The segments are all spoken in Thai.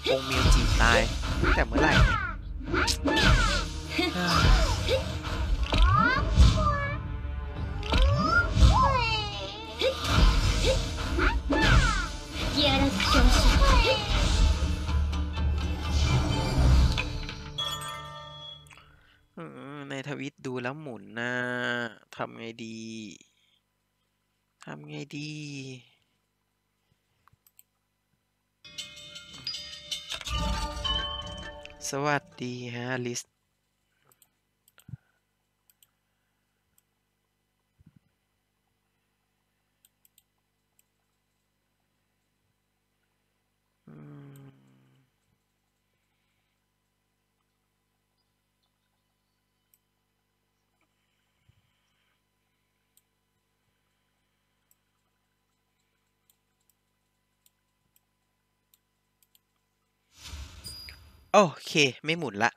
งเมียวจีตายแต่เมื่อไหร่ในทวิตดูแล้วหมุนนะทำไงดีสวัสดีฮะลิสโอเคไม่หมุนละ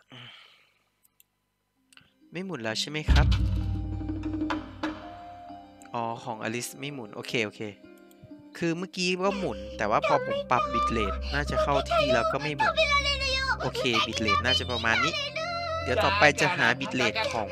แล้วใช่ไหมครับอ๋อของอลิสไม่หมุนโอเคคือเมื่อกี้ก็หมุนแต่ว่าพอผมปรับบิตเรทน่าจะเข้าที่แล้วก็ไม่หมุนโอเคบิตเรทน่าจะประมาณนี้เดี๋ยวต่อไปจะหาบิตเรทของ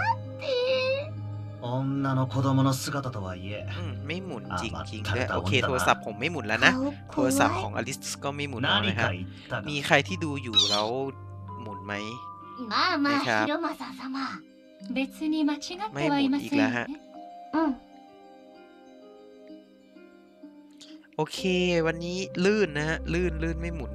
ไม่หมุนจริงๆด้วยโอเคโทรศัพท์ผมไม่หมุนแล้วนะโทรศัพท์ของอลิสก็ไม่หมุนแล้วนะครับมีใครที่ดูอยู่แล้วหมุนไหมนะครับไม่หมุนอีกแล้วฮะโอเควันนี้ลื่นนะฮะลื่นไม่หมุน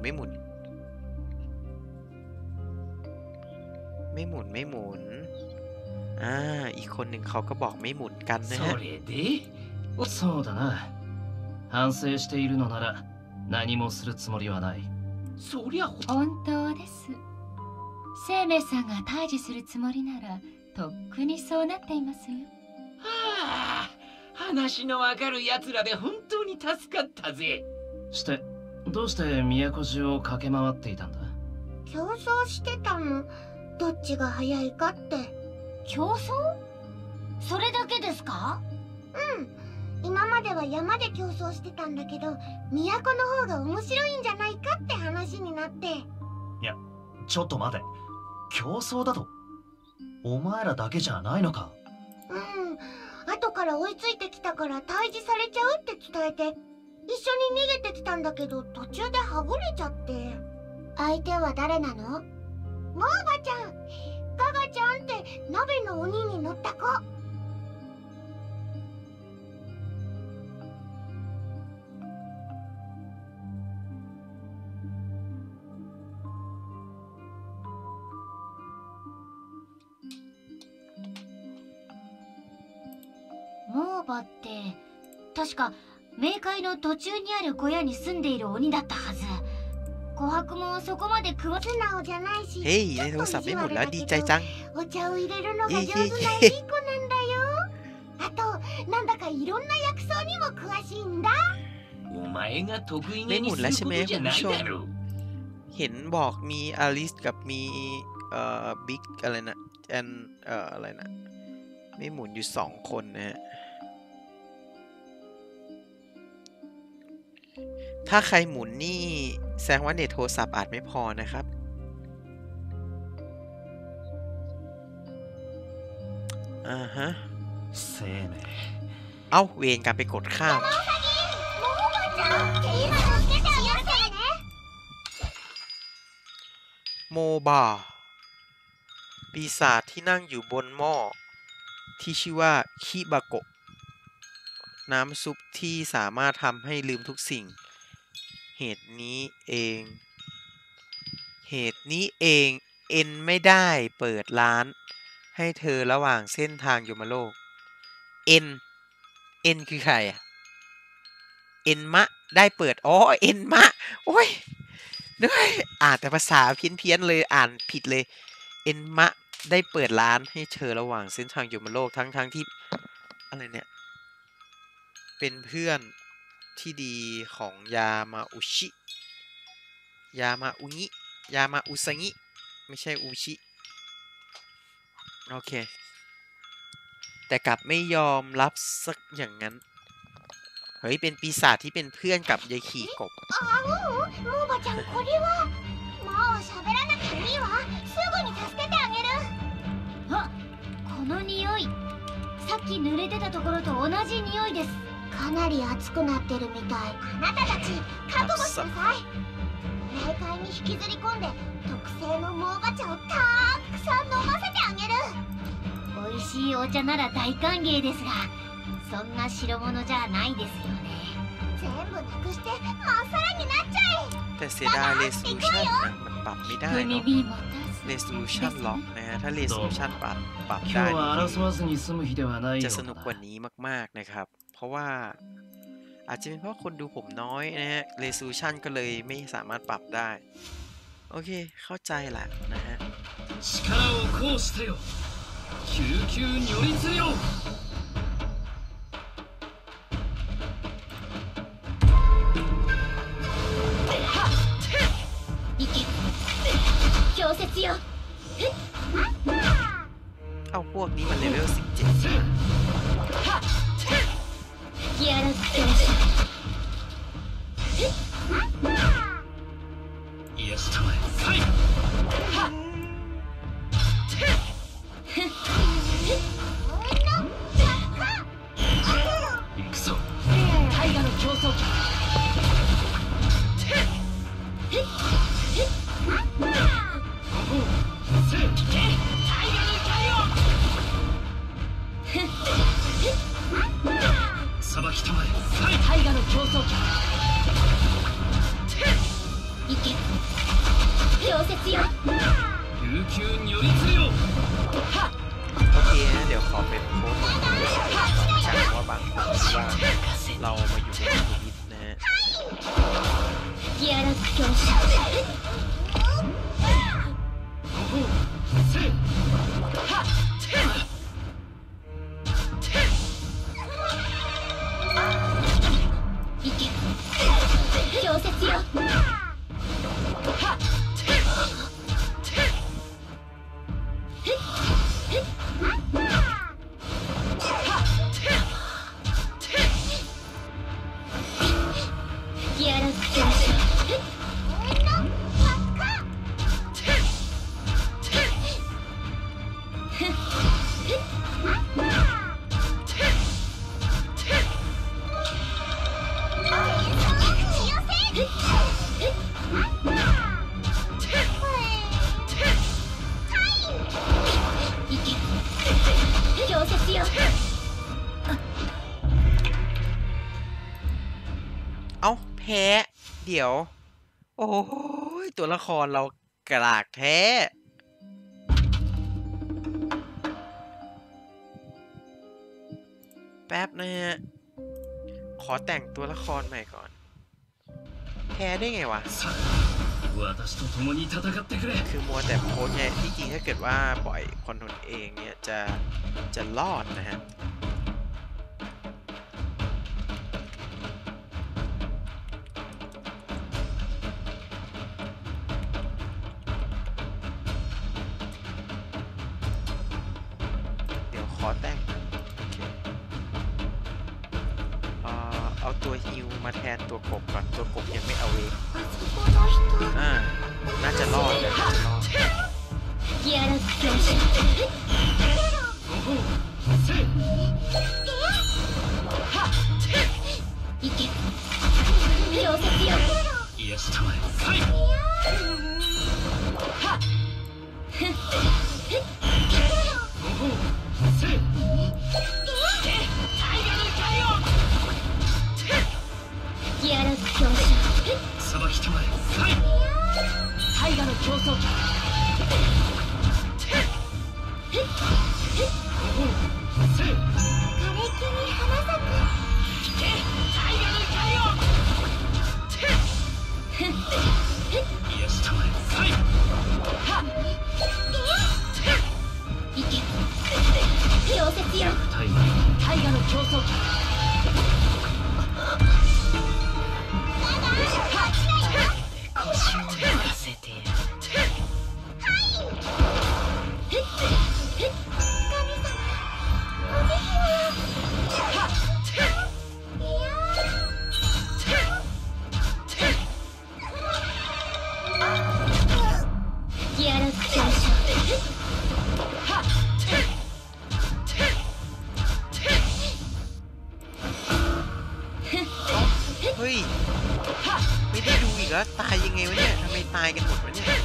อีกคนหนึ่งเขาก็บอกไม่หมุนกันนะฮะそうだな反省しているのなら何もするつもりはないそりゃ本当です生命さんが退治するつもりならとっくにそうなっていますよはあ話のわかる奴らで本当に助かったぜしてどうして都中を駆け回っていたんだ競争してたのどっちが早いかって競争それだけですか今までは山で競争してたんだけど都の方が面白いんじゃないかって話になっていやちょっと待て競争だとお前らだけじゃないのか後から追いついてきたから退治されちゃうって伝えて一緒に逃げてきたんだけど途中ではぐれちゃって相手は誰なのモーバちゃんガガちゃんって鍋の鬼に乗った子モーバって確か冥界の途中にある小屋に住んでいる鬼だったはず琥珀もそこまで食わせなおじゃないしในโทรศัพท์ไม่หมุนแล้วดีใจจังお茶を入れるのが上手ないい子なんだよあとなんだかいろんな薬草にも詳しいんだお前が得意げにすることじゃないだろうเห็นบอกมีอลิสกับมีบิ๊กอะไรนะแอนอะไรนะไม่หมุนอยู่2 คนนะฮะถ้าใครหมุนนี่แสดงว่าเน็ตโทรศัพท์อาจไม่พอนะครับฮะเอ้าเวรการไปกดข้ามโมบาปีศาจที่นั่งอยู่บนหม้อที่ชื่อว่าคิบาโกะน้ำซุปที่สามารถทำให้ลืมทุกสิ่งเหตุนี้เองเอ็นไม่ได้เปิดร้านให้เธอระหว่างเส้นทางยมโลกเอ็นคือใครอะเอ็นมะได้เปิดเอ็นมะโอ้ยด้วยอ่านแต่ภาษาเพี้ยนเลยอ่านผิดเลยเอ็นมะได้เปิดร้านให้เธอระหว่างเส้นทางยมโลกทั้งที่อะไรเนี่ยเป็นเพื่อนที่ดีของยามาอุชิยามาอุซางิไม่ใช่อุชิโอเคแต่กลับไม่ยอมรับสักอย่างนั้นเฮ้ยเป็นปีศาจที่เป็นเพื่อนกับยายขี่กบあおう、モーバちゃんこれは。もう喋らなくていいわ。すぐに助けてあげる。 あ、この匂い、さっき濡れてたところと同じ匂いです。 かなり熱くなってるみたい。あなたたち覚悟しなさい。冥界に引きずり込んで特製のモーバ茶をたくさん飲ませてあげる。 美味しいお茶なら大歓迎ですが、そんな代物じゃないですよね。 全部なくしてまっさらになっちゃえ。 แต่เสียดาย resolution นะมันปรับไม่ได้เนาะ海も立つ resolution ล็อกนะฮะถ้า resolution ปรับ今日ได้はนี่争わずに済む日ではないจะよสうนุกだกว่าな。 นี้มากๆนะครับ เพราะว่าอาจจะเป็นเพราะคนดูผมน้อยนะฮะ resolution ก็เลยไม่สามารถปรับได้ โอเคเข้าใจแหละนะฮะ力を行してよ。救急如律令。 行け、氷雪よ。 เอาพวกนี้มันเลเวล17 ギアラス教師。 癒したまえ。はい。行くぞ。大河の競争機。さばきたまえ。大河の競争機。 行け、氷雪よ。 救急如律令。 โอเคนะเดี๋ยวขอเป็นโค้ดจากว่าบางคนคิดว่าเรามาอยู่ในชีวิตนะฮะギアラス教師。行け、氷雪よ。ギアラス教師。行け、氷雪よ。 เอ้าแพ้เดี๋ยว โอ้ยตัวละครเรากระากแท้ แป๊บนะฮะ ขอแต่งตัวละครใหม่ก่อน แพ้ได้ไงวะさあ、私と共に戦ってくれ。 คือมัวแต่โพสไงที่จริงถ้าเกิดว่าปล่อยคอนโทรลเองเนี่ยจะรอดนะฮะ เดี๋ยวขอแต่งนะโอเคเอาตัวฮิวมาแทนตัวกบก่อน ตัวกบยังไม่เอาเองあそこの人。 น่าจะรอดนะน่าจะรอดギアラス教師。行け、氷雪よ。 癒したまえ。はい。 ギアラス教師。 さばきたまえ。はい。大河の競争機。 枯れ木に花咲く。 癒したまえ。はい。 行け、氷雪よ。 大河の競争機。腰を抜かせてやる。 神様、おじひは。いやー。 เฮ้ยไม่ได้ดูอีกแล้วตายยังไงวะเนี่ยทำไมตายกันหมดวะเนี่ย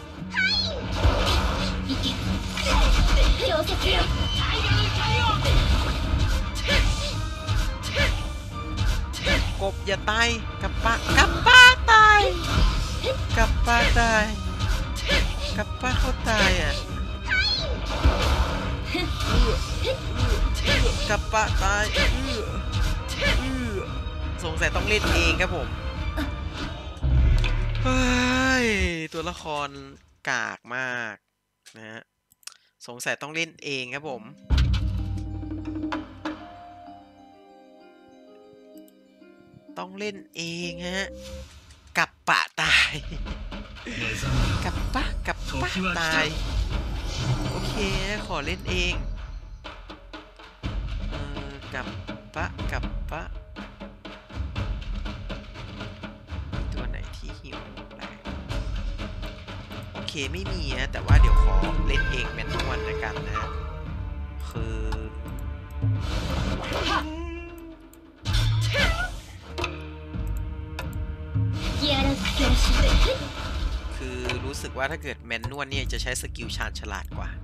กบอย่าตายกับป้าตายกับป้าตายกับป้าเขาตายอ่ะกับป้าตายสงสัยต้องเล่นเองครับผมเฮ้ยตัวละครกากมากนะฮะสงสัยต้องเล่นเองครับผมต้องเล่นเองฮะกับปะตายกับปะตายโอเคขอเล่นเองกับปะตัวไหนที่หิวได้โอเคไม่มีนะแต่ว่าเดี๋ยวขอเล่นเองแมนนวลนะกันนะคือรู้สึกว่าถ้าเกิดแมนนวลเนี่ยจะใช้สกิลชาญฉลาดกว่า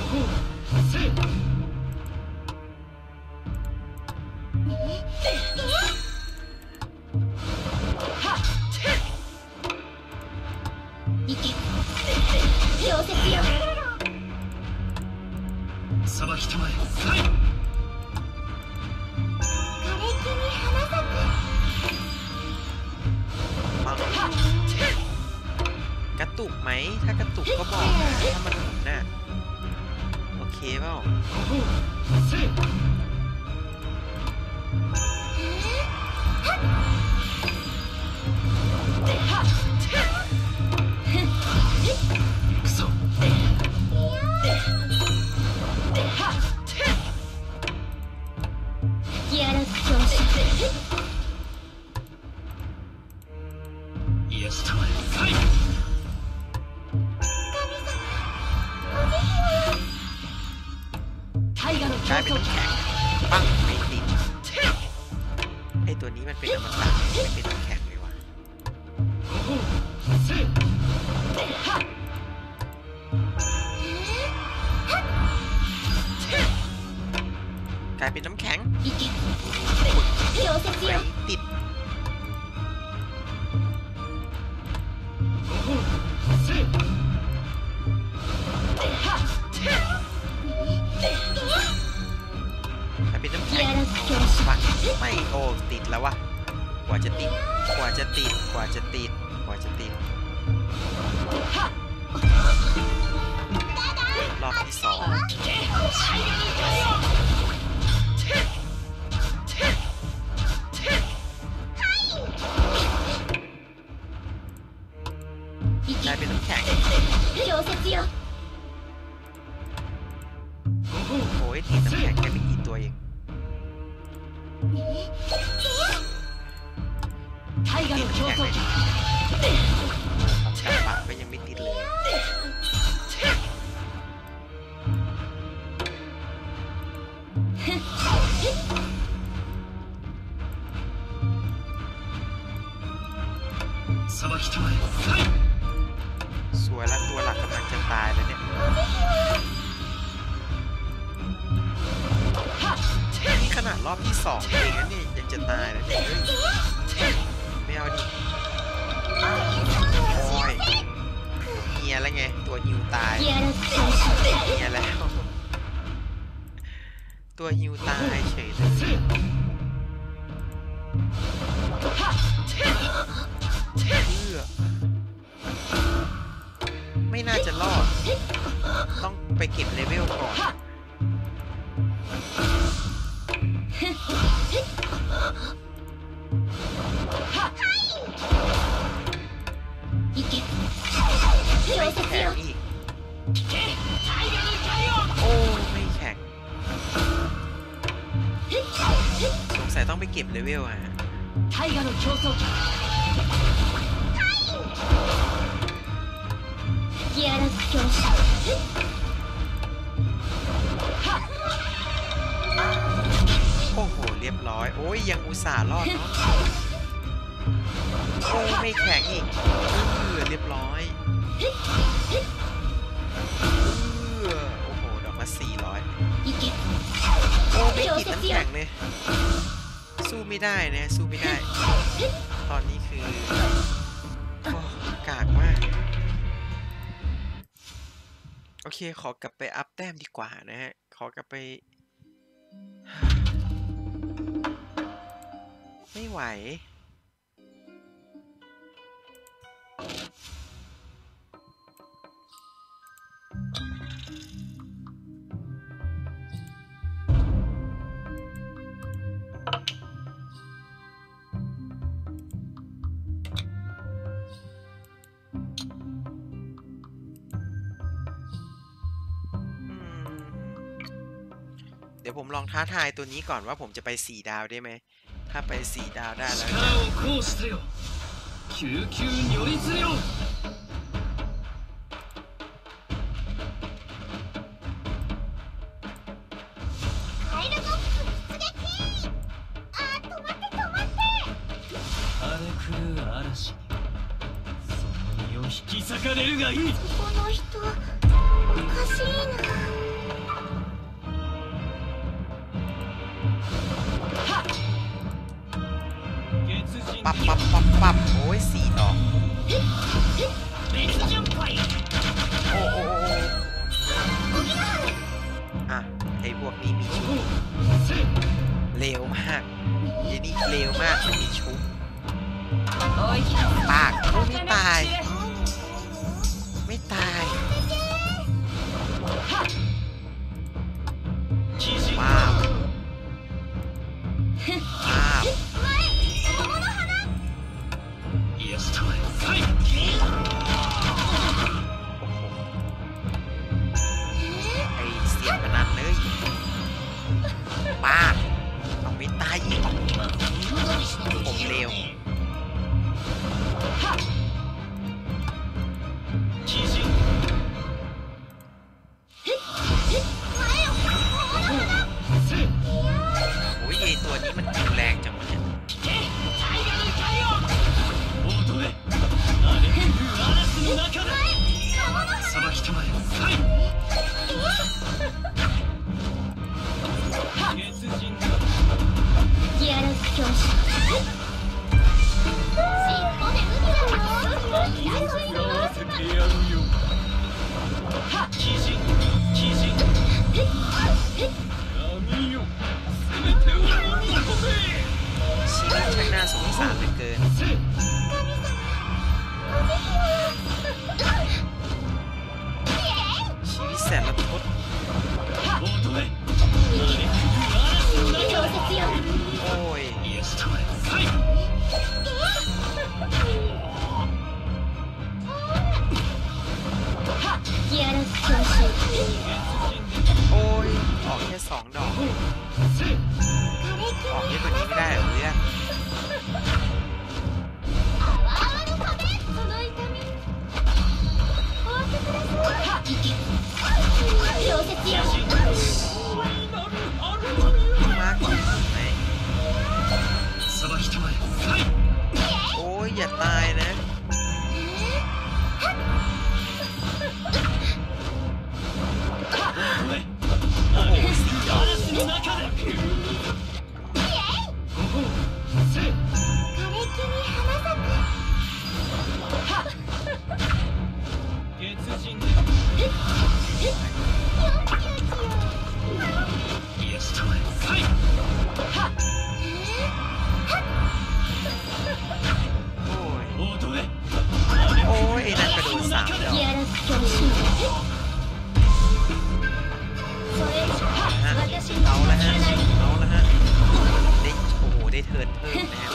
กระตุกไหมถ้ากระตุกก็บอกถ้ามันหมุนน่ะโอเคเปล่ากลายเป็นน้ำแข็งปั้งไม่ติดไอตัวนี้มันเป็นอมตะไม่เป็นน้ำแข็งเลยว่ะกลายเป็นน้ำแข็งไม่ติดเป็นน้ำแข็งฟังไม่โอ้ติดแล้ววะกว่าจะติดรอบที่ 2กลายเป็นน้ำแข็งโอ้ยติดน้ำแข็งแค่ไม่กี่ตัวเองติดน้ำแข็งเลยของกระปะก็ยังไม่ติดเลยสวยแล้วตัวหลักกำลังจะตายแล้วเนี่ยนี่ขนาดรอบที่ 2เองนะนี่ยังจะตายแล้วเนี่ยไม่เอาดิโอ้ยเมียแล้วไงตัวฮิวตายเมียแล้วตัวฮิวตายเฉยเลยไม่น่าจะรอดต้องไปเก็บเลเวลก่อนไม่แข็งอีกโอ้ไม่แข็งสงสัยต้องไปเก็บเลเวลอ่ะโอ้โหเรียบร้อยโอ้ยยังอุตส่าห์รอดเนาะโอ้ไม่แข็งอีกเรียบร้อยโอ้โหดอกละ400โอ้ไม่ติดน้ำแข็งเลยสู้ไม่ได้นะสู้ไม่ได้ตอนนี้คือโอ้กากมากโอเคขอกลับไปอัพแต้มดีกว่านะฮะขอกลับไปไม่ไหวเดี๋ยวผมลองท้าทายตัวนี้ก่อนว่าผมจะไป4 ดาวได้ไหมถ้าไป4 ดาวได้แล้วปับโอ้ย4 ดอกโอ้อ่ะไอ้พวกนี้มีชุบเร็วมากไอ้นี่เร็วมากมันมีชุบปากโอ้ไม่ตายไม่ตายว้าวว้าวไอเสียงพนันเลยป้าเอาไม่ตายอีกผมเร็วโอ้ยไอตัวนี้มันรุนแรงจังวะเนี่ยชีวิตช่างน่าสงสารเหลือเกินชีวิตแสนรันทดโอ้ยโอ้ยออกแค่2 ดอกออกเยอะกว่านี้ไม่ได้หรอเนี่ยมากกว่าไหมโอ้ยอย่าตายนะโอ้โห4 ดอกโอ้ยนั่นกระโดด3 ดอกเอาละฮะได้โอ้โหได้เทิร์นเพิ่มนะครับ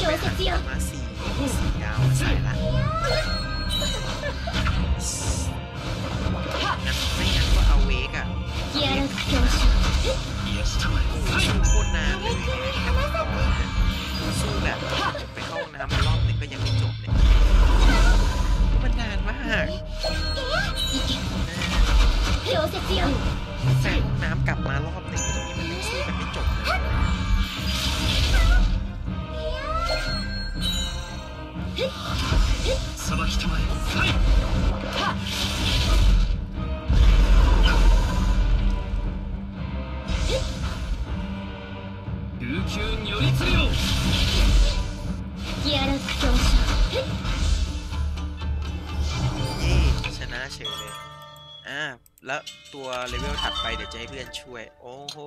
ไปหันมา4 ดาวใส่ละไม่งั้นก็เอาเวกอะギアロック強者สู้โคตรนานเลยสู้แบบไปเข้าห้องน้ำมารอบนึงก็ยังไม่จบเลยมันนานมาก強説よไปห้องน้ำกลับมารอบนึงตรงนี้มันยังสู้กันไม่จบเลยさばきたまえ琉球如律令ギアロック強者เย่ชนะเฉยเลยแล้วตัวเลเวลถัดไปเดี๋ยวจะให้เพื่อนช่วยโอ้โห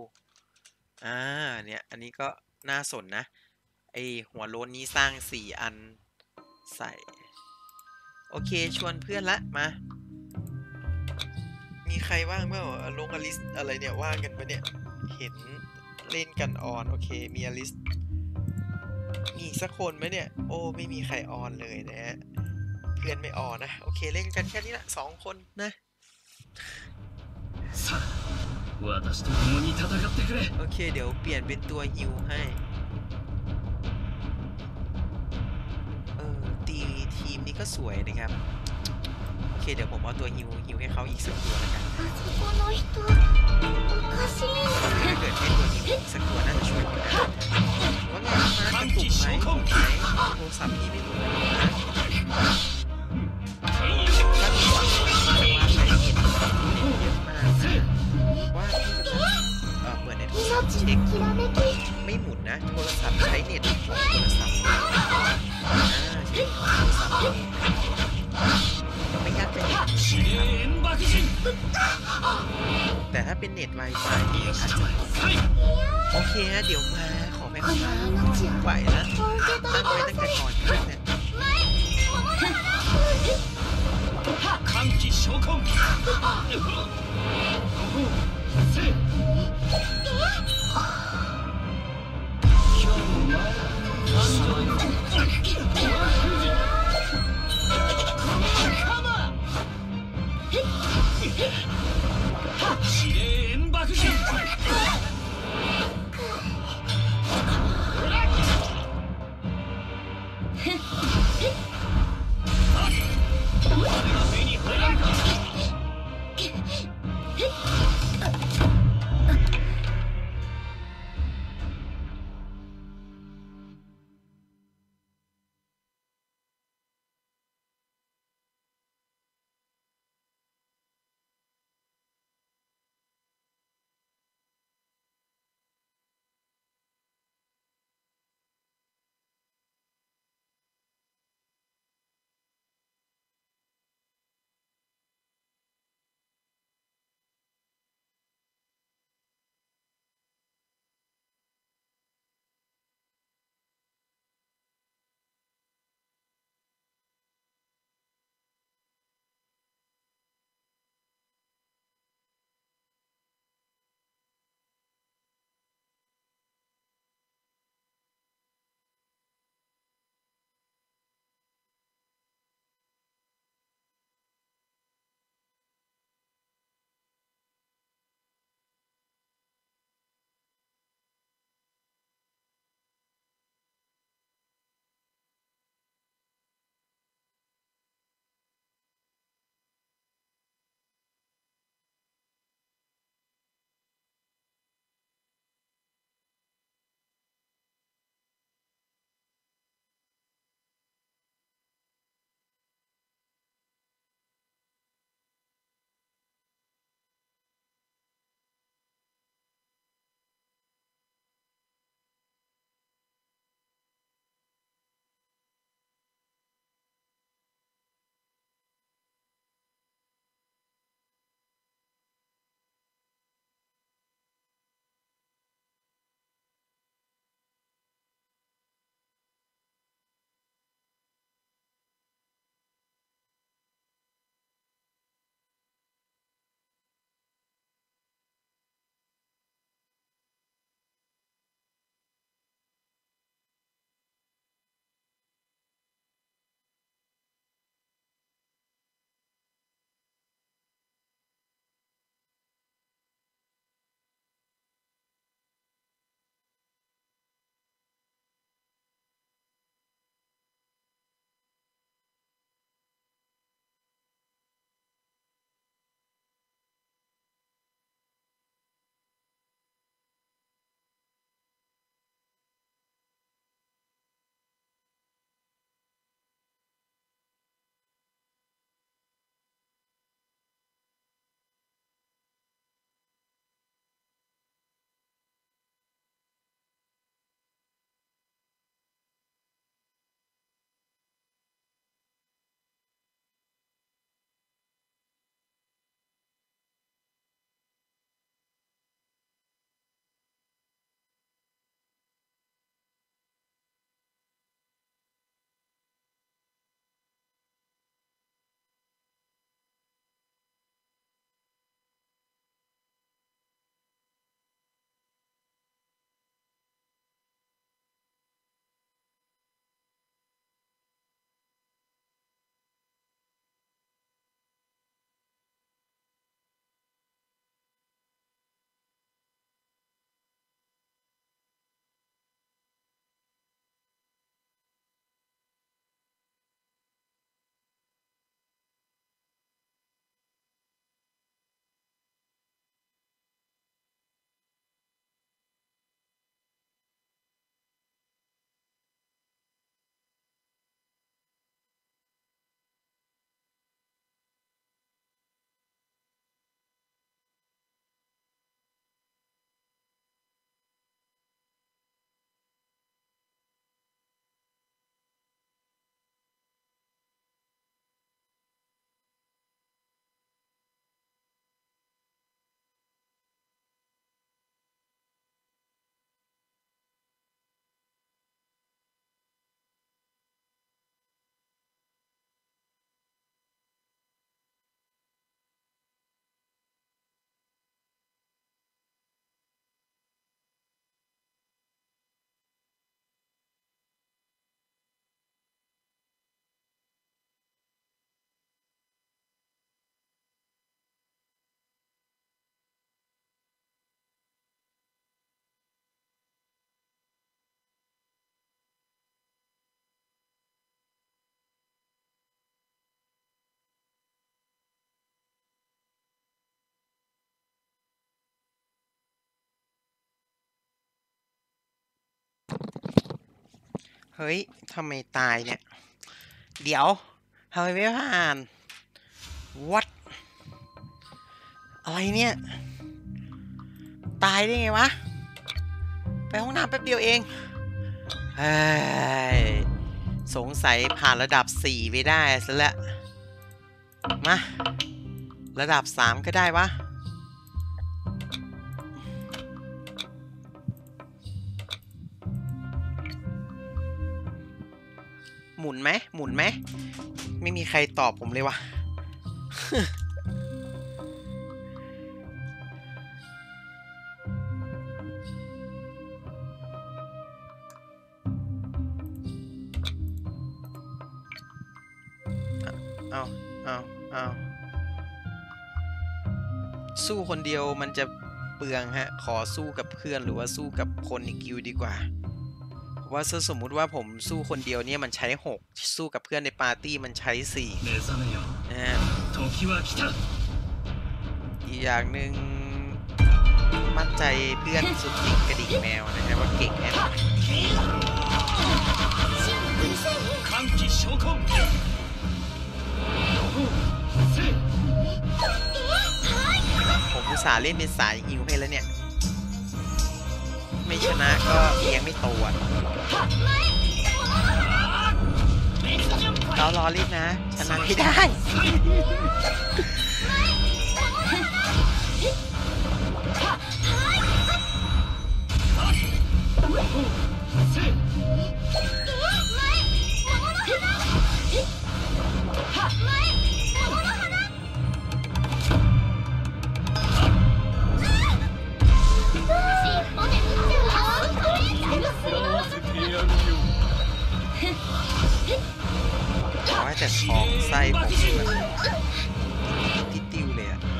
เนี่ยอันนี้ก็น่าสนนะไอหัวโล้นนี้สร้าง4 อันใส่โอเคชวนเพื่อนละมามีใครว่างเปล่าลงอลิสอะไรเนี่ยว่างกันปะเนี่ยเห็นเล่นกันออนโอเคมีอลิสมีสักคนไหมเนี่ยโอ้ไม่มีใครออนเลยนะฮะเพื่อนไม่ออนนะโอเคเล่นกันแค่นี้ละ2 คนนะโอเคเดี๋ยวเปลี่ยนเป็นตัวฮิวให้ทีมนี้ก็สวยนะครับโอเคเดี๋ยวผมเอาตัวฮิวให้เขาอีกสักตัวแล้วกันถ้าเกิดให้ตัวฮิวอีกสักตัวน่าจะช่วยกันว่าไงมากระตุกไหมโทรศัพท์พี่ไม่รู้นะถ้ามีว่าใช้เน็ตเยอะมากว่าพี่จะเปิดในโทรศัพท์เช็คไม่หมุนนะโทรศัพท์ใช้เน็ตของโทรศัพท์ไม่ยากเป็นเน็ตแต่ถ้าเป็นเน็ต Wi-Fi นี่อาจจะโอเคฮะเดี๋ยวมาขอไปข้างล่างไหวนะตั้งไว้ตั้งแต่ก่อนเนี่ย歓喜召喚指令円爆陣เฮ้ยทำไมตายเนี่ยเดี๋ยวทำไมไม่ผ่าน what อะไรเนี่ยตายได้ไงวะไปห้องน้ำแป๊บเดียวเองเฮ้ยสงสัยผ่านระดับ4ไม่ได้ซะแล้วมาระดับ3ก็ได้วะหมุนไหมหมุนไหมไม่มีใครตอบผมเลยวะ เอาสู้คนเดียวมันจะเปลืองฮะขอสู้กับเพื่อนหรือว่าสู้กับคนในกิลด์ดีกว่าเพราะว่าสมมุติว่าผมสู้คนเดียวเนี่ยมันใช้6สู้กับเพื่อนในปาร์ตี้มันใช้4นะฮะอีกอย่างหนึ่งมั่นใจเพื่อนสุดจิกกระดิ่งแมวนะฮะว่าเก่งแน่นอนผมอุตส่าห์เล่นเป็นสายฮิวให้แล้วเนี่ยไม่ชนะก็ยังไม่โตอ่ะเรารอเล่นนะชนะไม่ได้ว่าแต่ท้องไส้ผมแบบติ้วเลยอะ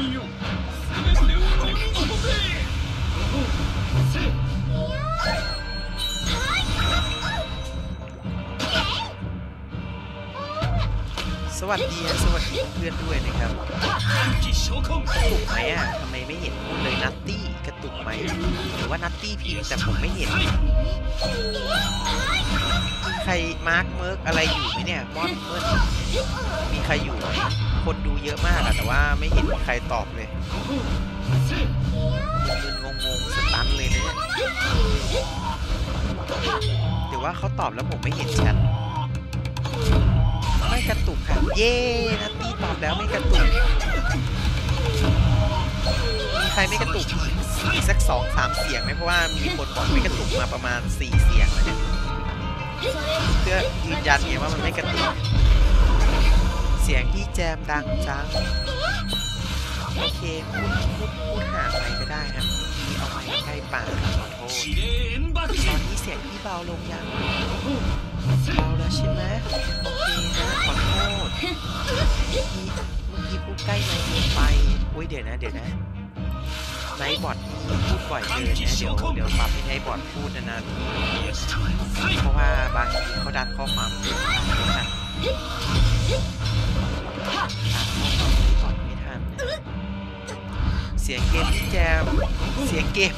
สวัสดีสวัสดีเพื่อนด้วยนะครับกระตุกไหมอ่ะทำไมไม่เห็นพูดเลยนัตตี้กระตุกไหมหรือว่านัตตี้พิมพ์แต่ผมไม่เห็นใครมาร์คเมิร์กอะไรอยู่ไหมเนี่ยมอนเมิร์กมีใครอยู่ไหมคนดูเยอะมากอะแต่ว่าไม่เห็นใครตอบเลยมึนๆงงๆสตันเลยนะเนี่ยเดี๋ยวว่าเขาตอบแล้วผมไม่เห็นแชทไม่กระตุกค่ะเย้นัตตี้ตอบแล้วไม่กระตุกมีใครไม่กระตุกอีกสัก 2-3 เสียงไหมเพราะว่ามีคนบอกไม่กระตุกมาประมาณ4 เสียงแล้วเนี่ยเพื่อยืนยันไงว่ามันไม่กระตุกเสียงที่แจมดังจังโอเคพูดห่างไปก็ได้ครับพี่เอาไม้ใกล้ปากขอโทษตอนนี้เสียงพี่เบาลงยังเบาแล้วใช่ไหมโอเคนะขอโทษเมื่อกี้พูดใกล้ไมค์เกินไปอุ้ยเดี๋ยวนะไนท์บอทพูดบ่อยเกินนะเดี๋ยวปรับให้ไนท์บอทพูดนานๆเพราะว่าบางทีเขาดันข้อความไม่ทันไม่ทันนะเสียงเกมที่แจมเสียงเกม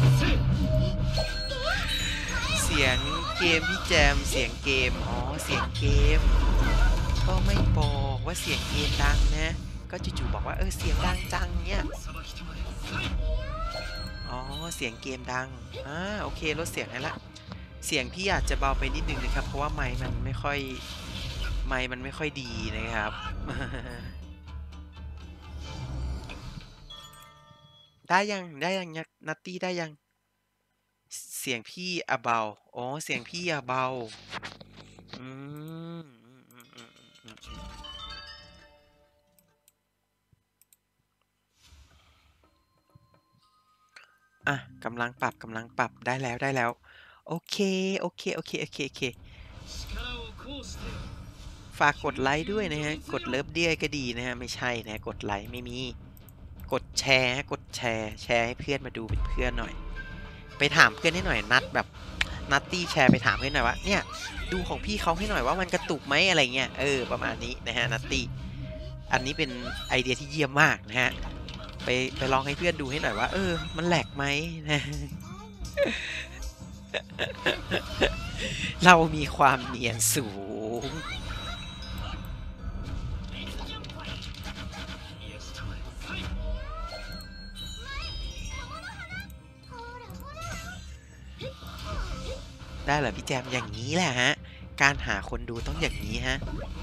พี่แจมเสียงเกมอ๋อเสียงเกมก็ไม่บอกว่าเสียงเกมดังนะก็จู่ๆบอกว่าเสียงดังจังเนี่ยอ๋อเสียงเกมดังโอเคลดเสียงให้ละเสียงพี่อาจจะเบาไปนิดนึงนะครับเพราะว่าไมค์มันไม่ค่อยดีนะครับ ได้ยังนัตตี้ได้ยังเสียงพี่เบาอ๋อเสียงพี่เบากำลังปรับได้แล้วโอเคฝากกดไลค์ด้วยนะฮะกดเลิฟเดียก็ดีนะฮะไม่ใช่นะกดไลค์ไม่มีกดแชร์ให้เพื่อนมาดูเป็นเพื่อนหน่อยไปถามเพื่อนให้หน่อยนัตตี้แชร์ไปถามเพื่อนหน่อยว่าเนี่ยดูของพี่เขาให้หน่อยว่ามันกระตุกไหมอะไรเงี้ยประมาณนี้นะฮะนัตตี้อันนี้เป็นไอเดียที่เยี่ยมมากนะฮะไปลองให้เพื่อนดูให้หน่อยว่ามันแหลกไหมนะเรามีความเนียนสูงได้เหรอพี่แจมอย่างนี้แหละฮะการหาคนดูต้องอย่างนี้ฮะ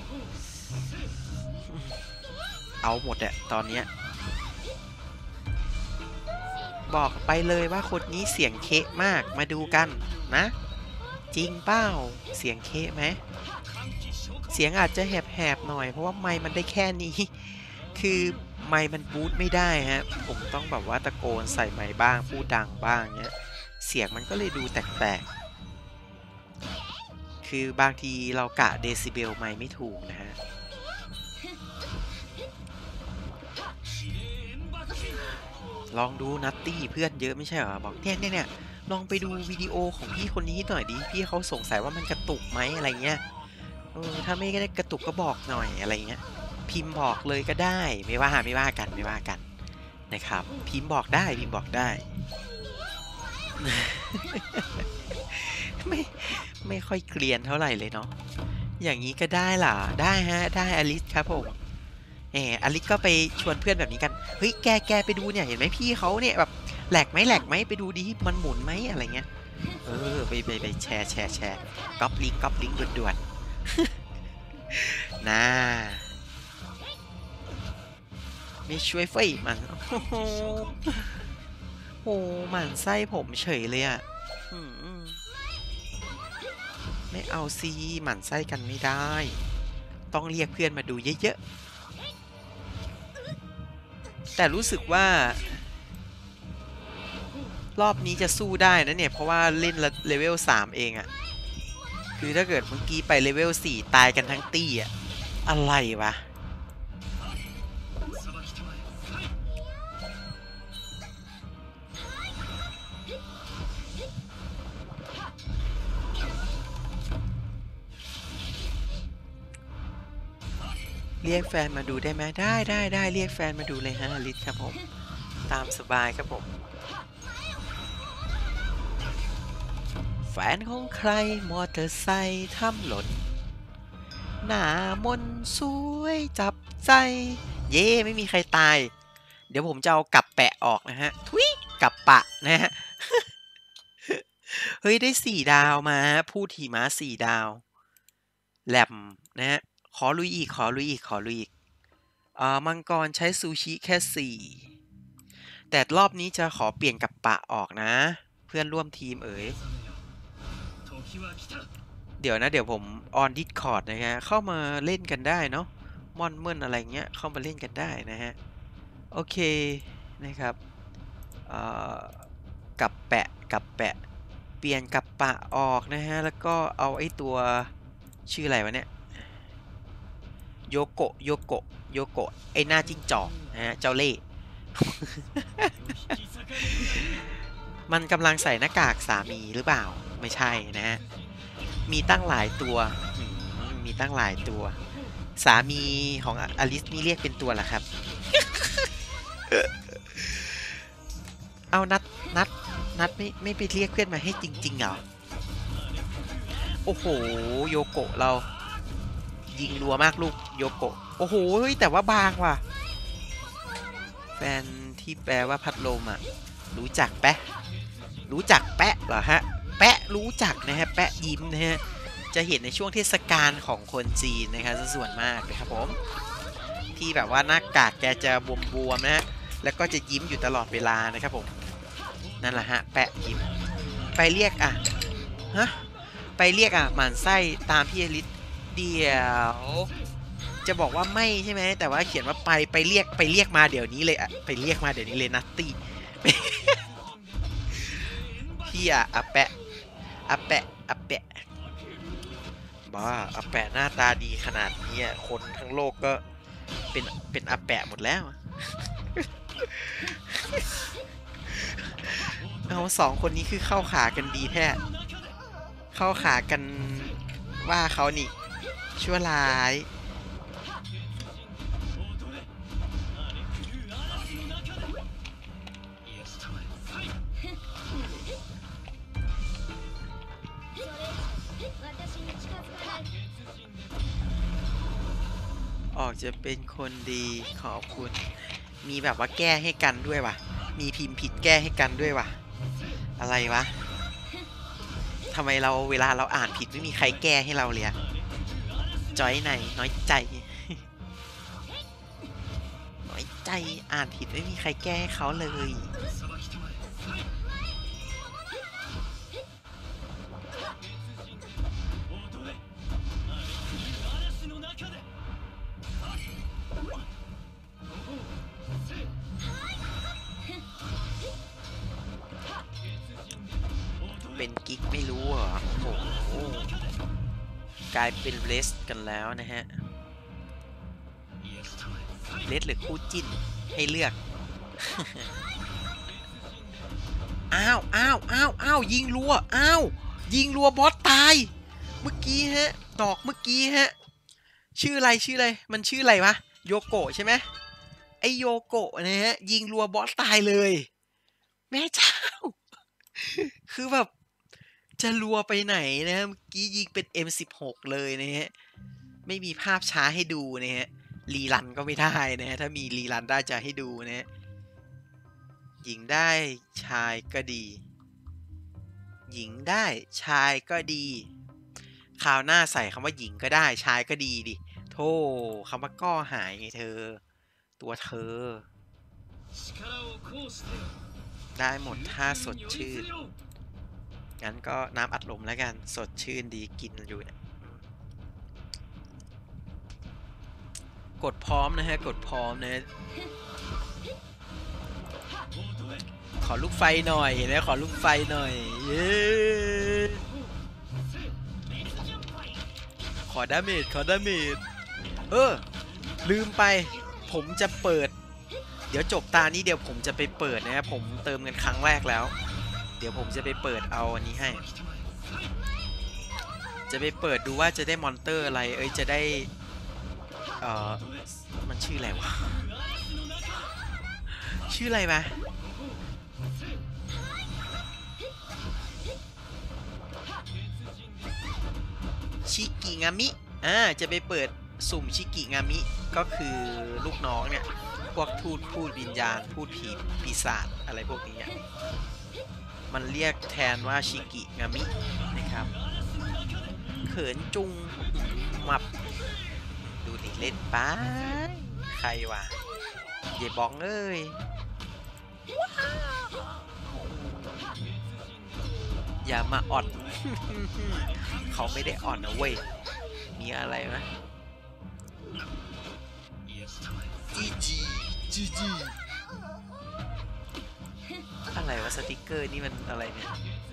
เอาหมดอะตอนเนี้ยบอกไปเลยว่าคนนี้เสียงเคะมากมาดูกันนะจริงเป้าเสียงเคะไหมเสียงอาจจะแหบๆหน่อยเพราะว่าไมค์มันได้แค่นี้คือไมค์มันบูทไม่ได้ฮะผมต้องแบบว่าตะโกนใส่ไมค์บ้างพูดดังบ้างเนี้ยเสียงมันก็เลยดูแตกๆคือบางทีเรากะเดซิเบลไมค์ไม่ถูกนะฮะลองดูนัตตี้เพื่อนเยอะไม่ใช่เหรอบอกเนี่ยลองไปดูวิดีโอของพี่คนนี้หน่อยดิพี่เขาสงสัยว่ามันกระตุกไหมอะไรเงี้ยถ้าไม่ได้กระตุกก็บอกหน่อยอะไรเงี้ยพิมพ์บอกเลยก็ได้ไม่ว่ากันนะครับพิมพ์บอกได้ไม่ค่อยเกลียนเท่าไหร่เลยเนาะอย่างนี้ก็ได้เหรอได้ฮะได้อลิสครับผมอลิสก็ไปชวนเพื่อนแบบนี้กันเฮ้ยแกไปดูเนี่ยเห็นไหมพี่เขาเนี่ยแบบแหลกไหมไปดูดิมันหมุนไหมอะไรเงี้ยไปแชร์ก๊อปลิงก์ด่วนๆน่าไม่ช่วยเฟ้ยมันโอ้หมันไส้ผมเฉยเลยอ่ะไม่เอาซีหมันไส้กันไม่ได้ต้องเรียกเพื่อนมาดูเยอะๆแต่รู้สึกว่ารอบนี้จะสู้ได้นะเนี่ยเพราะว่าเล่นเลเวล3เองอะคือถ้าเกิดเมื่อกี้ไปเลเวล4ตายกันทั้งตี้อะอะไรวะเรียกแฟนมาดูได้ไหมได้เรียกแฟนมาดูเลยฮะลิศครับผมตามสบายครับผมแฟนของใครมอเตอร์ไซค์ทำหล่นหน้ามนสวยจับใจเย่ไม่มีใครตายเดี๋ยวผมจะเอากับแปะออกนะฮะทุยกับปะนะฮะ เฮ้ยได้4 ดาวมาพูดถีม้า4 ดาวแหลมนะฮะขอลุยอีกมังกรใช้ซูชิแค่4แต่รอบนี้จะขอเปลี่ยนกับปะออกนะเพื่อนร่วมทีมเดี๋ยวผมออน Discord นะฮะเข้ามาเล่นกันได้เนาะมอนเมินอะไรเงี้ยเข้ามาเล่นกันได้นะฮะโอเคนะครับกับแปะเปลี่ยนกับปะออกนะฮะแล้วก็เอาไอ้ตัวชื่ออะไรวะเนี่ยโยโกะไอ้หน้าจิ้งจอกนะฮะเจ้าเล่ มันกำลังใส่หน้ากากสามีหรือเปล่าไม่ใช่นะฮะมีตั้งหลายตัวสามีของอลิสนี่เรียกเป็นตัวเหรอครับ เอานัดไม่ไปเรียกเพื่อนมาให้จริงๆเหรอโอ้โหโยโกะเรายิงรัวมากลูกโยโกะโอ้โหแต่ว่าบางว่ะแฟนที่แปลว่าพัดลมอ่ะรู้จักแปะเหรอฮะแปะรู้จักนะฮะแปะยิ้มนะฮะจะเห็นในช่วงเทศกาลของคนจีนนะครับส่วนมากนะครับผมที่แบบว่าหน้ากากแกจะบวมๆนะฮะแล้วก็จะยิ้มอยู่ตลอดเวลานะครับผมนั่นแหละฮะแปะยิ้มไปเรียกหมั่นไส้ตามพี่อลิสเดี๋ยวจะบอกว่าไม่ใช่ไหมแต่ว่าเขียนว่าไปเรียกมาเดี๋ยวนี้เลยไปเรียกมาเดี๋ยวนี้เลยนัตตี้ พี่อะแปะบ้าอาแปะหน้าตาดีขนาดนี้คนทั้งโลกก็เป็นอาแปะหมดแล้ว เอา2 คนนี้คือเข้าขากันดีแท้เข้าขากันว่าเขานี่ชั่วร้ายออกจะเป็นคนดีขอบคุณ มีแบบว่าแก้ให้กันด้วยวะมีพิมพ์ผิดแก้ให้กันด้วยวะอะไรวะทำไมเราเวลาเราอ่านผิดไม่มีใครแก้ให้เราเลยอะจอยไหนน้อยใจ น้อยใจอ่านผิดไม่มีใครแก้ให้เขาเลยเป็นกิ๊กไม่รู้เหรอโอ้โหกลายเป็นเลสกันแล้วนะฮะเลสหรือคู่จิ้นให้เลือก อ้าวยิงรัวยิงรัวบอสตายเมื่อกี้ฮะดอกเมื่อกี้ฮะชื่ออะไรมันชื่ออะไรวะโยโกะใช่ไหมไอโยโกะนะฮะยิงรัวบอสตายเลยแม่เจ้า คือแบบจะรัวไปไหนนะเมื่อกี้ยิงเป็น M16 เลยนะฮะไม่มีภาพช้าให้ดูนะฮะรีรันก็ไม่ได้นะฮะถ้ามีรีรันได้จะให้ดูนะฮะหญิงได้ชายก็ดีหญิงได้ชายก็ดีคราวหน้าใส่คำว่าหญิงก็ได้ชายก็ดีดิโธ่คำว่าก็หายไงเธอตัวเธอได้หมดถ้าสดชื่นงั้นก็น้ำอัดลมแล้วกันสดชื่นดีกินอยู่เนี่ยกดพร้อมนะฮะกดพร้อมนะขอลูกไฟหน่อยเห็นไหมขอลูกไฟหน่อยเย้ขอดาเมจลืมไปผมจะเปิดเดี๋ยวจบตานี้เดี๋ยวผมจะไปเปิดนะครับผมเติมกันครั้งแรกแล้วเดี๋ยวผมจะไปเปิดเอาอันนี้ให้จะไปเปิดดูว่าจะได้มอนเตอร์อะไรจะได้มันชื่ออะไรวะชื่ออะไรมาชิกิงามิจะไปเปิดสุ่มชิกิงามิก็คือลูกน้องเนี่ยพวกพูดวิญญาณพูดผีปีศาจอะไรพวกนี้มันเรียกแทนว่าชิกิงามินะครับเขินจุงมับดูดิเล่นไปใครวะเย่บองเอ้ยอย่ามาอ่อน เขาไม่ได้อ่อนนะเว้ยมีอะไรไหมจีอะไรวะสติกเกอร์นี่มันอะไรเนี่ย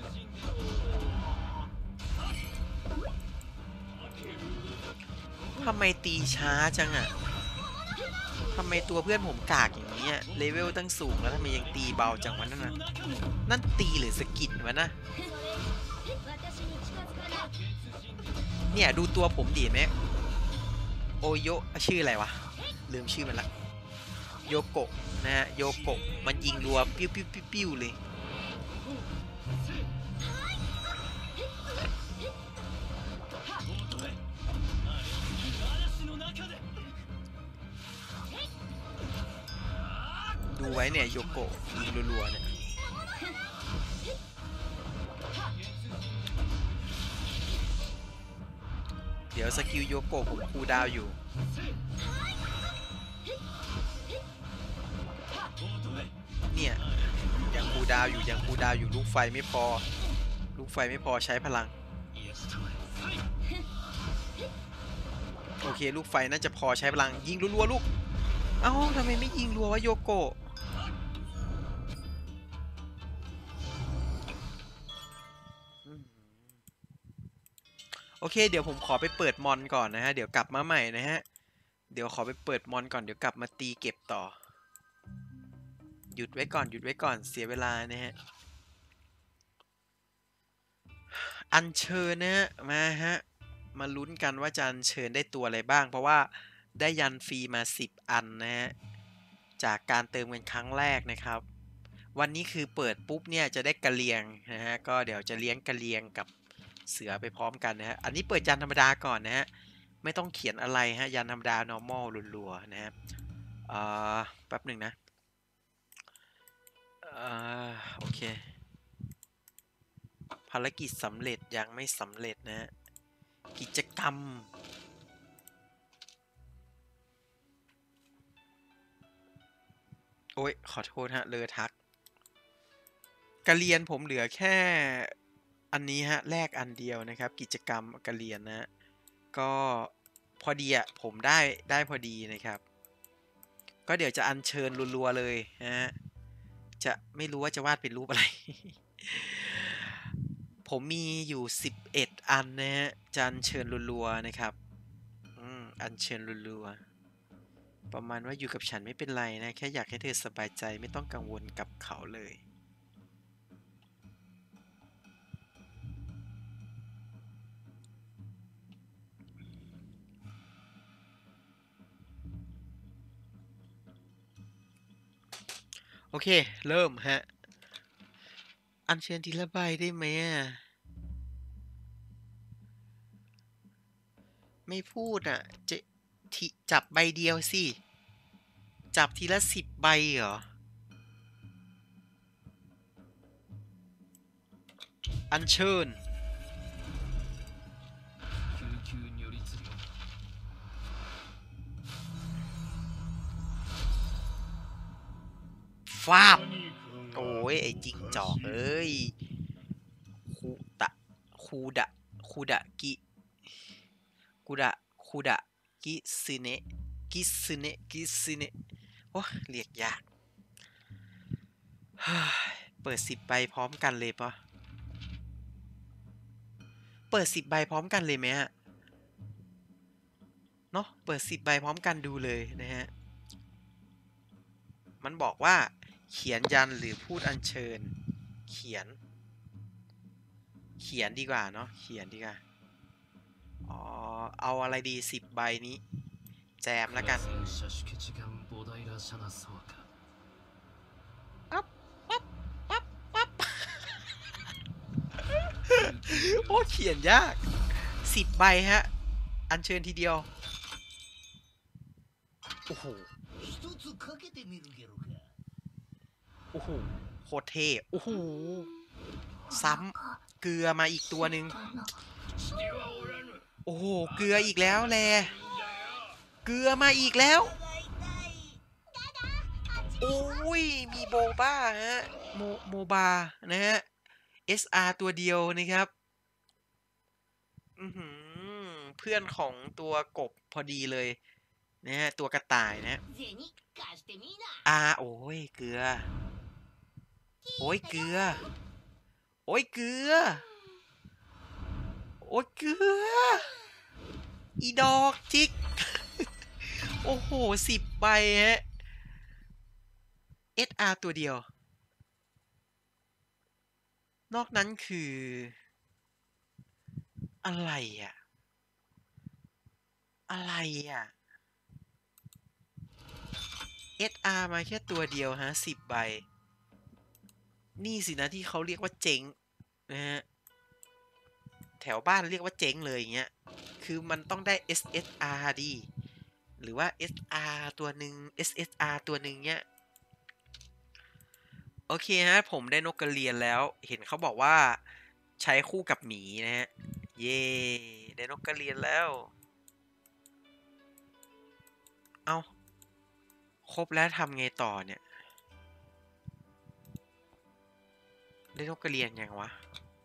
ทำไมตีช้าจังอะทำไมตัวเพื่อนผมกากอย่างนี้เลเวลตั้งสูงแล้วทำไมยังตีเบาจังวะนั่นตีหรือสกิดวะนะเนี่ยดูตัวผมดีไหมโอโยชื่ออะไรวะลืมชื่อมันละโยโกะนะฮะโยโกะมันยิงรัวปิ้วเลยดูไว้เนี่ยโยโกะยิงรัวๆเนี่ยเดี๋ยวสกิลโยโกะผมคูลดาวน์อยู่เนี่ยยังคูลดาวน์อยู่ลูกไฟไม่พอใช้พลังโอเคลูกไฟน่าจะพอใช้พลังยิงรัวๆลูกเอ้าทำไมไม่ยิงรัววะโยโกะโอเคเดี๋ยวผมขอไปเปิดมอนก่อนนะฮะเดี๋ยวกลับมาใหม่นะฮะเดี๋ยวขอไปเปิดมอนก่อนเดี๋ยวกลับมาตีเก็บต่อหยุดไว้ก่อนเสียเวลานะฮะอัญเชิญนะฮะมาลุ้นกันว่าจะอัญเชิญได้ตัวอะไรบ้างเพราะว่าได้ยันฟรีมา10อันนะฮะจากการเติมเงินครั้งแรกนะครับวันนี้คือเปิดปุ๊บเนี่ยจะได้กระเลียงนะฮะก็เดี๋ยวจะเลี้ยงกระเลียงกับเสือไปพร้อมกันนะฮะอันนี้เปิดยันธรรมดาก่อนนะฮะไม่ต้องเขียนอะไรฮะยันธรรมดา normal รัวๆนะครับแป๊บหนึ่งนะโอเคภารกิจสำเร็จยังไม่สำเร็จนะฮะกิจกรรมโอ้ยขอโทษฮะเลอทักกะเรียนผมเหลือแค่อันนี้ฮะแลกอันเดียวนะครับกิจกรรมกะเรียนนะก็พอดีอะผมได้พอดีนะครับก็เดี๋ยวจะอัญเชิญรัวๆเลยนะฮะจะไม่รู้ว่าจะวาดเป็นรูปอะไร ผมมีอยู่11อันนะฮะจะอัญเชิญรัวๆนะครับอัญเชิญรัวๆประมาณว่าอยู่กับฉันไม่เป็นไรนะแค่อยากให้เธอสบายใจไม่ต้องกังวลกับเขาเลยโอเคเริ่มฮะอัญเชิญทีละใบได้ไหมไม่พูดอ่ะจะจับใบเดียวสิจับทีละ10ใบเหรออัญเชิญฟาบโอ้ยไอ้จิงจอกเอ้ยคูดะกิซึเนะโอ้เรียกยากเปิด10ใบพร้อมกันเลยปะเปิด10ใบพร้อมกันเลยไหมฮะเนาะเปิด10ใบพร้อมกันดูเลยนะฮะมันบอกว่าเขียนยันหรือพูดอัญเชิญเขียนดีกว่าเนาะเขียนดีกว่าเอาอะไรดี10ใบนี้แจมแล้วกันโอ้เขียนยาก10ใบฮะอัญเชิญทีเดียวโอ้โหโคตรเท่โอ้โหซ้ำเกลือมาอีกตัวหนึ่งโอ้โหเกลืออีกแล้วแลเกลือมาอีกแล้วโอ้ยมีโบบ้าฮะโมบานะฮะ SR ตัวเดียวนะครับเพื่อนของตัวกบพอดีเลยนะฮะตัวกระต่ายนะโอ้ยเกลือโอ้ยเกลือโอ้ยเกลือโอ้ยเกลืออีดอกจิกโอ้โห10ใบฮะ SR ตัวเดียวนอกนั้นคืออะไรอ่ะSR มาแค่ตัวเดียวฮะ10ใบนี่สินะที่เขาเรียกว่าเจ๊งนะฮะแถวบ้านเรียกว่าเจ๊งเลยอย่างเงี้ยคือมันต้องได้ SSR ดีหรือว่า SR ตัวหนึ่ง SSR ตัวหนึ่งเนี้ยโอเคฮะผมได้นกกระเรียนแล้วเห็นเขาบอกว่าใช้คู่กับหมีนะฮะเย่ได้นกกระเรียนแล้วเอาครบแล้วทำไงต่อเนี่ยได้นกกระเรียนยังวะ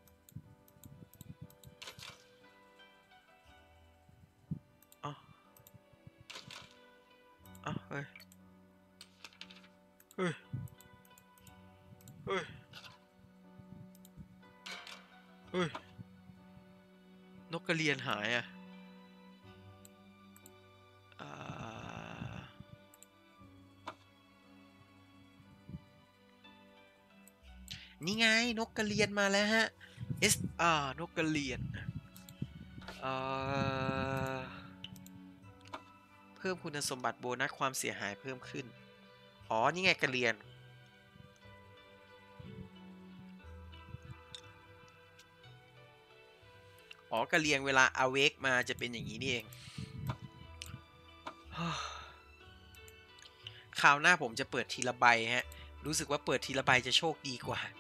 เฮ้ยนกกระเรียนหายอ่ะนี่ไงนกกระเรียนมาแล้วฮะ นกกระเรียนเพิ่มคุณสมบัติโบนัสความเสียหายเพิ่มขึ้นนี่ไงกระเรียนกระเลียงเวลาอเวกมาจะเป็นอย่างนี้นี่เอง คราวหน้าผมจะเปิดทีละใบฮะรู้สึกว่าเปิดทีละใบจะโชคดีกว่า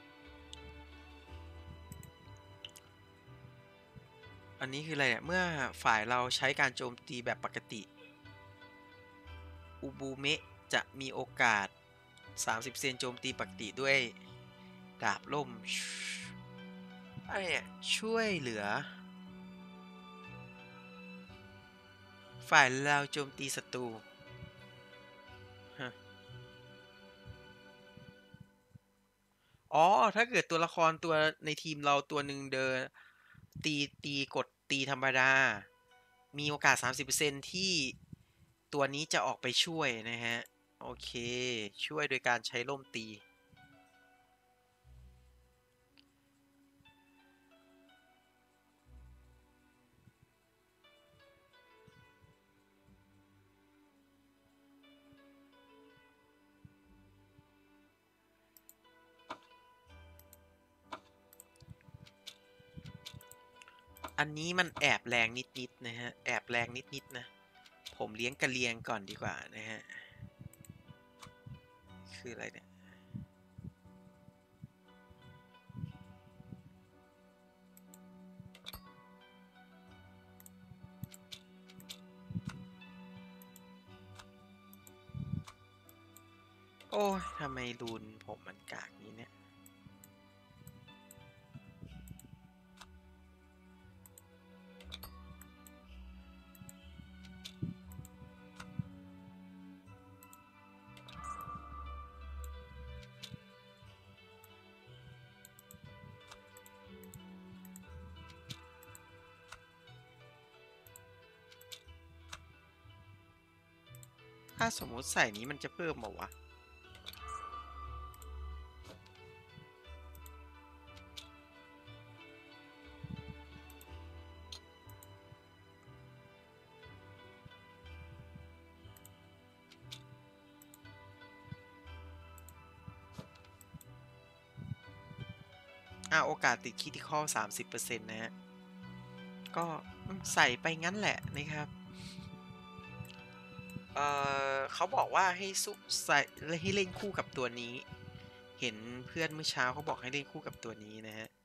อันนี้คืออะไรเนี่ยเมื่อฝ่ายเราใช้การโจมตีแบบปกติอุบูเมะจะมีโอกาส30 เซนโจมตีปกติด้วยดาบล่มอะไรเนี่ยช่วยเหลือฝ่ายเราโจมตีศัตรูอ๋อถ้าเกิดตัวละครตัวในทีมเราตัวหนึ่งเดินตีกดตีธรรมดามีโอกาส 30% ที่ตัวนี้จะออกไปช่วยนะฮะโอเคช่วยโดยการใช้ล่มตีอันนี้มันแอบแรงนิดๆนะฮะแอบแรงนิดๆนะผมเลี้ยงกระเลียงก่อนดีกว่านะฮะคืออะไรเนี่ยโอ้ยทำไมรูนผมมันกากนี้เนี่ยถ้าสมมติใส่นี้มันจะเพิ่มมาวะโอกาสติดคิติคอล 30% นะฮะก็ใส่ไปงั้นแหละนะครับเขาบอกว่าให้ใส่ให้เล่นคู่กับตัวนี้ เห็นเพื่อนเมื่อเช้าเขาบอกให้เล่นคู่กับตัวนี้นะฮะ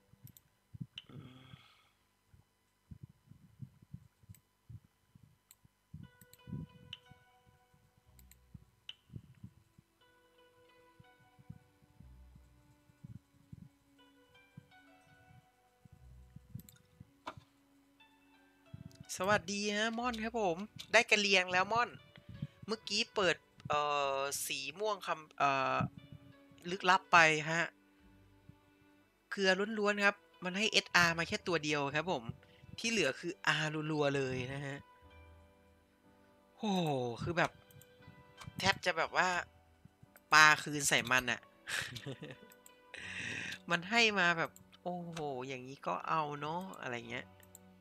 สวัสดีฮะม่อนครับผมได้กระเลียงแล้วม่อนเมื่อกี้เปิดสีม่วงคำลึกลับไปฮะเกลือล้วนๆครับมันให้ SR มาแค่ตัวเดียวครับผมที่เหลือคือ R รัวๆเลยนะฮะโอ้โหคือแบบแทบจะแบบว่าปลาคืนใส่มันอะมันให้มาแบบโอ้โหอย่างนี้ก็เอาเนาะอะไรเงี้ย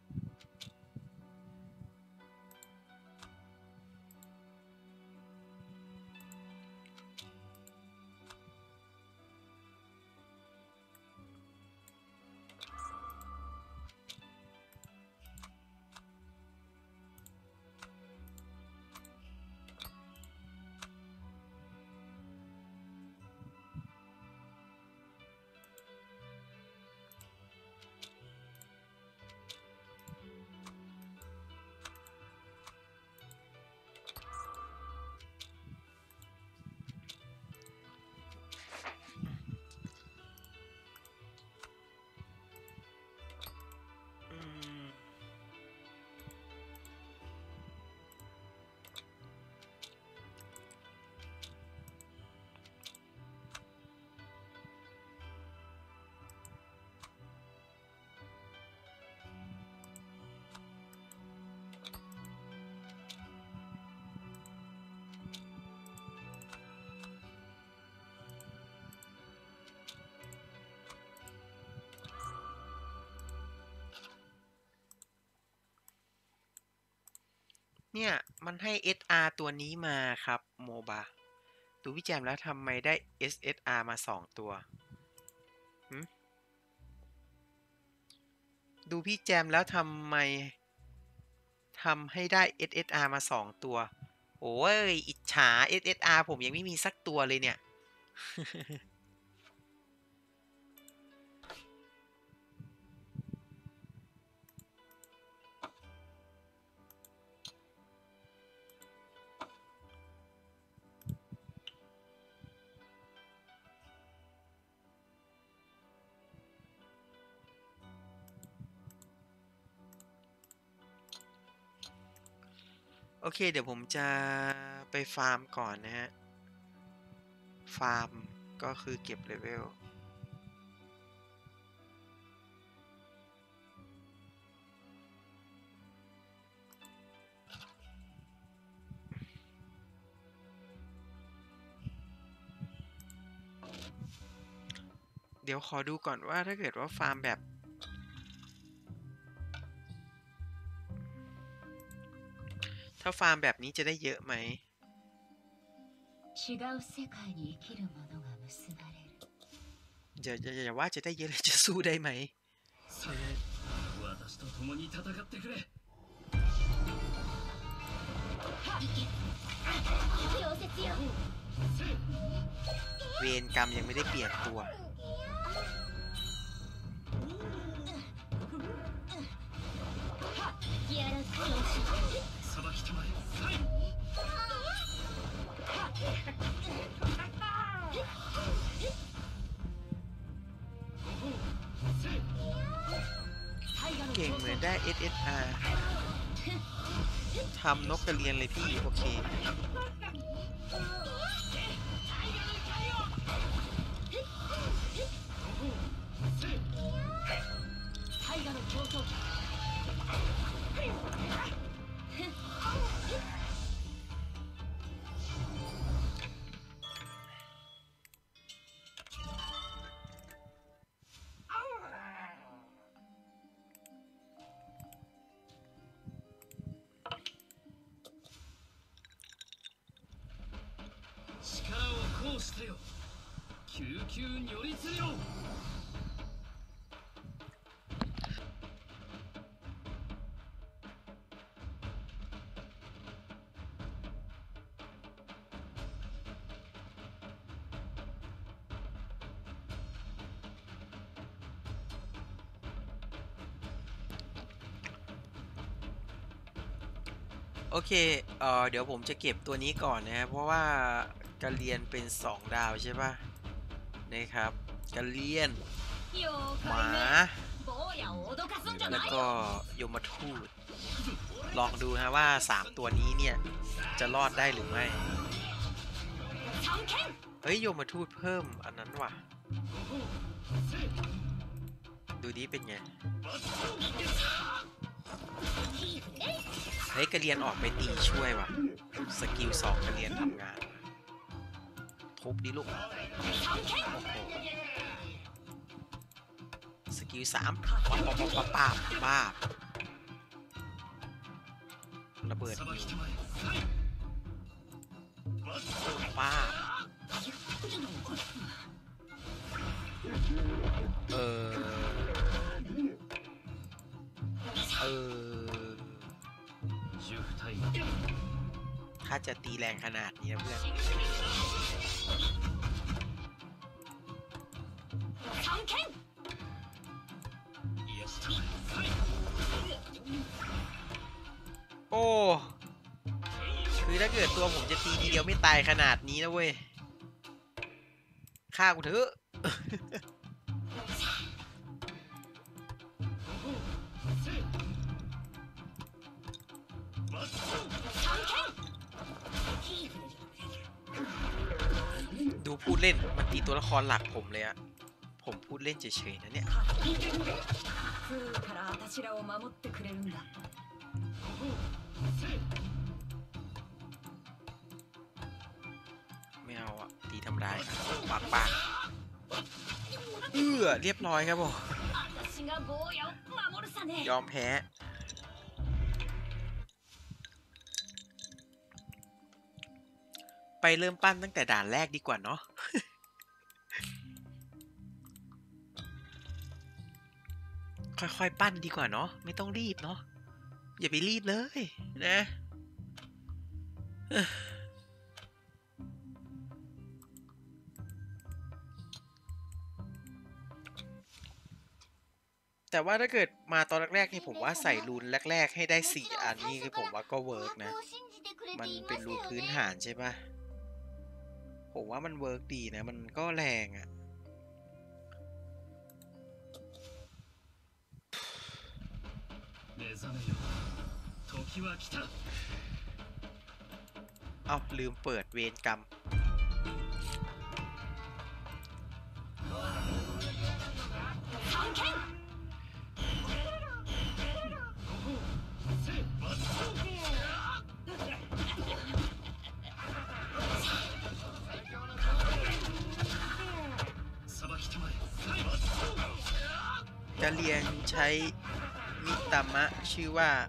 เนี่ยมันให้ SR ตัวนี้มาครับโมบาดูพี่แจมแล้วทำไมได้ SSR มา2ตัวดูพี่แจมแล้วทำไมทำให้ได้ SSR มา2 ตัว โอ้ย อิจฉา SSR ผมยังไม่มีสักตัวเลยเนี่ย โอเคเดี๋ยวผมจะไปฟาร์มก่อนนะฮะ ฟาร์มก็คือเก็บเลเวล เดี๋ยวขอดูก่อนว่าถ้าเกิดว่าฟาร์มแบบ ถ้าฟาร์มแบบนี้จะได้เยอะไหม違う世界に生きる者が結ばれる。 อย่าว่าจะได้เยอะเลยจะสู้ได้ไหม私と共に戦ってくれ。 溶接よ。 เวรกรรมยังไม่ได้เปลี่ยนตัวやらせよし。 さばきたまえ。 เก่งเหมือนได้ SSR ทำนกกระเรียนเลยพี่ โอเค力を行使せよ。救急如律令。 โอเค เดี๋ยวผมจะเก็บตัวนี้ก่อนนะเพราะว่าการเรียนเป็น2 ดาวใช่ปะนะครับการเรียนหมา แล้วก็ยมทูต ลองดูนะว่า3 ตัวนี้เนี่ยจะรอดได้หรือไม่ เฮ้ย ยมทูตเพิ่มอันนั้นว่ะ ดูนี้เป็นไง เฮ้ยกระเรียนออกไปตีช่วยว่ะ สกิล2กระเรียนทำงาน ทุบดิลูก โอ้โห สกิล3ป้าบ้าระเบิดนิวป้าถ้าจะตีแรงขนาดนี้นะเพื่อนโอ้คือถ้าเกิดตัวผมจะตีทีเดียวไม่ตายขนาดนี้นะเว้ยฆ่ากูเถอะดูพูดเล่นมันตีตัวละครหลักผมเลยอะผมพูดเล่นเฉยๆนะเนี่ยไม่เอาอะตีทำร้ายปากเรียบร้อยครับผมยอมแพ้ไปเริ่มปั้นตั้งแต่ด่านแรกดีกว่าเนาะ ขค่อยๆปั้นดีกว่าเนาะไม่ต้องรีบเนาะอย่าไปรีบเลยนะแต่ว่าถ้าเกิดมาตอนแรกๆนี่ผมว่าใส่รูนแรกๆให้ได้4 อันนี่คือผมว่าก็เวิร์กนะมันเป็นรูนพื้นฐานใช่ปะผมว่ามันเวิร์กดีนะมันก็แรงอะเอาลืมเปิดเวรกรรมกะเรียนใช้มิตามะชื่อว่า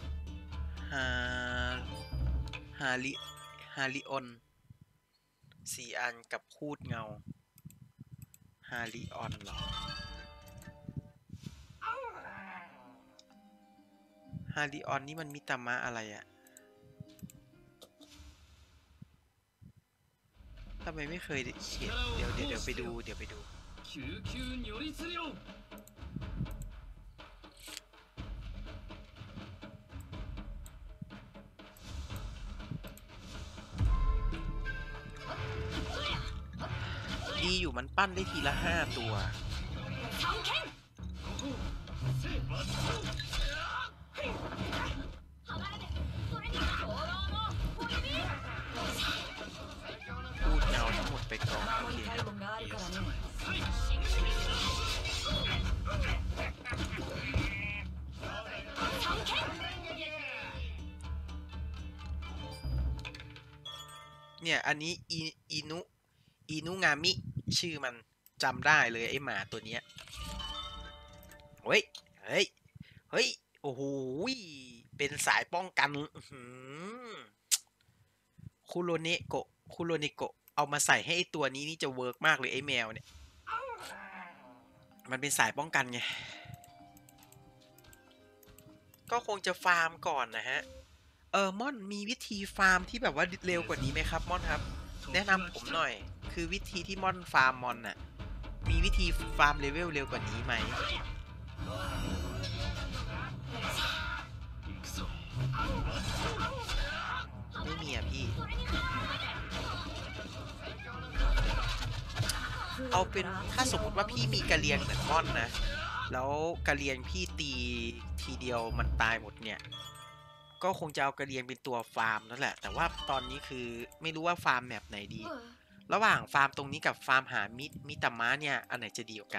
ฮาริออน4 อันกับคูดเงาฮาริออนเหรอฮาริออนนี่มันมิตามะอะไรอะทำไมไม่เคยเห็นเดี๋ยวไปดูดีอยู่มันปั้นได้ทีละ5 ตัวพูดเงาทั้งหมดไปก่อนโอเคเนี่ยอันนี้อินุงามิชื่อมันจำได้เลยไอหมาตัวเนี้ยเฮ้ยโอ้โหเป็นสายป้องกันคุโรเนโกะเอามาใส่ให้ไอตัวนี้นี่จะเวิร์กมากเลยไอแมวเนี่ยมันเป็นสายป้องกันไงก็คงจะฟาร์มก่อนนะฮะม่อนมีวิธีฟาร์มที่แบบว่าเร็วกว่านี้ไหมครับม่อนครับแนะนำผมหน่อยคือวิธีที่ม่อนฟาร์มมอนน่ะมีวิธีฟาร์มเลเวลเร็วกว่านี้ไหมไม่มีอ่ะพี่เอาเป็นถ้าสมมติว่าพี่มีกะเลียงเหมือนม่อนนะแล้วกะเลียงพี่ตีทีเดียวมันตายหมดเนี่ยก็คงจะเอากระเลียงเป็นตัวฟาร์มนั่นแหละแต่ว่าตอนนี้คือไม่รู้ว่าฟาร์มแมปไหนดีระหว่างฟาร์มตรงนี้กับฟาร์มหามิตามะเนี่ยอันไหนจะดีกว่ากัน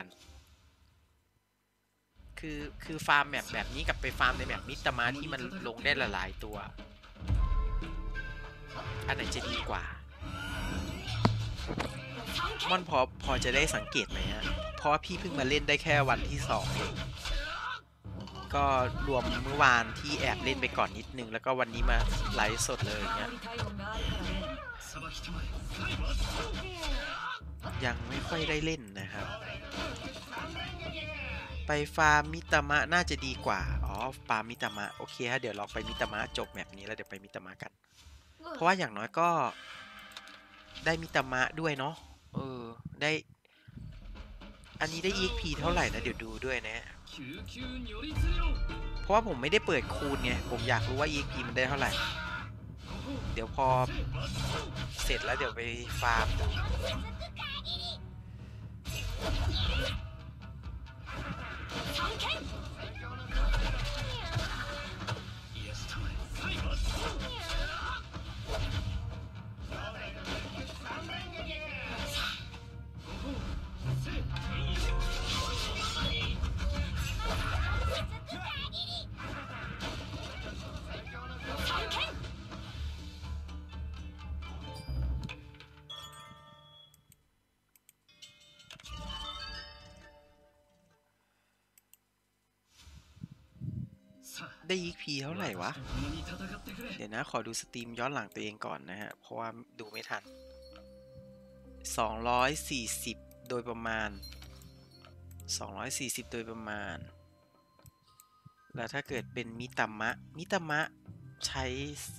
คือฟาร์มแบบนี้กับไปฟาร์มในแบบมิตามะที่มันลงได้หลายๆตัวอันไหนจะดีกว่าม่อนพอจะได้สังเกตไหมฮะเพราะว่าพี่เพิ่งมาเล่นได้แค่วันที่2เองก็รวมเมื่อวานที่แอบเล่นไปก่อนนิดนึงแล้วก็วันนี้มาไลฟ์สดเลยเงี้ยยังไม่ค่อยได้เล่นนะครับไปฟาร์มมิตามะน่าจะดีกว่าอ๋อฟาร์มมิตามะโอเคฮะเดี๋ยวเราไปมิตามะจบแบบนี้แล้วเดี๋ยวไปมิตามะกันเพราะว่าอย่างน้อยก็ได้มิตามะด้วยเนาะได้อันนี้ได้ EXP เท่าไหร่นะเดี๋ยวดูด้วยนะเพราะว่าผมไม่ได้เปิดคูณไงผมอยากรู้ว่า EXP มันได้เท่าไหร่เดี๋ยวพอเสร็จแล้วเดี๋ยวไปฟาร์มได้ EXP เท่าไหร่วะเดี๋ยวนะขอดูสตรีมย้อนหลังตัวเองก่อนนะฮะเพราะว่าดูไม่ทัน240โดยประมาณ240โดยประมาณแล้วถ้าเกิดเป็นมิตามะใช้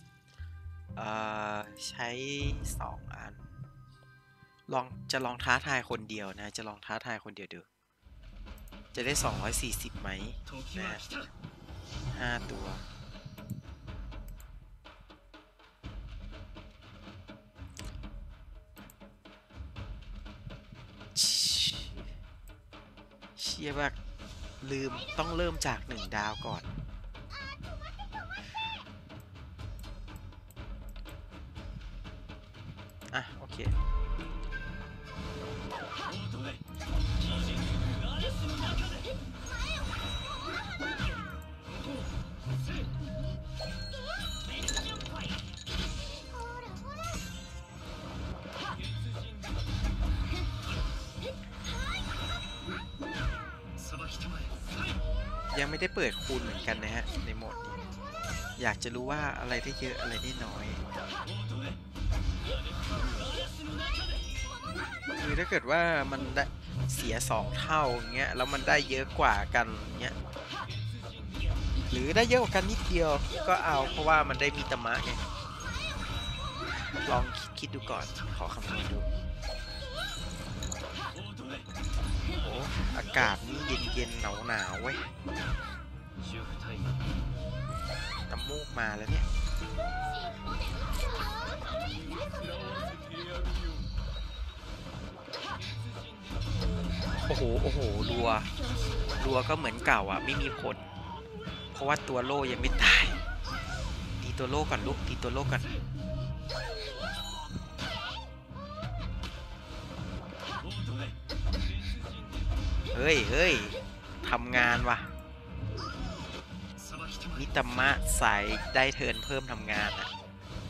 ใช้2 อันจะลองท้าทายคนเดียวนะจะลองท้าทายคนเดียวดูจะได้240ไหมนะ5 ตัวเชียแบบลืมต้องเริ่มจาก1 ดาวก่อนอ่ะโอเคยังไม่ได้เปิดคูณเหมือนกันนะฮะในโหมดนี้อยากจะรู้ว่าอะไรได้เยอะอะไรได้น้อยคือถ้าเกิดว่ามันได้เสีย2 เท่าอย่างเงี้ยแล้วมันได้เยอะกว่ากันเงี้ยหรือได้เยอะกว่ากันนิดเดียวก็เอาเพราะว่ามันได้มีตามะไงลองคิดดูก่อนขอคำนวณดูโอ้อากาศนี่เย็นๆหนาวๆเว้ยน้ำมูกมาแล้วเนี่ยโอ้โหรัวก็เหมือนเก่าอ่ะไม่มีผลเพราะว่าตัวโล่ยังไม่ตายตีตัวโล่ก่อนลูกตีตัวโล่ก่อนเฮ้ยทำงานว่ะมิตามะสายได้เทิร์นเพิ่มทำงานอ่ะ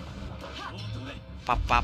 ปับ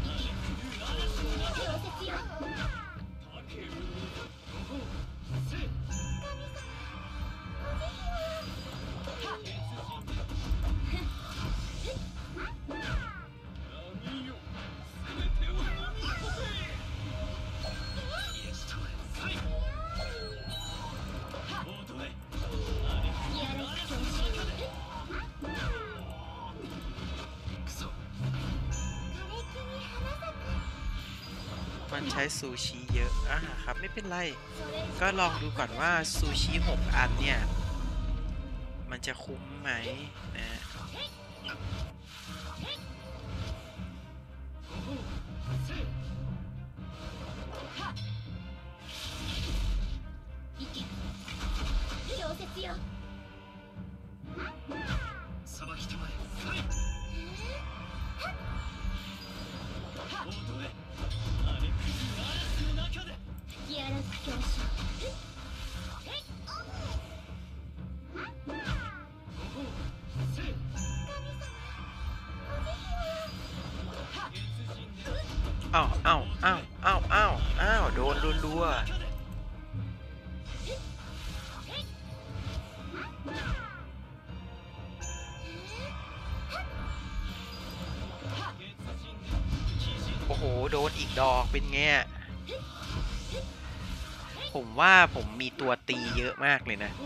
มันใช้ซูชิเยอะครับไม่เป็นไรก็ลองดูก่อนว่าซูชิ6 อันเนี่ยมันจะคุ้มไหมนะอ้าวโดนรัวโอ้โหโดนอีกดอกเป็นไงผมว่าผมมีตัวตีเยอะมากเลยนะ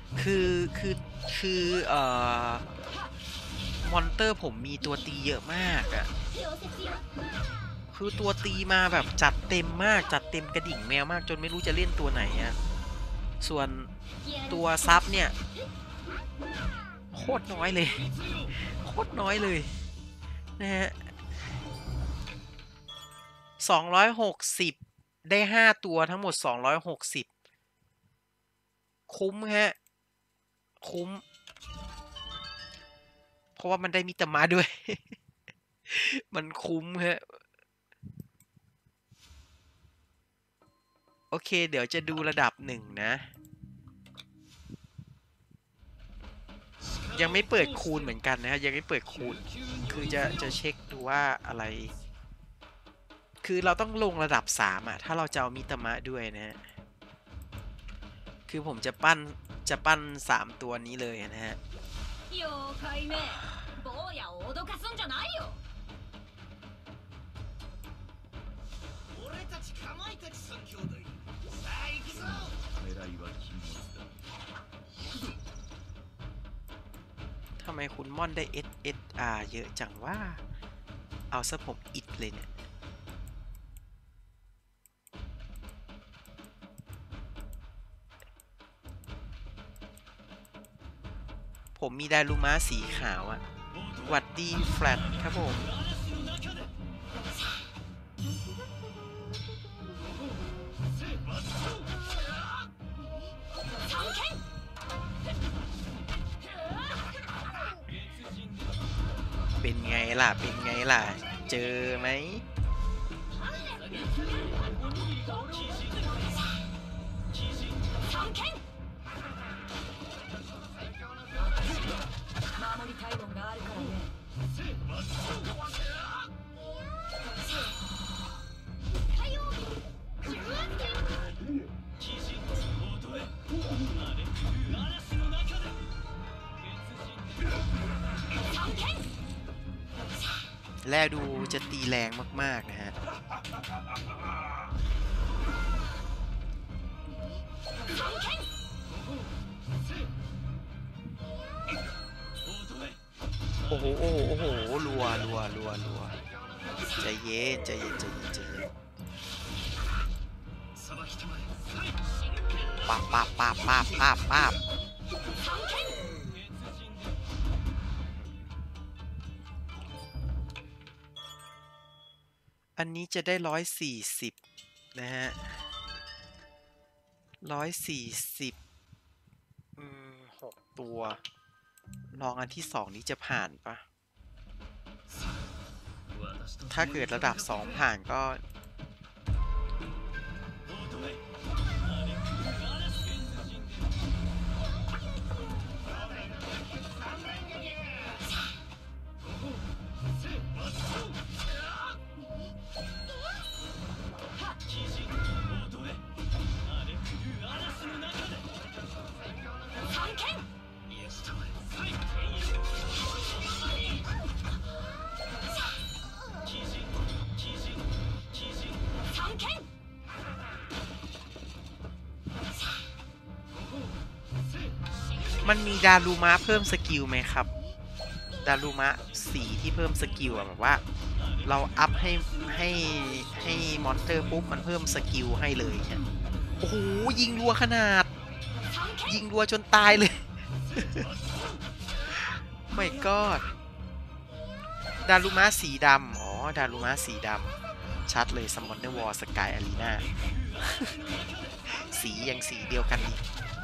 คือมอนเตอร์ผมมีตัวตีเยอะมากอะคือตัวตีมาแบบจัดเต็มมากจัดเต็มกระดิ่งแมวมากจนไม่รู้จะเล่นตัวไหนอะส่วนตัวซับเนี่ยโคตรน้อยเลยนะฮะ260ได้5 ตัวทั้งหมด260คุ้มฮะคุ้มเพราะว่ามันได้มิตามะด้วย มันคุ้มฮะโอเคเดี๋ยวจะดูระดับ1นะยังไม่เปิดคูณเหมือนกันนะฮะยังไม่เปิดคูณคือจะเช็คดูว่าอะไรคือเราต้องลงระดับ3ถ้าเราจะเอามิตามะด้วยนะฮะคือผมจะปั้น3 ตัวนี้เลยนะฮะไมคุณม่อนได้ SSR เยอะจังว่าเอาซะผมอิดเลยเนี่ยผมมีดารุมะสีขาวอะหวัดดีแฟลตครับผมเป็นไงล่ะเป็นไงล่ะเจอไหมแลดูจะตีแรงมากๆนะฮะโอ้โหโอ้โหโอ้โหรัวใจเย็นใจเย็นใจเย็นใจเย็นปั๊บปั๊บปั๊บปั๊บปั๊บปั๊บอันนี้จะได้140นะฮะ140 6 ตัวลองอันที่2นี้จะผ่านปะถ้าเกิดระดับ2ผ่านก็มันมีดารุมะเพิ่มสกิลไหมครับดารุมะสีที่เพิ่มสกิลอะแบบว่าเราอัพให้มอนสเตอร์ปุ๊บมันเพิ่มสกิลให้เลยเนี่ยโอ้โหยิงรัวขนาดยิงรัวจนตายเลย ไม่ก็ดารุมะสีดำอ๋อดารุมะสีดำชัดเลยซัมมอนเดอร์วอลสกายอารีนาสียังสีเดียวกันอีก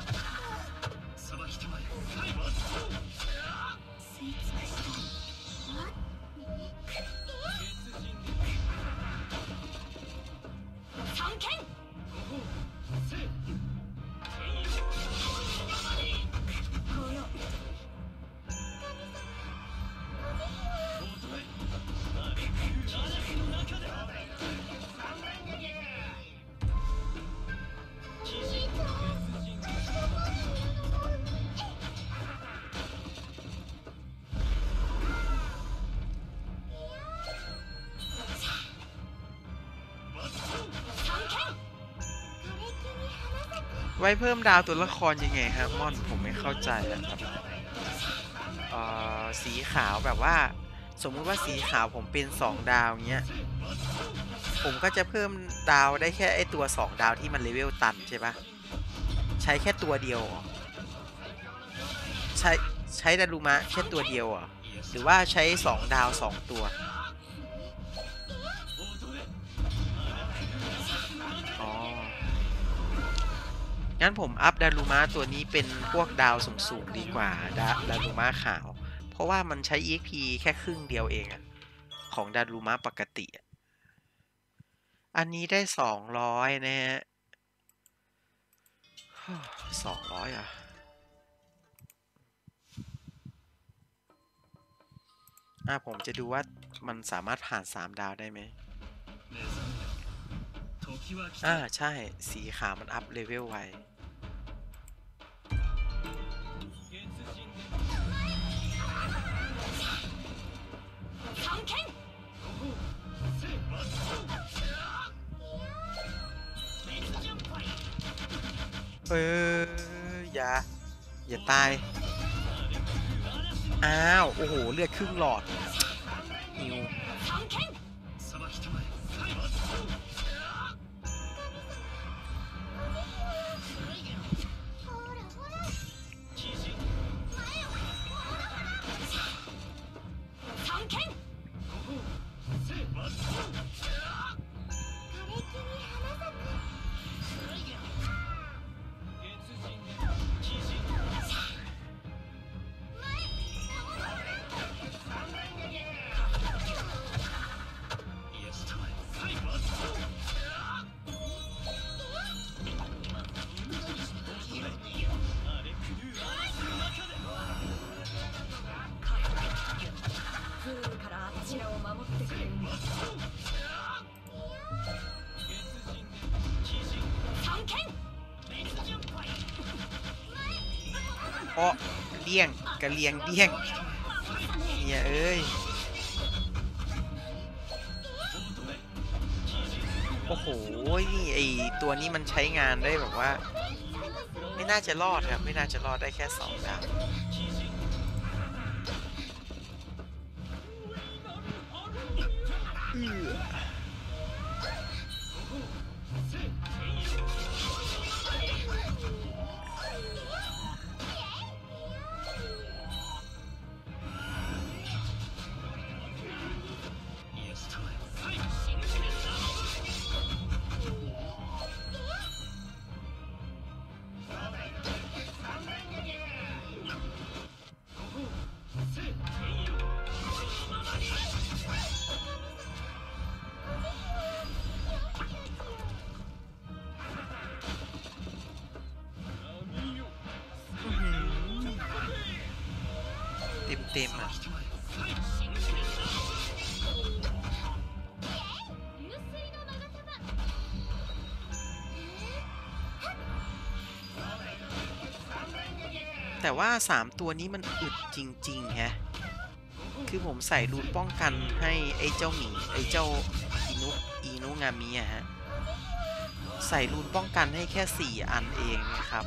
ไว้เพิ่มดาวตัวละครยังไงครับม่อนผมไม่เข้าใจครับสีขาวแบบว่าสมมุติว่าสีขาวผมเป็น2ดาวเงี้ยผมก็จะเพิ่มดาวได้แค่ไอตัว2ดาวที่มันเลเวลตันใช่ปะใช้แค่ตัวเดียวใช้ดารุมะแค่ตัวเดียวหรือว่าใช้2ดาว2ตัวงั้นผมอัพดารุมะตัวนี้เป็นพวกดาวสูงๆดีกว่าดารุมะขาวเพราะว่ามันใช้ EXP แค่ครึ่งเดียวเองของดารุมะปกติอันนี้ได้200นะฮะ200ผมจะดูว่ามันสามารถผ่าน3ดาวได้ไหมใช่สีขาวมันอัพเลเวลไวอย่าตายอ้าว โอ้โห เลือดครึ่งหลอดหิวอ้อเลี่ยงกระเลียงเลี่ยงเนี่ยเอ้ยโอ้โหนี่ไอตัวนี้มันใช้งานได้แบบว่าไม่น่าจะรอดครับไม่น่าจะรอดได้แค่2 ดาวเต็มอ่ะแต่ว่า3ตัวนี้มันอึดจริงๆฮะคือผมใส่รูนป้องกันให้ไอ้เจ้าหมีไอ้เจ้าอีนุงามิอะฮะใส่รูนป้องกันให้แค่4 อันเองนะครับ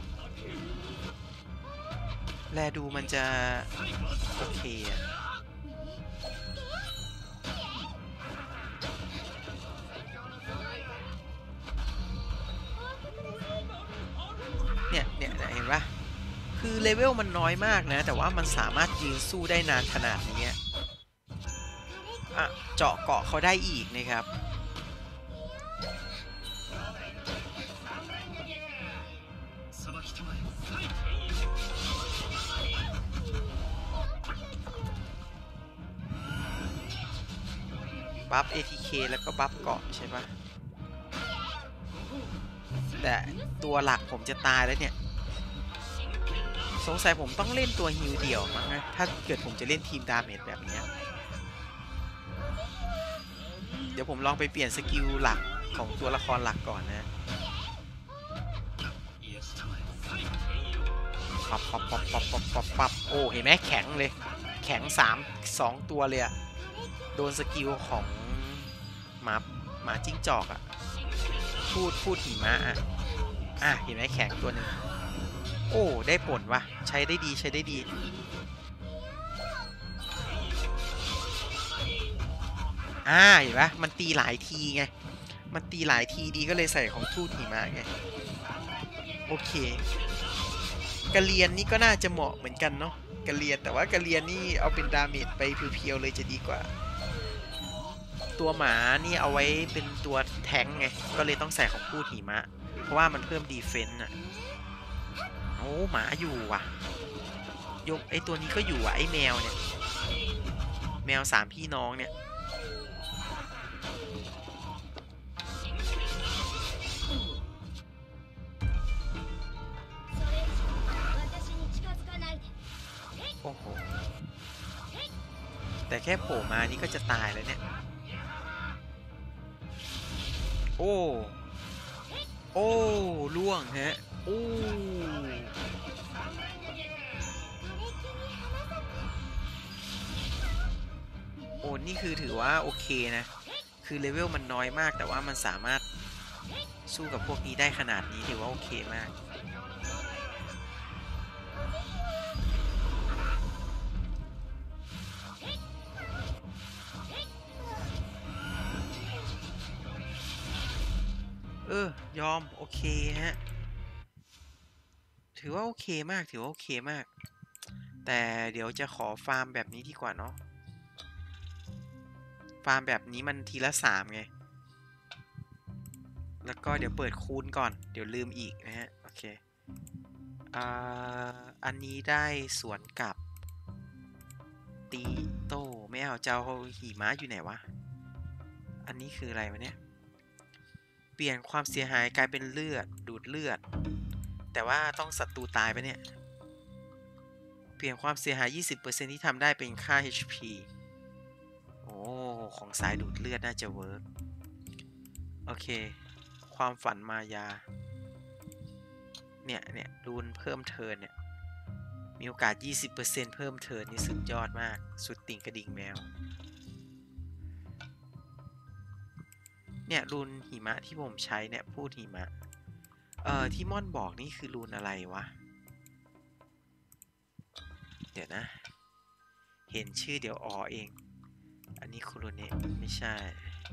แลดูมันจะโอเคอะเนี่ยเห็นปะคือเลเวลมันน้อยมากนะแต่ว่ามันสามารถยืนสู้ได้นานขนาดนี้อ่ะเจาะเกาะเขาได้อีกนะครับบัฟ ATK แล้วก็บัฟเกาะใช่ปะแต่ตัวหลักผมจะตายแล้วเนี่ยสงสัยผมต้องเล่นตัวฮิลเดี่ยวมั้งนะถ้าเกิดผมจะเล่นทีมดาเมจแบบนี้เดี๋ยวผมลองไปเปลี่ยนสกิลหลักของตัวละครหลักก่อนนะปับโอ้เห็นไหมแข็งเลยแข็ง2 ตัวเลยอะโดนสกิลของหมาจิ้งจอกอะพูดหิมะอ่ะเห็นไหมแข็งตัวหนึ่งโอ้ได้ผลวะใช้ได้ดีเห็นปะมันตีหลายทีไงมันตีหลายทีดีก็เลยใส่ของทูตหิมะไงโอเคกระเรียนนี่ก็น่าจะเหมาะเหมือนกันเนาะกระเรียนแต่ว่ากระเรียนนี่เอาเป็นดาเมจไปเพียวๆเลยจะดีกว่าตัวหมานี่เอาไว้เป็นตัวแทงไงก็เลยต้องใส่ของทูตหิมะเพราะว่ามันเพิ่มดีเฟนส์อะโอ้หมาอยู่ว่ะยกไอตัวนี้ก็อยู่ว่ะไอแมวเนี่ยแมว3 พี่น้องเนี่ยโอ้โหแต่แค่โผล่มานี่ก็จะตายแล้วเนี่ยโอ้ล่วงฮะโอ้นี่คือถือว่าโอเคนะคือเลเวลมันน้อยมากแต่ว่ามันสามารถสู้กับพวกนี้ได้ขนาดนี้ถือว่าโอเคมากยอมโอเคฮะถือว่าโอเคมากถือว่าโอเคมากแต่เดี๋ยวจะขอฟาร์มแบบนี้ดีกว่าเนาะฟาร์มแบบนี้มันทีละ3ไงแล้วก็เดี๋ยวเปิดคูณก่อนเดี๋ยวลืมอีกนะฮะโอเคอันนี้ได้สวนกับตีโต้ไม่เอาเจ้าหิมะอยู่ไหนวะอันนี้คืออะไรวะเนี่ยเปลี่ยนความเสียหายกลายเป็นเลือดดูดเลือดแต่ว่าต้องศัตรูตายไปเนี่ยเปลี่ยนความเสียหาย 20% ที่ทำได้เป็นค่า HP โอ้ของสายดูดเลือดน่าจะเวิร์กโอเคความฝันมายาเนี่ยรูนเพิ่มเทิร์นเนี่ยมีโอกาส 20% เพิ่มเทิร์นนี่สุดยอดมากสุดติ่งกระดิ่งแมวเนี่ยรูนหิมะที่ผมใช้เนี่ยพูดหิมะที่ม่อนบอกนี่คือรูนอะไรวะเดี๋ยวนะเห็นชื่อเดี๋ยวเองอันนี้คุโรเนะไม่ใช่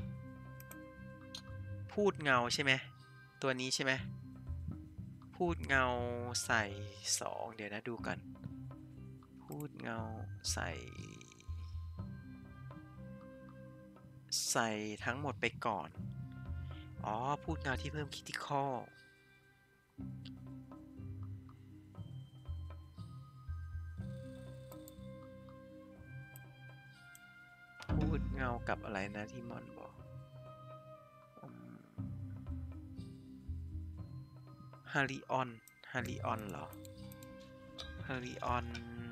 พูดเงาใช่ไหมตัวนี้ใช่ไหมพูดเงาใส่2เดี๋ยวนะดูกันพูดเงาใส่ทั้งหมดไปก่อนอ๋อพูดเงาที่เพิ่มคิติคอลพูดเงากับอะไรนะที่มอนบอกฮาริออนเหรอฮาริออน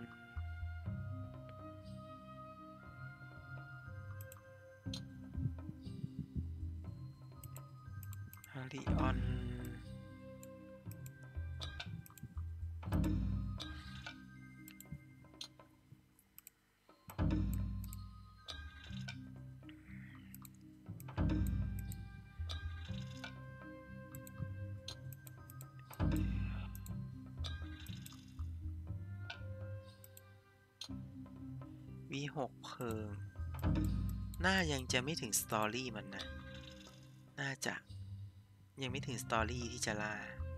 V6 เพลิงน่ายังจะไม่ถึงสตอรี่มันนะน่าจะยังไม่ถึงสตอรี่ที่จะล่า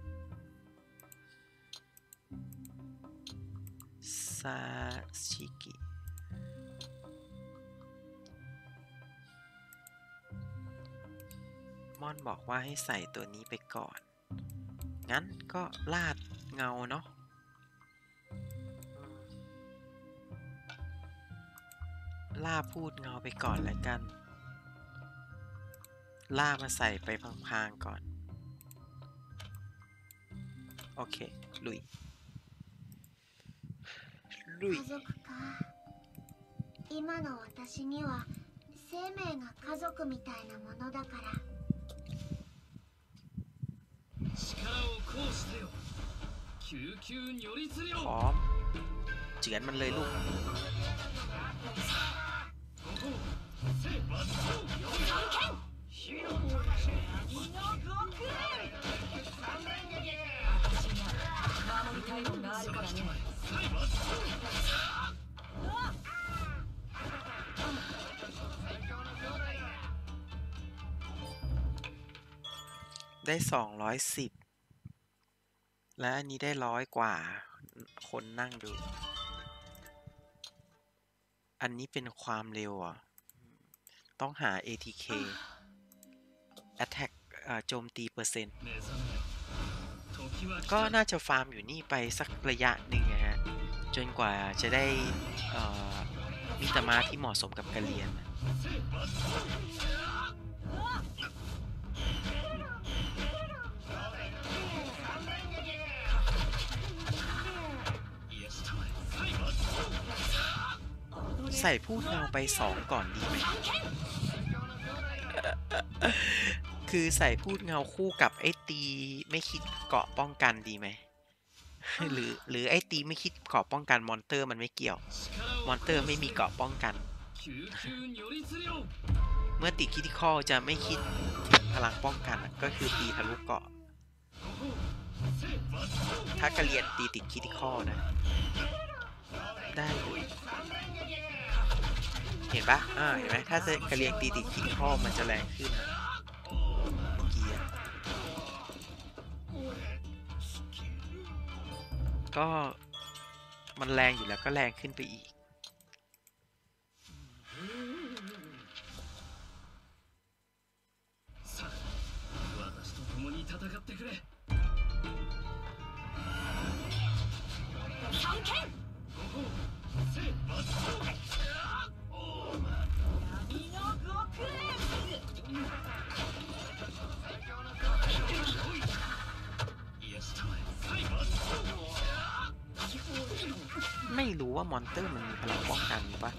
ซาชิกิม่อนบอกว่าให้ใส่ตัวนี้ไปก่อนงั้นก็ลาดเงาเนาะล่าพูดเงาไปก่อนแล้วกันล่ามาใส่ไปพลางๆก่อนโอเคลุย家族か今の私には生命が家族みたいなものだから力を行使せよ救急如律令พร้อมเจือนมันเลยลูกได้210และอันนี้ได้100กว่าคนนั่งดูอันนี้เป็นความเร็วอ่ะต้องหา ATK Attack โจมตีเปอร์เซ็นต์ก็น่าจะฟาร์มอยู่นี่ไปสักระยะหนึ่งนะฮะจนกว่าจะได้มิตรมาที่เหมาะสมกับการเรียนใส่พูดเงาไป2ก่อนดีไหม คือใส่พูดเงาคู่กับไอ้ตีไม่คิดเกาะป้องกันดีไหม หรือไอ้ตีไม่คิดเกาะป้องกันมอนเตอร์มันไม่เกี่ยวมอนเตอร์ไม่มีเกาะป้องกัน เมื่อติดคิติคอลจะไม่คิดพลังป้องกันก็คือตีทะลุเกาะถ้ากระเรียนตีติดคิติคอลนะได้อยู่เห็นปะเห็นไหมถ้ากระเรียนตีติดคิติคอลมันจะแรงขึ้นเมื่อกี้ก็มันแรงอยู่แล้วก็แรงขึ้นไปอีกไม่รู้ว่ามอนเตอร์มันมีพลังป้องกันปะ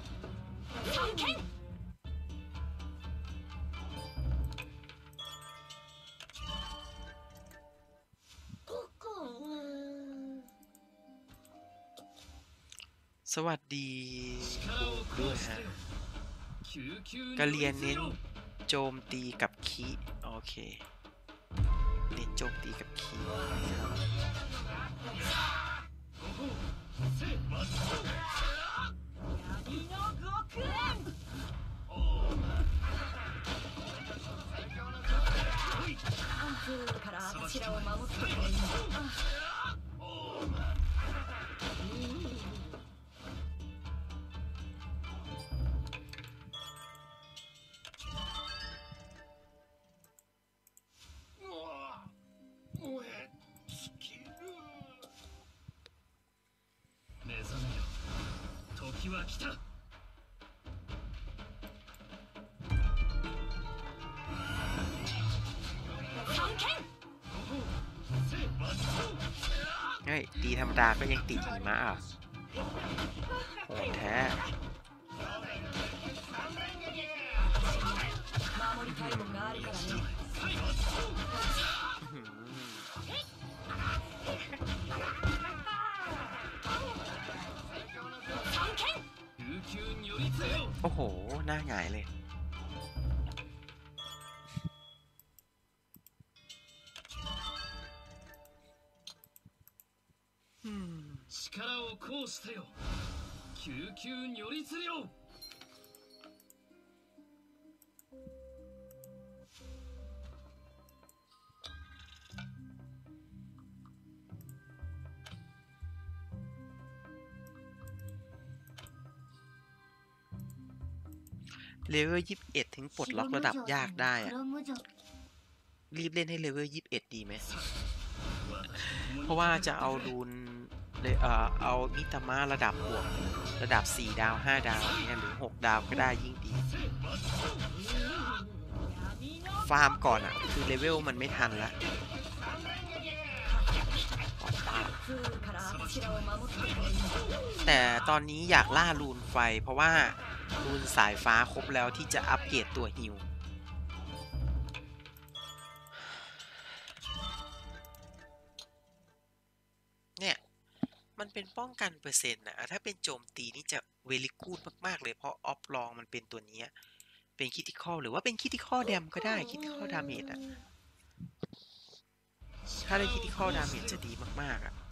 สวัสดีด้วยฮะกะเรียนเน้นโจมตีกับคีโอเคเน้นโจมตีกับคีเฮ้ยตีธรรมดาก็ยังติดหิมะอ่ะโหดแท้โอ้โหหน้าหงายเลย力を行使せよ救急如律令เลเวล21ถึงปลดล็อกระดับยากได้อะรีบเล่นให้เลเวล21ดีไหมเพราะว่าจะเอารูนเอามิตามะระดับบวกระดับ4 ดาว 5 ดาวเนี่ยหรือ6 ดาวก็ได้ยิ่งดีฟาร์มก่อนอ่ะคือเลเวลมันไม่ทันแล้วแต่ตอนนี้อยากล่ารูนไฟเพราะว่ารูนสายฟ้าครบแล้วที่จะอัปเกรดตัวฮิวเนี่ยมันเป็นป้องกันเปอร์เซ็นต์นะถ้าเป็นโจมตีนี่จะเวลิกูดมากๆเลยเพราะออฟลองมันเป็นตัวนี้เป็นคิติคอลหรือว่าเป็นคิติคอลแดมก็ได้คิติคอลดาเมจอะถ้าได้คิติคอลดาเมจจะดีมากๆอะ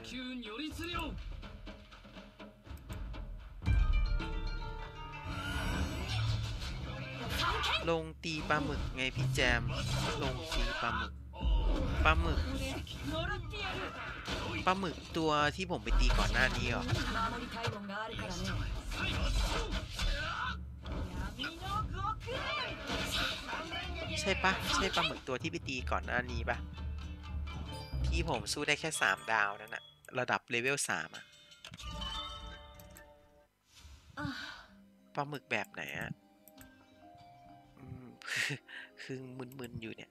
ลงตีปลาหมึกไงพี่แจมลงตีปลาหมึกตัวที่ผมไปตีก่อนหน้านี้เหรอใช่ปะใช่ปลาหมึกตัวที่ไปตีก่อนหน้านี้ปะที่ผมสู้ได้แค่3 ดาวนั่นน่ะระดับเลเวล3อะปลาหมึกแบบไหนอะคือมึนๆอยู่เนี่ย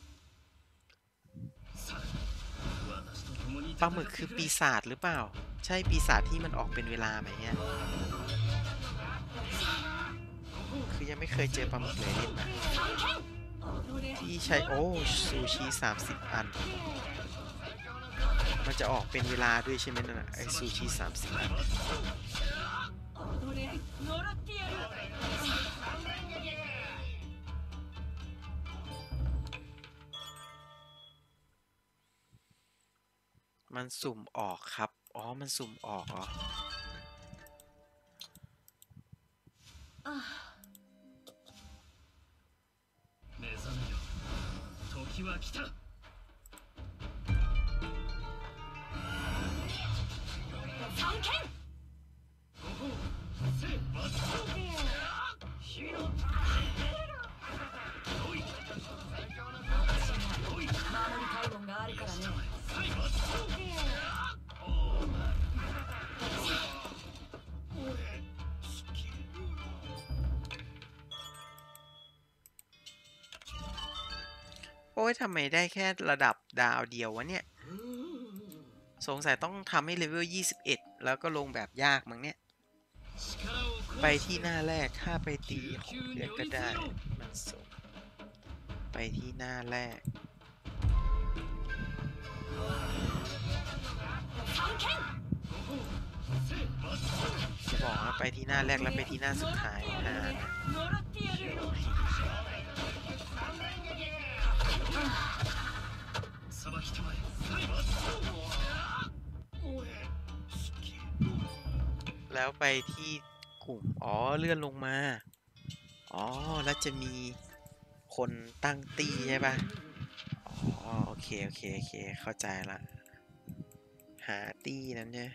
ปลาหมึกคือปีศาจหรือเปล่าใช่ปีศาจที่มันออกเป็นเวลาไหมเนี่ยคือยังไม่เคยเจอปลาหมึกเลยเล่นมาที่ใช้โอ้ซูชิ30 อันมันจะออกเป็นเวลาด้วยใช่ไหมนั่นน่ะไอซูชิ30 อันมันสุ่มออกครับอ๋อมันสุ่มออกเหรออ้ยทำไมได้แค่ระดับดาวเดียววะเนี่ยสงสัยต้องทำให้เลเวล21แล้วก็ลงแบบยากมั้งเนี่ยไปที่หน้าแรกถ้าไปตี6 เดือนก็ได้มันส่งไปที่หน้าแรกจะบอกว่าไปที่หน้าแรกแล้วไปที่หน้าสุดท้ายแล้วไปที่กลุ่มเลื่อนลงมาแล้วจะมีคนตั้งตีใช่ปะโอเคเข้าใจละหาตีนั้นเนี่ย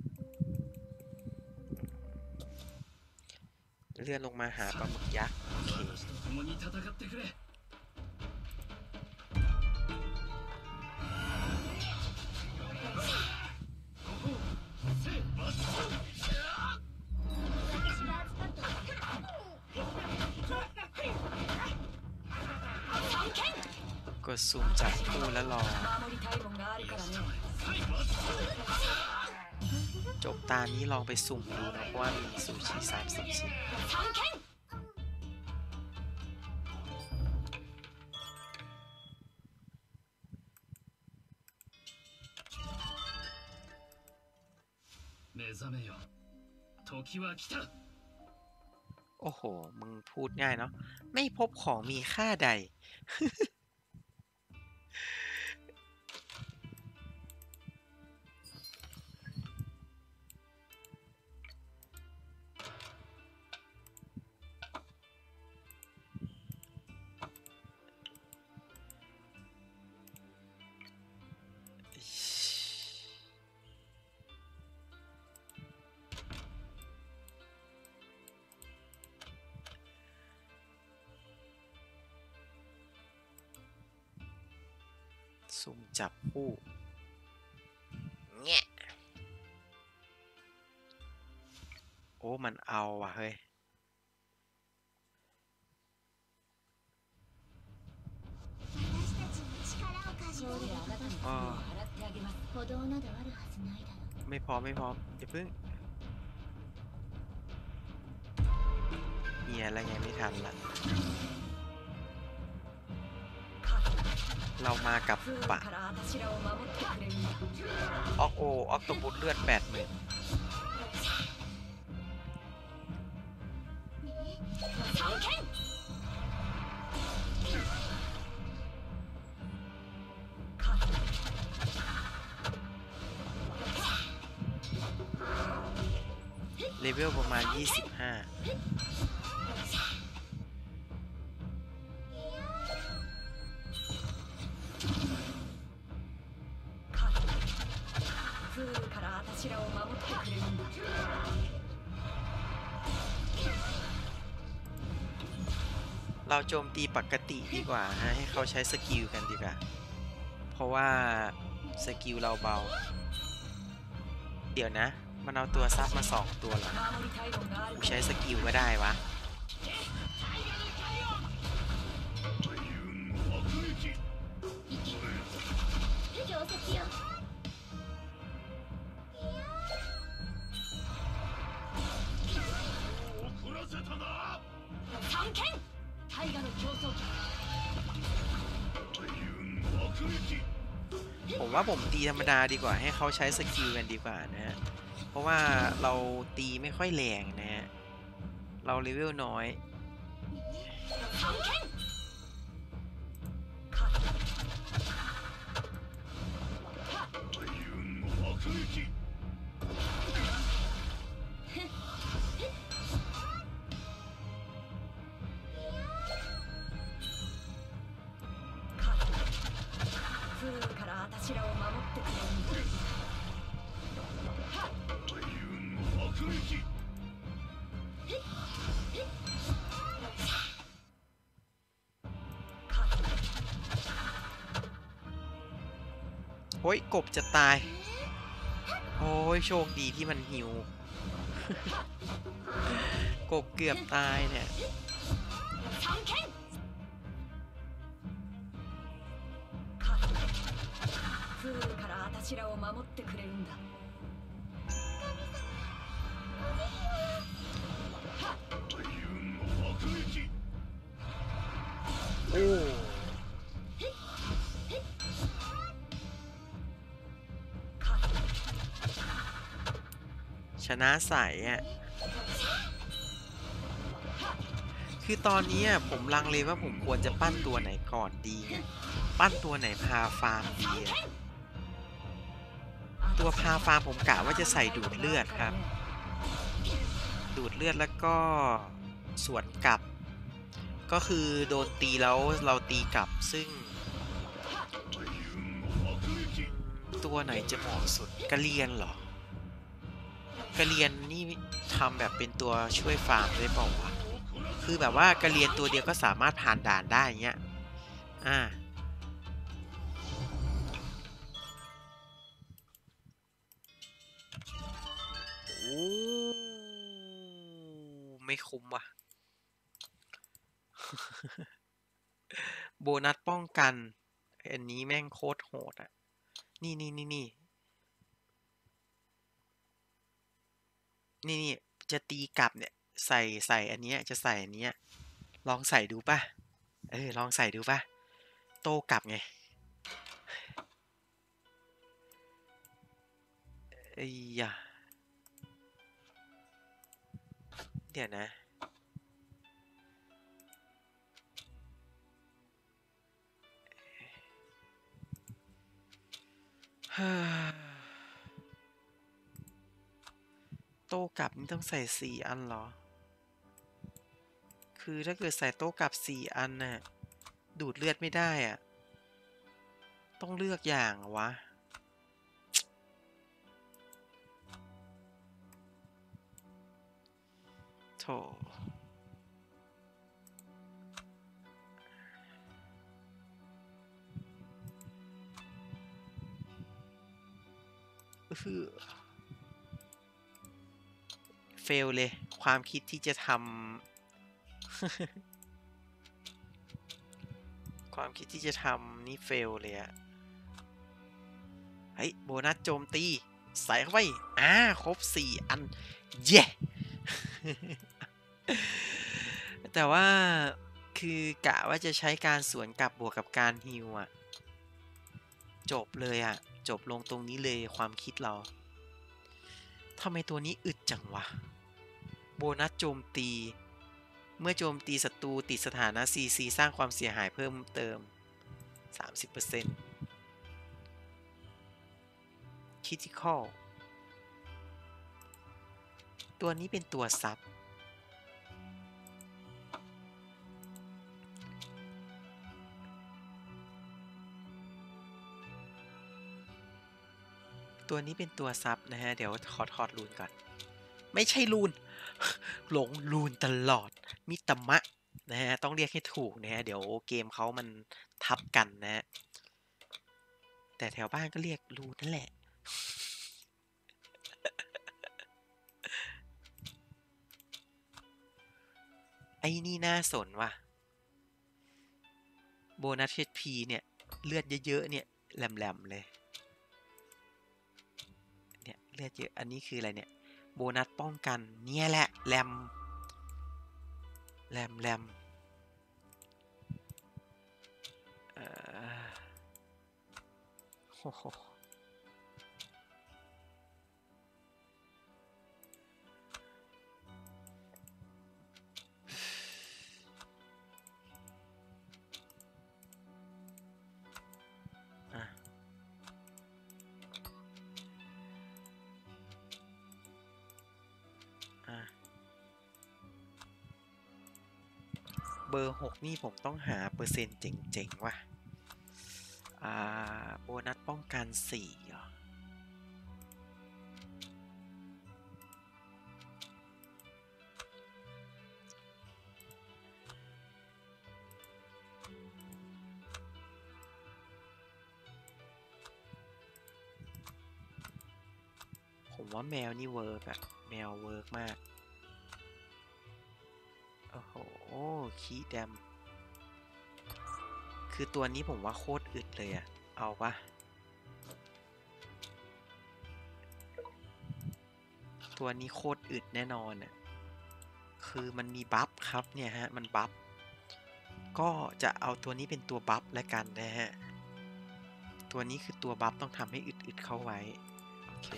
เลื่อนลงมาหาปลาหมึกยักษ์โอเคกดซูมจับคู่แล้วรอจบตานี้ลองไปสุ่มดูนะว่ามีซูชิ30 ชิ้นโอ้โหมึงพูดง่ายเนาะไม่พบของมีค่าใด สุ่มจับคู่แงะโอ้มันเอาว่ะเฮ้ยไม่พร้อมอย่าเพิ่งเมียอะไรไงไม่ทันละเรามากับปะออกตัวบุญเลือด80,000เลเวลประมาณ25เราโจมตีปกติดีกว่าให้เขาใช้สกิลกันดีกว่าเพราะว่าสกิลเราเบาเดี๋ยวนะมันเอาตัวซับมา2 ตัวหรอใช้สกิลก็ได้วะผมว่าผมตีธรรมดาดีกว่าให้เขาใช้สกิลกันดีกว่านะฮะเพราะว่าเราตีไม่ค่อยแรงนะฮะเราเลเวลน้อยโอ้ยกบจะตายโอ้ยโชคดีที่มันหิว กบเกือบตายเนี่ยプールからあたしらを守ってくれるんだ。 โอ้ชนะใสอ่ะคือตอนนี้ผมลังเลว่าผมควรจะปั้นตัวไหนก่อนดีไงปั้นตัวไหนพาฟาร์มดีอะตัวพาฟาร์มผมกะว่าจะใส่ดูดเลือดครับดูดเลือดแล้วก็สวนกลับก็คือโดนตีแล้วเราตีกลับซึ่งตัวไหนจะเหมาะสุดกะเลียนเหรอกะเลียนนี่ทำแบบเป็นตัวช่วยฟาร์มได้เปล่าวะคือแบบว่ากะเลียนตัวเดียวก็สามารถผ่านด่านได้เงี้ยโอ้ไม่คุ้มว่ะ โบนัสป้องกันอันนี้แม่งโคตรโหดอ่ะนี่จะตีกลับเนี่ยใส่อันเนี้ยจะใส่อันเนี้ยลองใส่ดูป่ะลองใส่ดูป่ะโตกลับไงอย่าเดี๋ยวนะโต้กลับนี่ต้องใส่4 อันเหรอคือถ้าเกิดใส่โต้กลับ4 อันน่ะดูดเลือดไม่ได้อ่ะต้องเลือกอย่างวะโถเฟลเลยความคิดที่จะทำ ความคิดที่จะทำนี่เฟลเลยอะเฮ้ยโบนัสโจมตีใส่เข้าไปครบ4 อันเย้ แต่ว่าคือกะว่าจะใช้การสวนกลับบวกกับการฮีลอะจบเลยอะจบลงตรงนี้เลยความคิดเราทำไมตัวนี้อึดจังวะโบนัสโจมตีเมื่อโจมตีศัตรูติดสถานะ CC สร้างความเสียหายเพิ่มเติม 30% Critical ตัวนี้เป็นตัวซับตัวนี้เป็นตัวซับนะฮะเดี๋ยวขอถอดรูนก่อนไม่ใช่รูน หลงรูนตลอดมิตมะนะฮะต้องเรียกให้ถูกนะฮะเดี๋ยวเกมเขามันทับกันนะฮะแต่แถวบ้านก็เรียกรูนนั่นแหละ ไอ้นี่น่าสนว่ะโบนัส HP เนี่ยเลือดเยอะๆเนี่ยแหลมๆเลยเนี่ยเลือดเยอะอันนี้คืออะไรเนี่ยโบนัสป้องกันเนี่ยแหละแหลมโอ้โหเบอร์ 6นี่ผมต้องหาเปอร์เซ็นต์เจ๋งๆว่ะโบนัสป้องกัน4เหรอผมว่าแมวนี่เวิร์กอะแมวเวิร์กมากโอ้โหคีแดมคือตัวนี้ผมว่าโคตรอึดเลยอะเอาปะตัวนี้โคตรอึดแน่นอนเนี่ยคือมันมีบัฟครับเนี่ยฮะมันบัฟก็จะเอาตัวนี้เป็นตัวบัฟแล้วกันนะฮะตัวนี้คือตัวบัฟต้องทำให้อึดๆเข้าไว้โอเค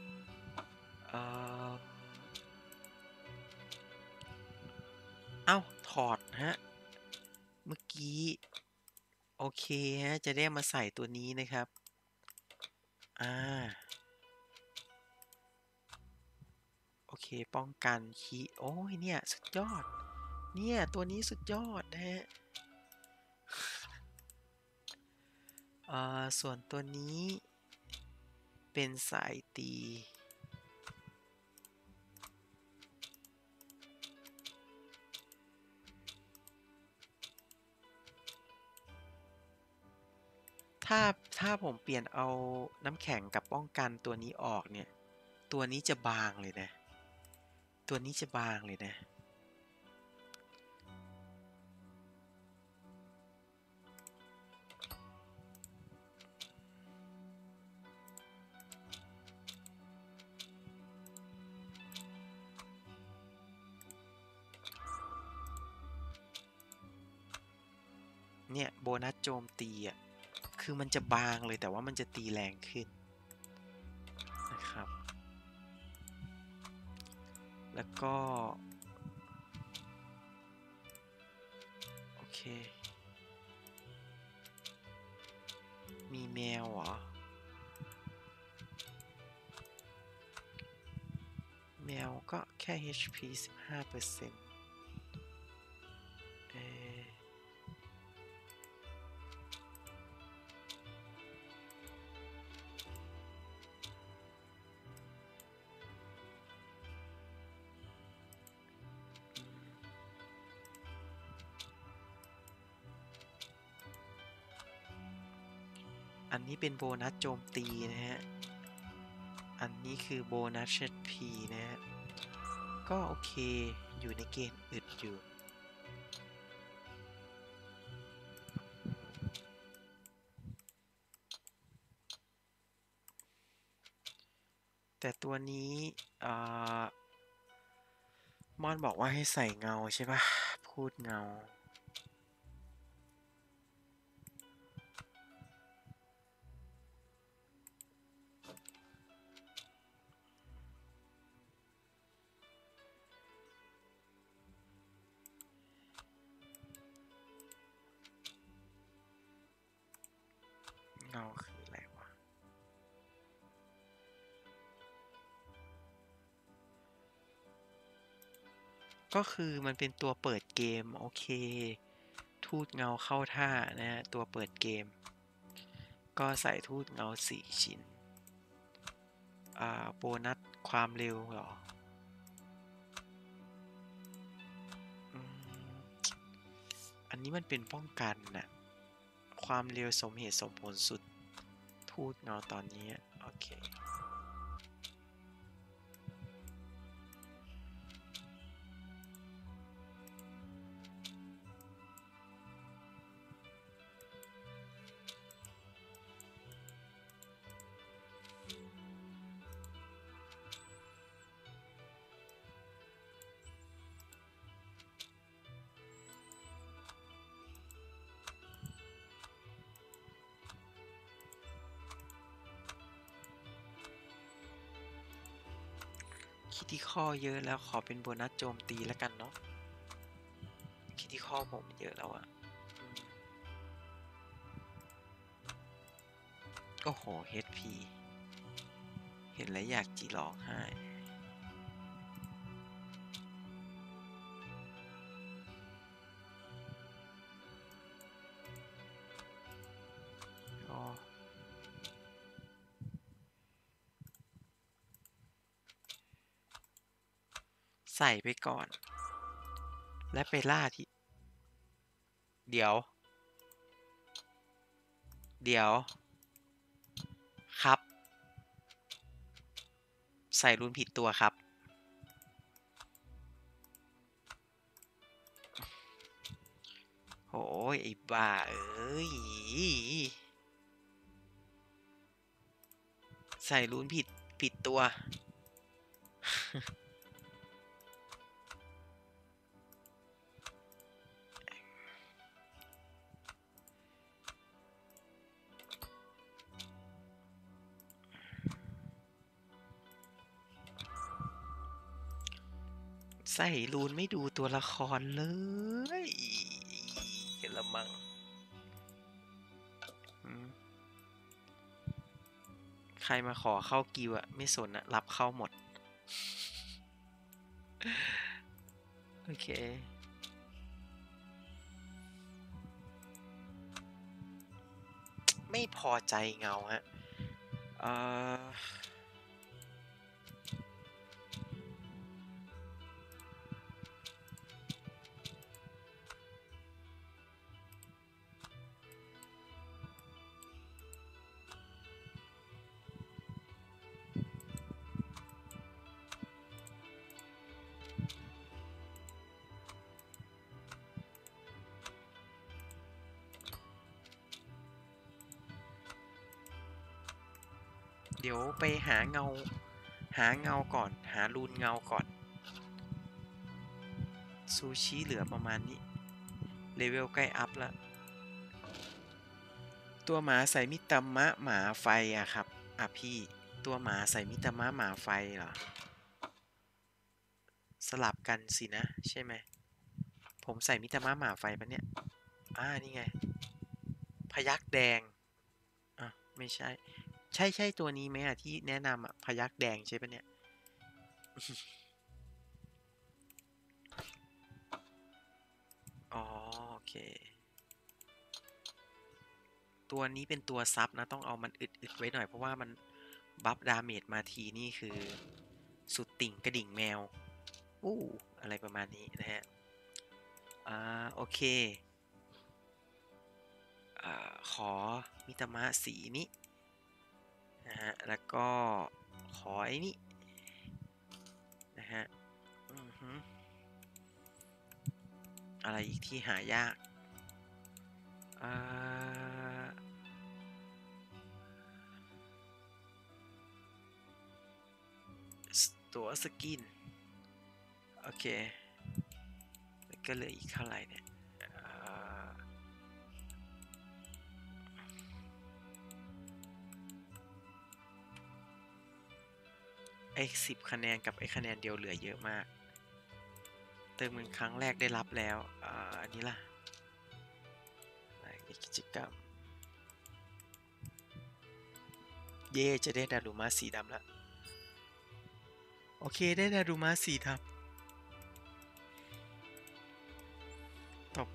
เอ้าถอดฮะเมื่อกี้โอเคฮะจะได้มาใส่ตัวนี้นะครับโอเคป้องกันคีโอ้ยเนี่ยสุดยอดเนี่ยตัวนี้สุดยอดนะฮะส่วนตัวนี้เป็นสายตีถ้าผมเปลี่ยนเอาน้ำแข็งกับป้องกันตัวนี้ออกเนี่ยตัวนี้จะบางเลยนะตัวนี้จะบางเลยนะเนี่ยโบนัสโจมตีอ่ะคือมันจะบางเลยแต่ว่ามันจะตีแรงขึ้นนะครับแล้วก็โอเคมีแมวเหรอแมวก็แค่ HP 15% อันนี้เป็นโบนัสโจมตีนะฮะอันนี้คือโบนัสเชดพีนะฮะก็โอเคอยู่ในเกณฑ์อึดอยู่แต่ตัวนี้มอนบอกว่าให้ใส่เงาใช่ปะพูดเงาเงาคืออะไรวะก็คือมันเป็นตัวเปิดเกมโอเคทูตเงาเข้าท่านะฮะตัวเปิดเกมก็ใส่ทูตเงา4 ชิ้นโบนัสความเร็วเหรออันนี้มันเป็นป้องกันน่ะความเร็วสมเหตุสมผลสุดทูตเงาตอนนี้โอเคคิดที่ข้อเยอะแล้วขอเป็นโบนัสโจมตีแล้วกันเนาะคิดที่ข้อผมเยอะแล้วอะโอ้โห HP เห็นแล้วอยากจีร้องไห้ใส่ไปก่อนและไปล่าที่เดี๋ยวครับใส่รุ่นผิดตัวครับโอ้ยไอ้บ้าเอ้ยใส่รุ่นผิดตัวใส่รูนไม่ดูตัวละครเลยเห็นละมังใครมาขอเข้ากิวอะไม่สนอะรับเข้าหมด โอเค ไม่พอใจเงาฮะเดี๋ยวไปหาเงาก่อน หารูนเงาก่อน ซูชิเหลือประมาณนี้ เลเวลใกล้อัพแล้ว ตัวหมาใส่มิตามะหมาไฟอะครับพี่ ตัวหมาใส่มิตามะหมาไฟเหรอ สลับกันสินะใช่ไหม ผมใส่มิตามะหมาไฟปะเนี่ยนี่ไง พยักแดงไม่ใช่ ใช่ตัวนี้ไหมที่แนะนำพยักแดงใช่ปะเนี่ย โอเค ตัวนี้เป็นตัวซับนะต้องเอามันอึดๆไว้หน่อยเพราะว่ามันบัฟดาเมจมาทีนี่คือสุดติ่งกระดิ่งแมวอะไรประมาณนี้นะฮะโอเคขอมิตามะสีนี้นะฮะแล้วก็ขอไอ้นี่นะฮะอะไรอีกที่หายากตัวสกินโอเคแล้วก็เหลืออีกเท่าไหร่เนี่ย10 คะแนนกับคะแนนเดียวเหลือเยอะมากเติมเงินครั้งแรกได้รับแล้วอันนี้ล่ะกิจกรรมเย่จะได้ดารุมะสีดำแล้วโอเคได้ดารุมะสีดำต่อไป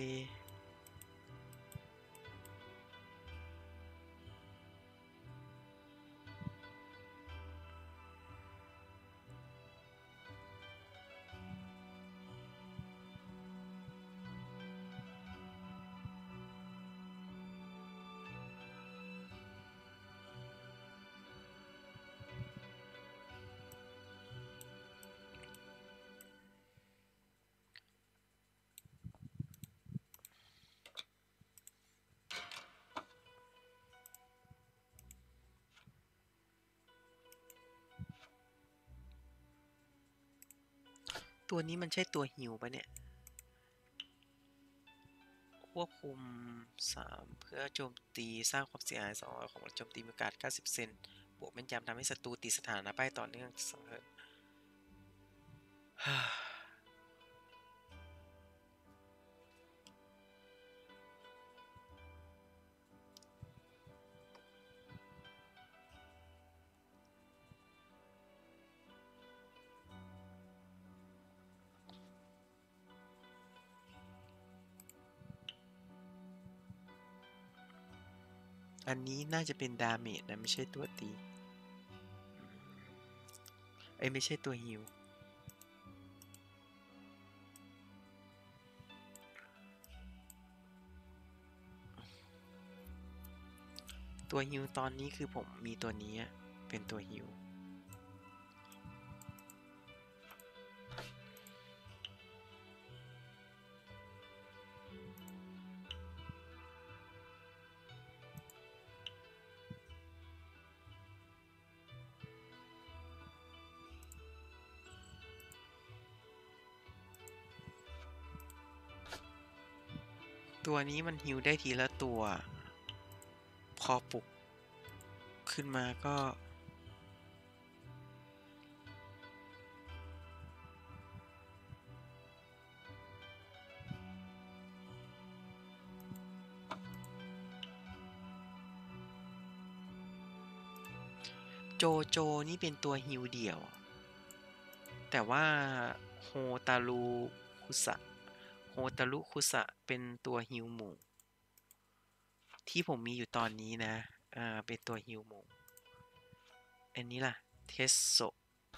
ตัวนี้มันใช่ตัวฮิวปะเนี่ยควบคุม3เพื่อโจมตีสร้างความเสียหาย2ของโจมตีมีโอกาส90 เซนบวกแม่นยำทำให้ศัตรูติดสถานะป้ายต่อเนื่อง2 เทิร์นอันนี้น่าจะเป็นดาเมจนะไม่ใช่ตัวตีไม่ใช่ตัวฮิวตัวฮิวตอนนี้คือผมมีตัวนี้เป็นตัวฮิวตัวนี้มันฮิวได้ทีละตัว พอปลุกขึ้นมาก็โจโจนี่เป็นตัวฮิวเดี่ยว แต่ว่าโฮตารุคุสะเป็นตัวฮิวหมู่ที่ผมมีอยู่ตอนนี้นะเป็นตัวฮิวหมู่อันนี้ล่ะเทสโซ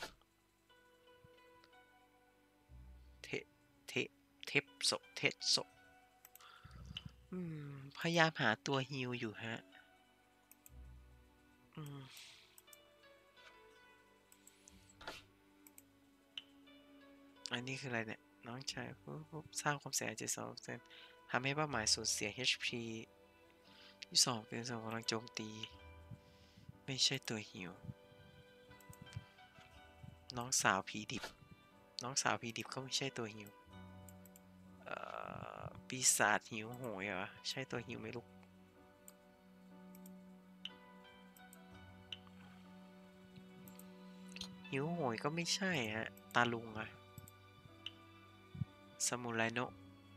พยายามหาตัวฮิวอยู่ฮะอันนี้คืออะไรเนี่ยน้องชายสร้างความเสียหาย72%ทำให้เป้าหมายสูญเสีย HP ที่2เป็นส่วนกำลังโจมตีไม่ใช่ตัวฮิวน้องสาวผีดิบก็ไม่ใช่ตัวฮิวปีศาจหิวโหยเหรอใช่ตัวฮิวไหมลูกหิวโหยก็ไม่ใช่ฮะตาลุงอะซามูไรโนะ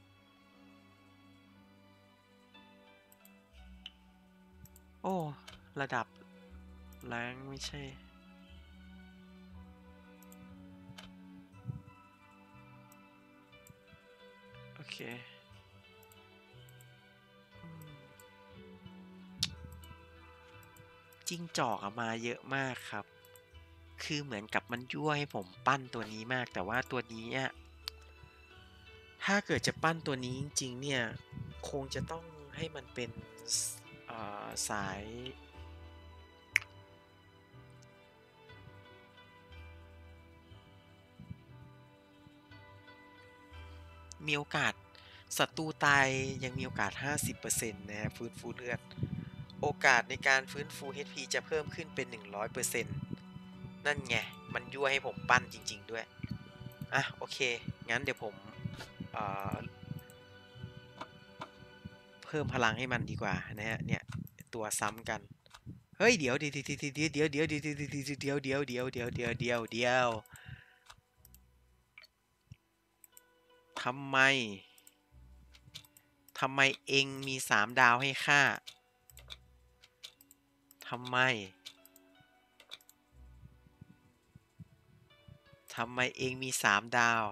โอ้ระดับแรงไม่ใช่โอเคจิ้งจอกมาเยอะมากครับคือเหมือนกับมันยั่วให้ผมปั้นตัวนี้มากแต่ว่าตัวนี้เนี่ยถ้าเกิดจะปั้นตัวนี้จริงๆเนี่ยคงจะต้องให้มันเป็นสายมีโอกาสศัตรูตายยังมีโอกาส 50% นะฮะฟื้นฟูเลือดโอกาสในการฟื้นฟู HP จะเพิ่มขึ้นเป็น 100% นั่นไงมันยั่วให้ผมปั้นจริงๆด้วยโอเคงั้นเดี๋ยวผมเพิ่มพลังให้มันดีกว่านะฮะเนี่ยตัวซ้ำกันเฮ้ยเดี๋ยวทำไมเองมี3 ดาวให้ข้าทำไมเองมี3 ดาว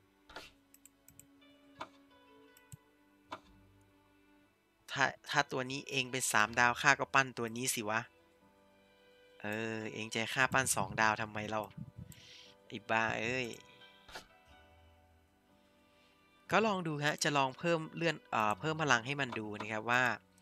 ถ้าตัวนี้เองเป็น3 ดาวข้าก็ปั้นตัวนี้สิวะเองใจข้าปั้น2 ดาวทำไมเราไอ้บ้าเอ้ยก็ลองดูฮะจะลองเพิ่มเพิ่มพลังให้มันดูนะครับว่า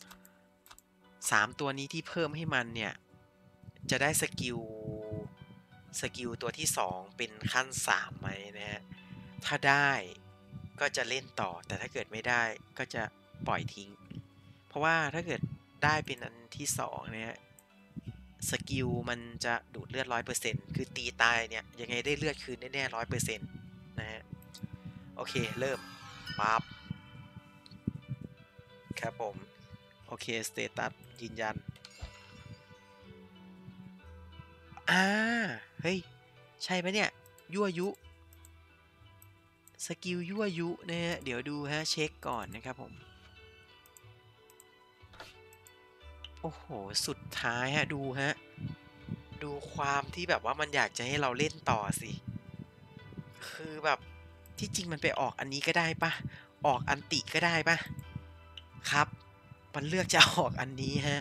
3 ตัวนี้ที่เพิ่มให้มันเนี่ยจะได้สกิลตัวที่2เป็นขั้น3ไหมนะฮะถ้าได้ก็จะเล่นต่อแต่ถ้าเกิดไม่ได้ก็จะปล่อยทิ้งเพราะว่าถ้าเกิดได้เป็นอันที่2เนี่ยสกิลมันจะดูดเลือด 100% คือตีตายเนี่ยยังไงได้เลือดคืนแน่ๆ 100% นะฮะโอเคเริ่มปั๊บครับผมโอเคสเตตัสยืนยันเฮ้ยใช่ไหมเนี่ยยั่วยุสกิลยั่วยุนะฮะเดี๋ยวดูฮะเช็คก่อนนะครับผมโอ้โหสุดท้ายฮะดูฮะดูความที่แบบว่ามันอยากจะให้เราเล่นต่อสิคือแบบที่จริงมันไปออกอันนี้ก็ได้ปะออกอันติก็ได้ปะครับมันเลือกจะออกอันนี้ฮะ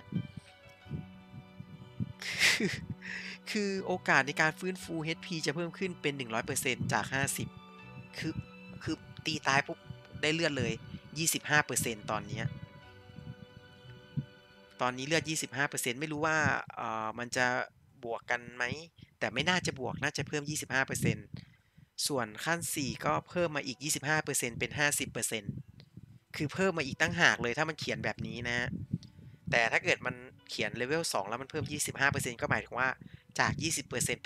คือโอกาสในการฟื้นฟู HP จะเพิ่มขึ้นเป็น 100% จาก 50คือตีตายปุ๊บได้เลือดเลย 25% ตอนนี้เลือด 25% ไม่รู้ว่ามันจะบวกกันไหมแต่ไม่น่าจะบวกน่าจะเพิ่ม 25% ส่วนขั้น4ก็เพิ่มมาอีก 25% เป็น 50% คือเพิ่มมาอีกตั้งหากเลยถ้ามันเขียนแบบนี้นะแต่ถ้าเกิดมันเขียนเลเวล2แล้วมันเพิ่ม 25% ก็หมายถึงว่าจาก 20% เป็น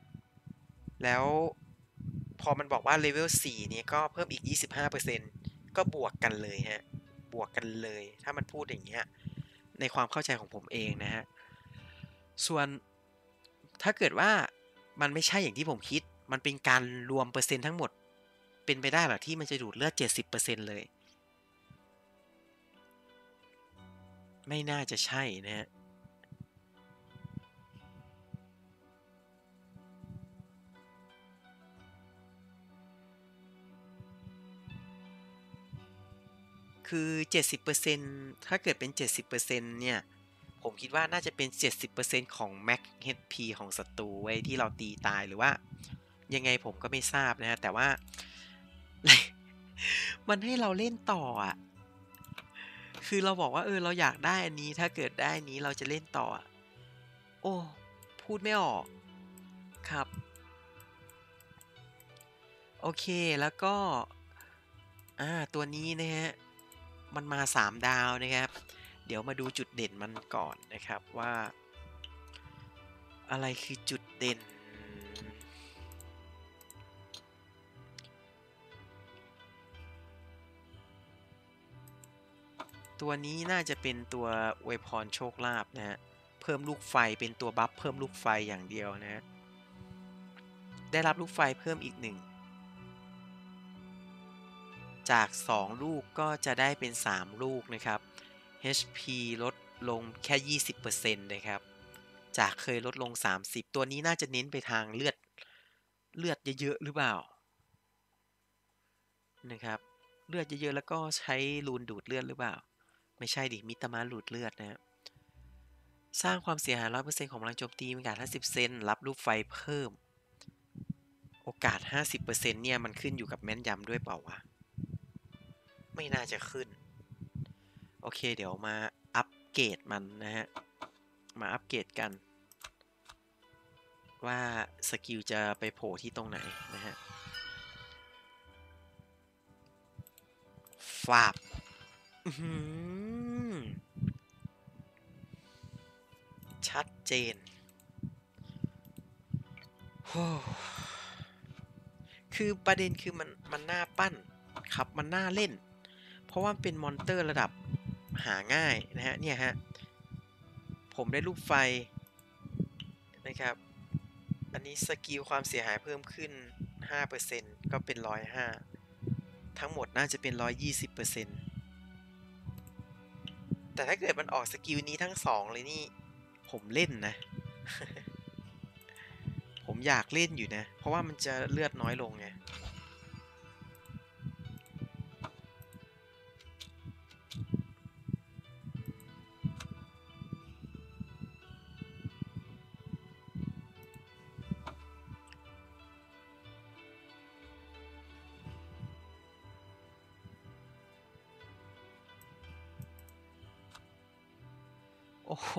25แล้วพอมันบอกว่าเลเวล4เนี่ยก็เพิ่มอีก 25% ก็บวกกันเลยฮะบวกกันเลยถ้ามันพูดอย่างเงี้ยในความเข้าใจของผมเองนะฮะส่วนถ้าเกิดว่ามันไม่ใช่อย่างที่ผมคิดมันเป็นการรวมเปอร์เซ็นต์ทั้งหมดเป็นไปได้หรอที่มันจะดูดเลือด 70% เลยไม่น่าจะใช่นะฮะคือ 70% ถ้าเกิดเป็น 70% เนี่ยผมคิดว่าน่าจะเป็น 70% ของ Max HP ของศัตรูไว้ที่เราตีตายหรือว่ายังไงผมก็ไม่ทราบนะฮะแต่ว่า มันให้เราเล่นต่ออ่ะคือเราบอกว่าเราอยากได้อันนี้ถ้าเกิดได้อันนี้เราจะเล่นต่อโอ้พูดไม่ออกครับโอเคแล้วก็ตัวนี้นะฮะมันมา3 ดาวนะครับเดี๋ยวมาดูจุดเด่นมันก่อนนะครับว่าอะไรคือจุดเด่นตัวนี้น่าจะเป็นตัวอวยพรโชคลาภนะฮะเพิ่มลูกไฟเป็นตัวบัฟเพิ่มลูกไฟอย่างเดียวนะฮะได้รับลูกไฟเพิ่มอีก1จาก2ลูกก็จะได้เป็น3ลูกนะครับ HP ลดลงแค่ 20% นะครับจากเคยลดลง30ตัวนี้น่าจะเน้นไปทางเลือดเยอะๆหรือเปล่านะครับเลือดเยอะๆแล้วก็ใช้รูนดูดเลือดหรือเปล่าไม่ใช่ดิมิตามาดูดเลือดนะสร้างความเสียหาย 100% ของพลังโจมตีมีโอกาส 50 เซนรับลูกไฟเพิ่มโอกาส 50% เนี่ยมันขึ้นอยู่กับแม่นยำด้วยเปล่าวะไม่น่าจะขึ้นโอเคเดี๋ยวมาอัปเกรดมันนะฮะมาอัปเกรดกันว่าสกิลจะไปโผล่ที่ตรงไหนนะฮะฟาบชัดเจนคือประเด็นคือมันน่าปั้นครับมันน่าเล่นเพราะว่าเป็นมอนเตอร์ระดับหาง่ายนะฮะเนี่ยฮะผมได้ลูกไฟนะครับอันนี้สกิลความเสียหายเพิ่มขึ้น 5% ก็เป็น 105ทั้งหมดน่าจะเป็น 120% แต่ถ้าเกิดมันออกสกิลนี้ทั้ง2เลยนี่ผมเล่นนะ ผมอยากเล่นอยู่นะเพราะว่ามันจะเลือดน้อยลงไงโอ้โห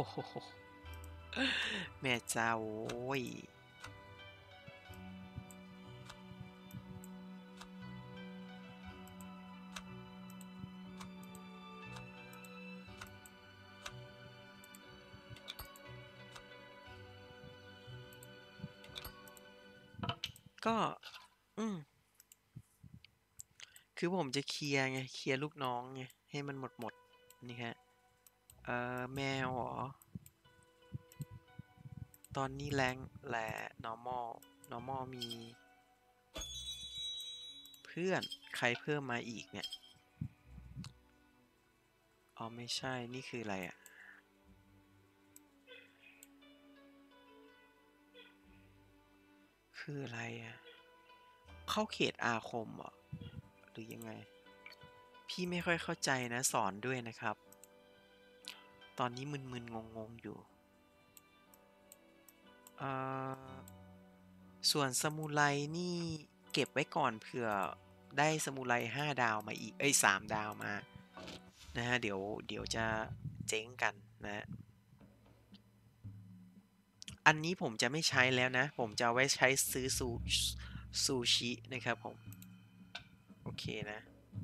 แม่เจ้าโอ้ยก็คือผมจะเคลียร์ไงเคลียร์ลูกน้องไงให้มันหมดนี่ฮะแมวเหรอตอนนี้แรงแหละ normal มีเพื่อนใครเพิ่มมาอีกเนี่ยอ๋อไม่ใช่นี่คืออะไรอ่ะคืออะไรอ่ะเข้าเขตอาคมเหรอหรือยังไงพี่ไม่ค่อยเข้าใจนะสอนด้วยนะครับตอนนี้มึนๆงงๆอยู่ส่วนสมุไรนี่เก็บไว้ก่อนเผื่อได้สมุไร5 ดาวมาอีก3 ดาวมานะฮะเดี๋ยวจะเจ๊งกันนะอันนี้ผมจะไม่ใช้แล้วนะผมจะเอาไว้ใช้ซื้อซูชินะครับผมโอเคนะ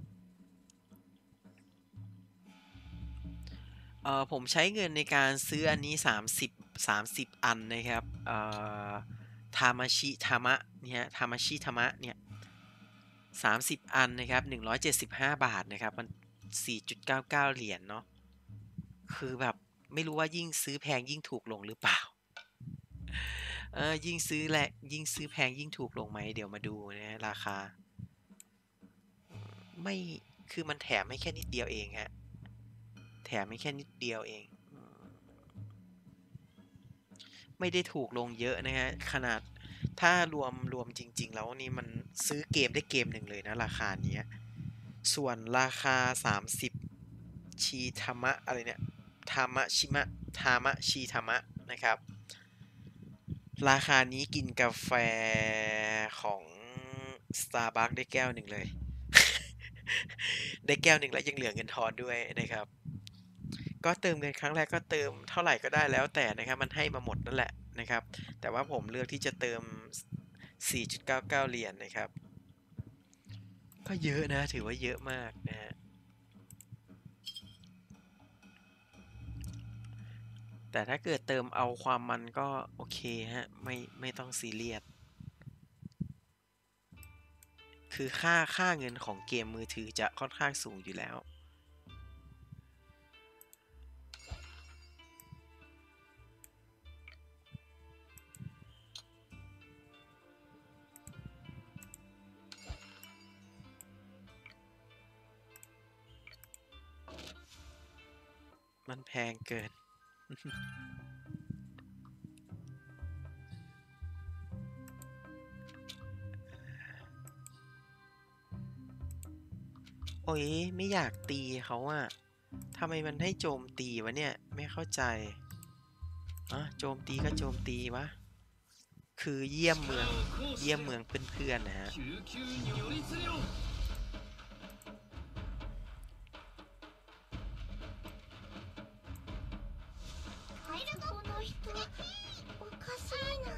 ผมใช้เงินในการซื้ออันนี้30 อันนะครับทามาชิทามะเนี่ยทามาชิทามะเนี่ย 30 อันนะครับ175 บาทนะครับมัน 4.99 เหรียญเนาะคือแบบไม่รู้ว่ายิ่งซื้อแพงยิ่งถูกลงหรือเปล่ายิ่งซื้อแพงยิ่งถูกลงไหมเดี๋ยวมาดูนะราคาไม่คือมันแถมให้แค่นิดเดียวเองฮะแถมให้แค่นิดเดียวเองไม่ได้ถูกลงเยอะนะฮะขนาดถ้ารวมจริงๆแล้วนี่มันซื้อเกมได้เกมหนึ่งเลยนะราคานี้ส่วนราคา30ชีธรรมะอะไรเนี่ยทามะชิมะทามะชีธรรมะนะครับราคานี้กินกาแฟของ Starbucks ได้แก้วหนึ่งเลย ได้แก้วหนึ่งแล้วยังเหลือเงินทอนด้วยนะครับก็เติมเงินครั้งแรกก็เติมเท่าไหร่ก็ได้แล้วแต่นะครับมันให้มาหมดนั่นแหละนะครับแต่ว่าผมเลือกที่จะเติม 4.99 เหรียญนะครับก็เยอะนะถือว่าเยอะมากนะฮะแต่ถ้าเกิดเติมเอาความมันก็โอเคฮะไม่ต้องซีเรียสคือค่าเงินของเกมมือถือจะค่อนข้างสูงอยู่แล้วมันแพงเกิน โอ้ยไม่อยากตีเขาอะทำไมมันให้โจมตีวะเนี่ยไม่เข้าใจโจมตีก็โจมตีวะคือเยี่ยมเมืองเพื่อนๆนะฮะこの人おかしいな。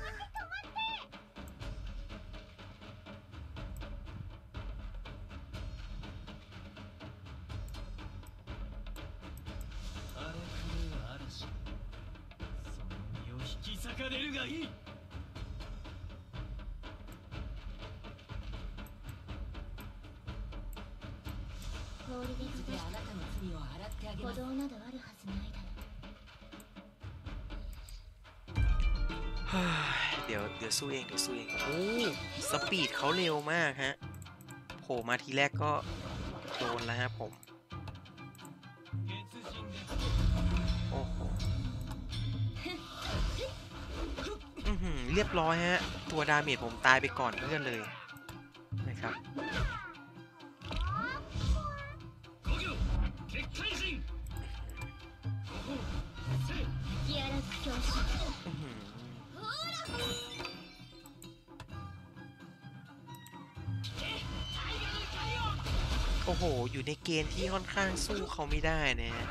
荒れ狂う嵐その身を引き裂かれるがいい氷で閉ざした鼓動などあるはずないだろเดี๋ยวสู้เองโอ้สปีดเขาเร็วมากฮะโผล่มาทีแรกก็โดนแล้วฮะผมโอ้โหเรียบร้อยฮะตัวดาเมจผมตายไปก่อนเพื่อนเลยนะครับโอ้โหอยู่ในเกณฑ์ที่ค่อนข้างสู้เขาไม่ได้นะฮะ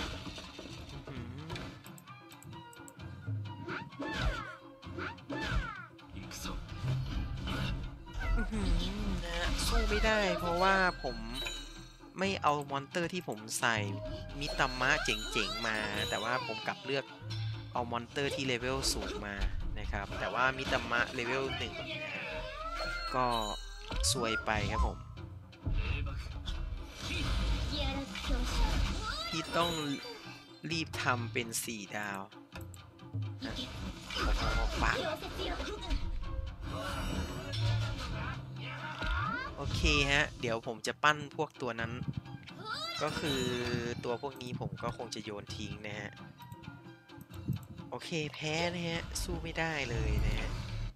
สู้ไม่ได้เพราะว่าผมไม่เอามอนเตอร์ที่ผมใส่มิตามะเจ๋งๆมาแต่ว่าผมกลับเลือกเอามอนเตอร์ที่เลเวลสูงมานะครับแต่ว่ามิตามะเลเวล1ก็ซวยไปครับผมพี่ต้องรีบทำเป็น4 ดาวฝากโอเคฮะเดี๋ยวผมจะปั้นพวกตัวนั้นก็คือตัวพวกนี้ผมก็คงจะโยนทิ้งนะฮะโอเคแพ้นะฮะสู้ไม่ได้เลยนะฮะ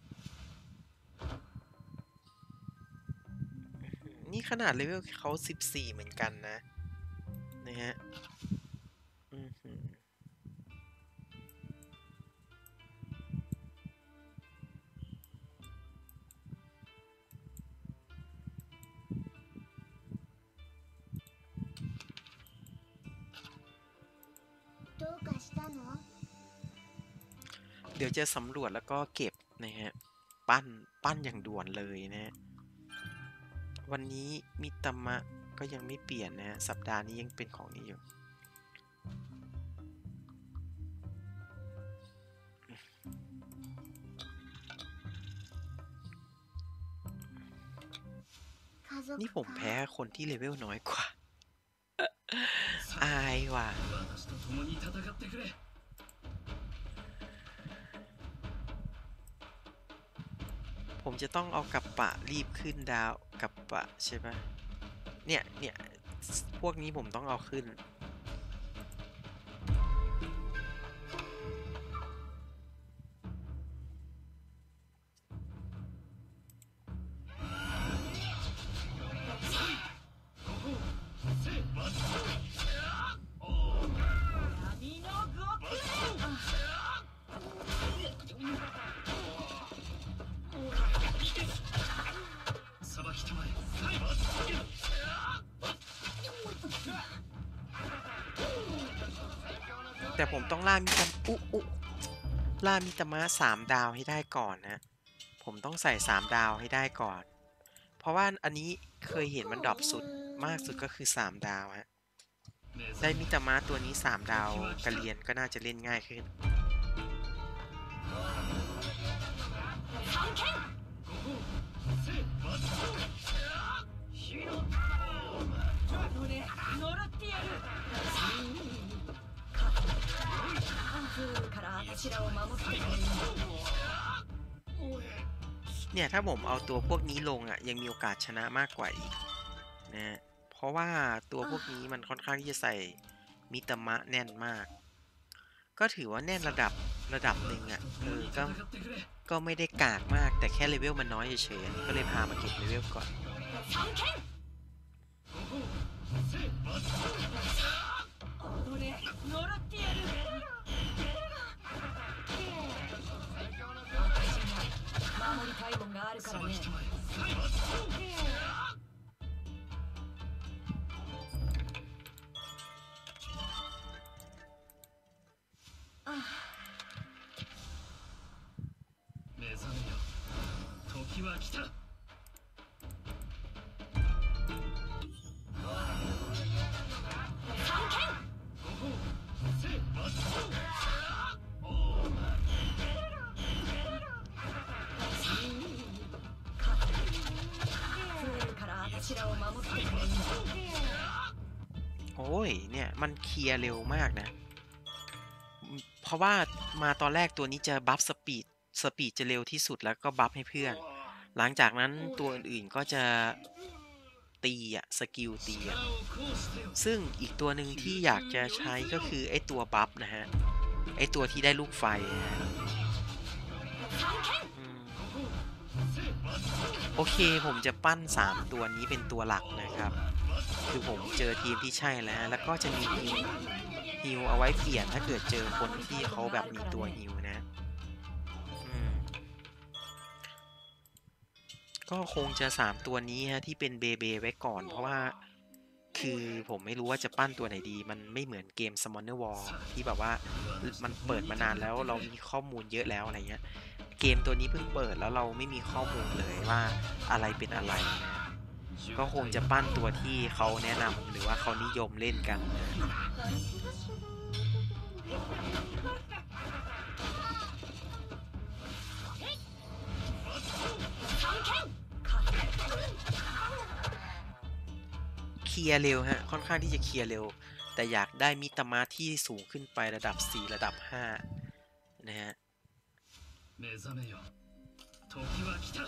นี่ขนาดเลเวลเขา14เหมือนกันนะฮะเดี๋ยวจะสำรวจแล้วก็เก็บนะฮะปั้นอย่างด่วนเลยนะฮะวันนี้มิตามะก็ยังไม่เปลี่ยนนะฮะสัปดาห์นี้ยังเป็นของนี้อยู่風族นี่ผมかแพ้คนที่เลเวลน้อยกว่า อายว่ะ私と共に戦ってくれผมจะต้องเอากับปะรีบขึ้นดาวกับปะใช่ปะเนี่ยพวกนี้ผมต้องเอาขึ้นさばきたまえแต่ผมต้องล่ามิตามล่ามิตามะ3 ดาวให้ได้ก่อนนะ ผมต้องใส่3 ดาวให้ได้ก่อน เพราะว่าอันนี้เคยเห็นมันดรอปสุดมากสุดก็คือ3 ดาวฮะ ได้มิตามะตัวนี้3 ดาวกระเรียนก็น่าจะเล่นง่ายขึ้นから私らを守ってくれるんだเนี่ยถ้าผมเอาตัวพวกนี้ลงอ่ะยังมีโอกาสชนะมากกว่าอีกนะเพราะว่าตัวพวกนี้มันค่อนข้างที่จะใส่มิตามะแน่นมาก ก็ถือว่าแน่นระดับหนึ่งอ่ะก็ไม่ได้กากมากแต่แค่เลเวลมันน้อยเฉยๆก็เลยพามาเก็บเลเวลก่อน守りたいもんがあるからね目覚めよ時は来たから私らを守ってくれるんだโอ้ยเนี่ยมันเคลียร์เร็วมากนะ เพราะว่ามาตอนแรกตัวนี้จะบัฟสปีดจะเร็วที่สุดแล้วก็บัฟให้เพื่อน หลังจากนั้นตัวอื่นๆก็จะตีอะสกิลตีอะซึ่งอีกตัวหนึ่งที่อยากจะใช้ก็คือไอตัวบัฟนะฮะไอตัวที่ได้ลูกไฟนะฮะโอเคผมจะปั้น3 ตัวนี้เป็นตัวหลักนะครับ คือผมเจอทีมที่ใช่แล้วก็จะมีฮิวเอาไว้เปลี่ยนถ้าเกิดเจอคนที่เขาแบบมีตัวฮิวนะก็คงจะ3 ตัวนี้ฮะที่เป็นเบเบไว้ก่อนเพราะว่าคือผมไม่รู้ว่าจะปั้นตัวไหนดีมันไม่เหมือนเกม Summoner War ที่แบบว่ามันเปิดมานานแล้วเรามีข้อมูลเยอะแล้วอะไรเงี้ยเกมตัวนี้เพิ่งเปิดแล้วเราไม่มีข้อมูลเลยว่าอะไรเป็นอะไรนะก็คงจะปั้นตัวที่เขาแนะนำหรือว่าเขานิยมเล่นกันนะเคลียร์เร็วฮะค่อนข้างที่จะเคลียร์เร็วแต่อยากได้มิตามะที่สูงขึ้นไประดับ4ระดับ5นะฮะ目覚めよ時は来た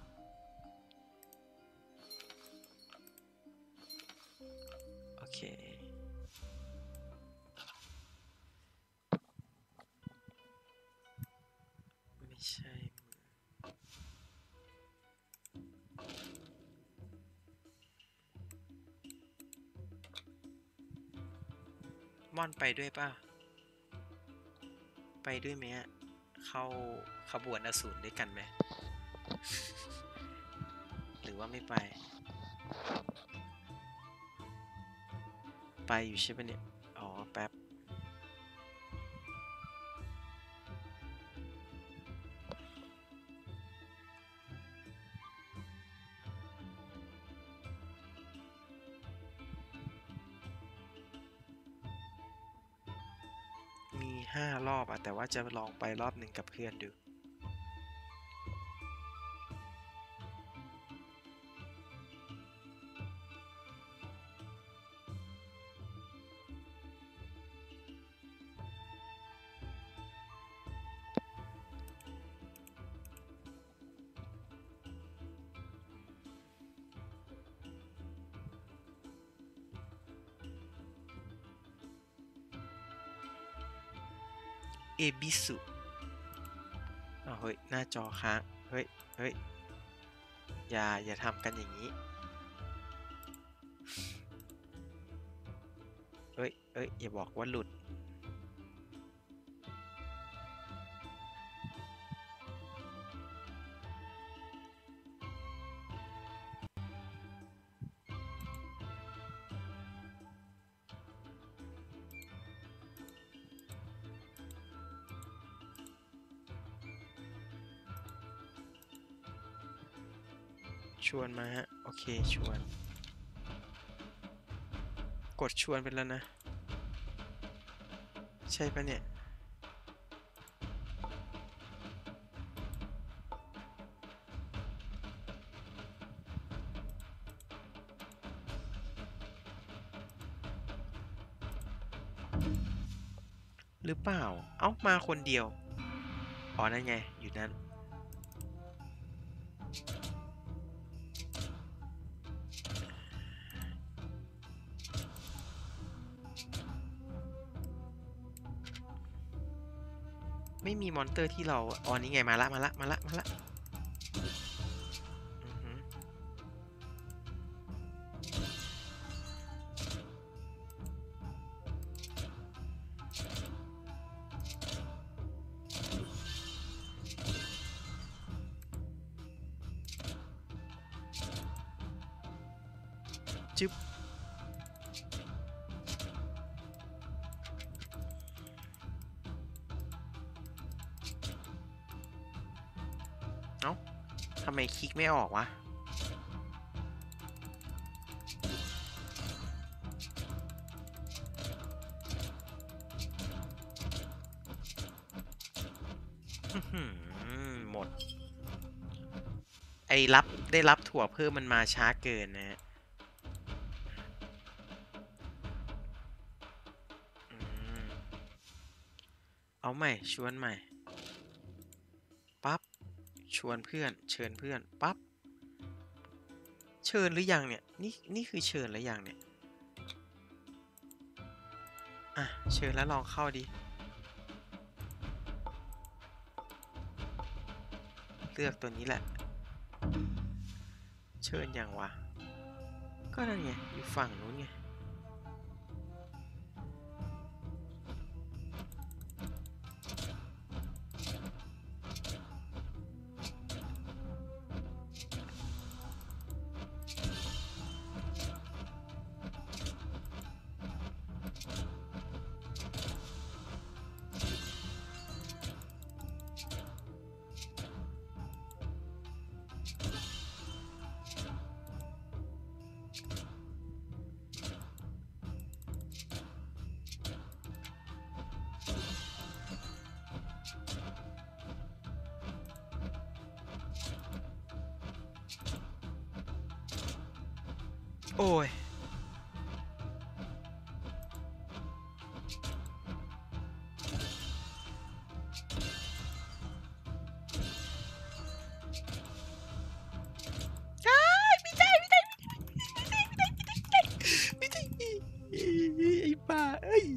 โอเคไม่ใช่ม่อนไปด้วยป่ะไปด้วยไหมฮะเข้าขบวนอสูรด้วยกันไหม หรือว่าไม่ไปอยู่ใช่ปะเนี่ยอ๋อแป๊บมี5 รอบอะแต่ว่าจะลองไปรอบหนึ่งกับเพื่อนดูเอบิสุเฮ้ยหน้าจอค้างเฮ้ยอย่าทำกันอย่างนี้เฮ้ยอย่าบอกว่าหลุดชวนมาฮะโอเคชวนกดชวนไปแล้วนะใช่ปะเนี่ยหรือเปล่าเอ้ามาคนเดียวอ๋อนั่นไงอยู่นั่นไม่มีมอนเตอร์ที่เราอ๋อนี่ไงมาละจึ๊บเอ้าทำไมคลิกไม่ออกวะหมดได้รับถั่วเพิ่มมันมาช้าเกินนะฮะเอาใหม่ชวนใหม่ปั๊บชวนเพื่อนเชิญเพื่อนปั๊บเชิญหรือยังเนี่ยนี่คือเชิญหรือยังเนี่ยอ่ะเชิญแล้วลองเข้าดิเลือกตัวนี้แหละเชิญยังวะก็นั่นไงอยู่ฝั่งนู้นไงโอ้ยไม่ได้ไอ้บ้าเอ้ย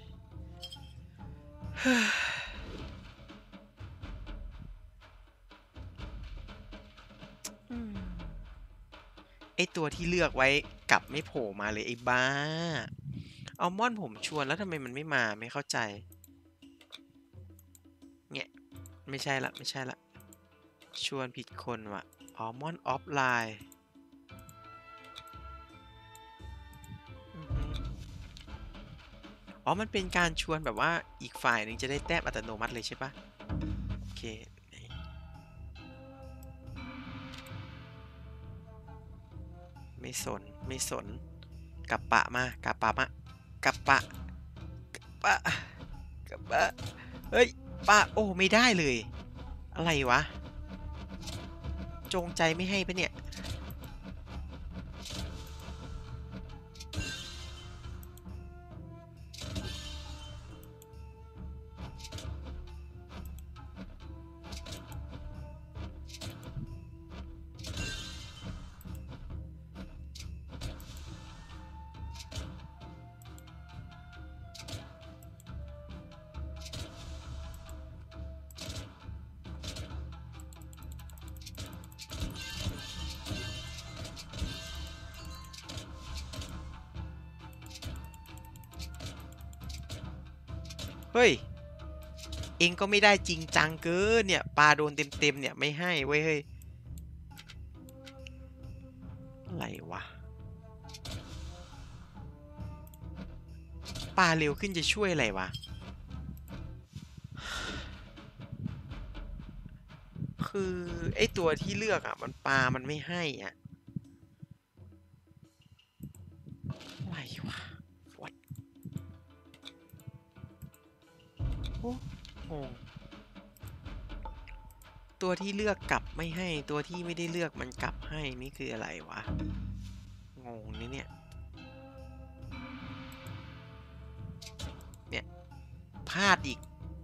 ไอตัวที่เลือกไว้กลับไม่โผล่มาเลยไอ้บ้าอัลมอนด์ผมชวนแล้วทำไมมันไม่มาไม่เข้าใจเนี่ยไม่ใช่ละชวนผิดคนว่ะอัลมอนด์ออฟไลน์อ๋อมันเป็นการชวนแบบว่าอีกฝ่ายหนึ่งจะได้แต้มอัตโนมัติเลยใช่ปะโอเคไม่สนกับปะมากกับปะเฮ้ยปะโอ้ไม่ได้เลยอะไรวะจงใจไม่ให้ปะเนี่ยเฮ้ยเองก็ไม่ได้จริงจังเกินเนี่ยปลาโดนเต็มๆเนี่ยไม่ให้เว้ยเฮ้ยอะไรวะปลาเร็วขึ้นจะช่วยอะไรวะคือไอตัวที่เลือกอ่ะมันปลามันไม่ให้อ่ะอะไรวะวัดโอ้งงตัวที่เลือกกลับไม่ให้ตัวที่ไม่ได้เลือกมันกลับให้นี่คืออะไรวะงงนี่เนี่ยพลาดอีก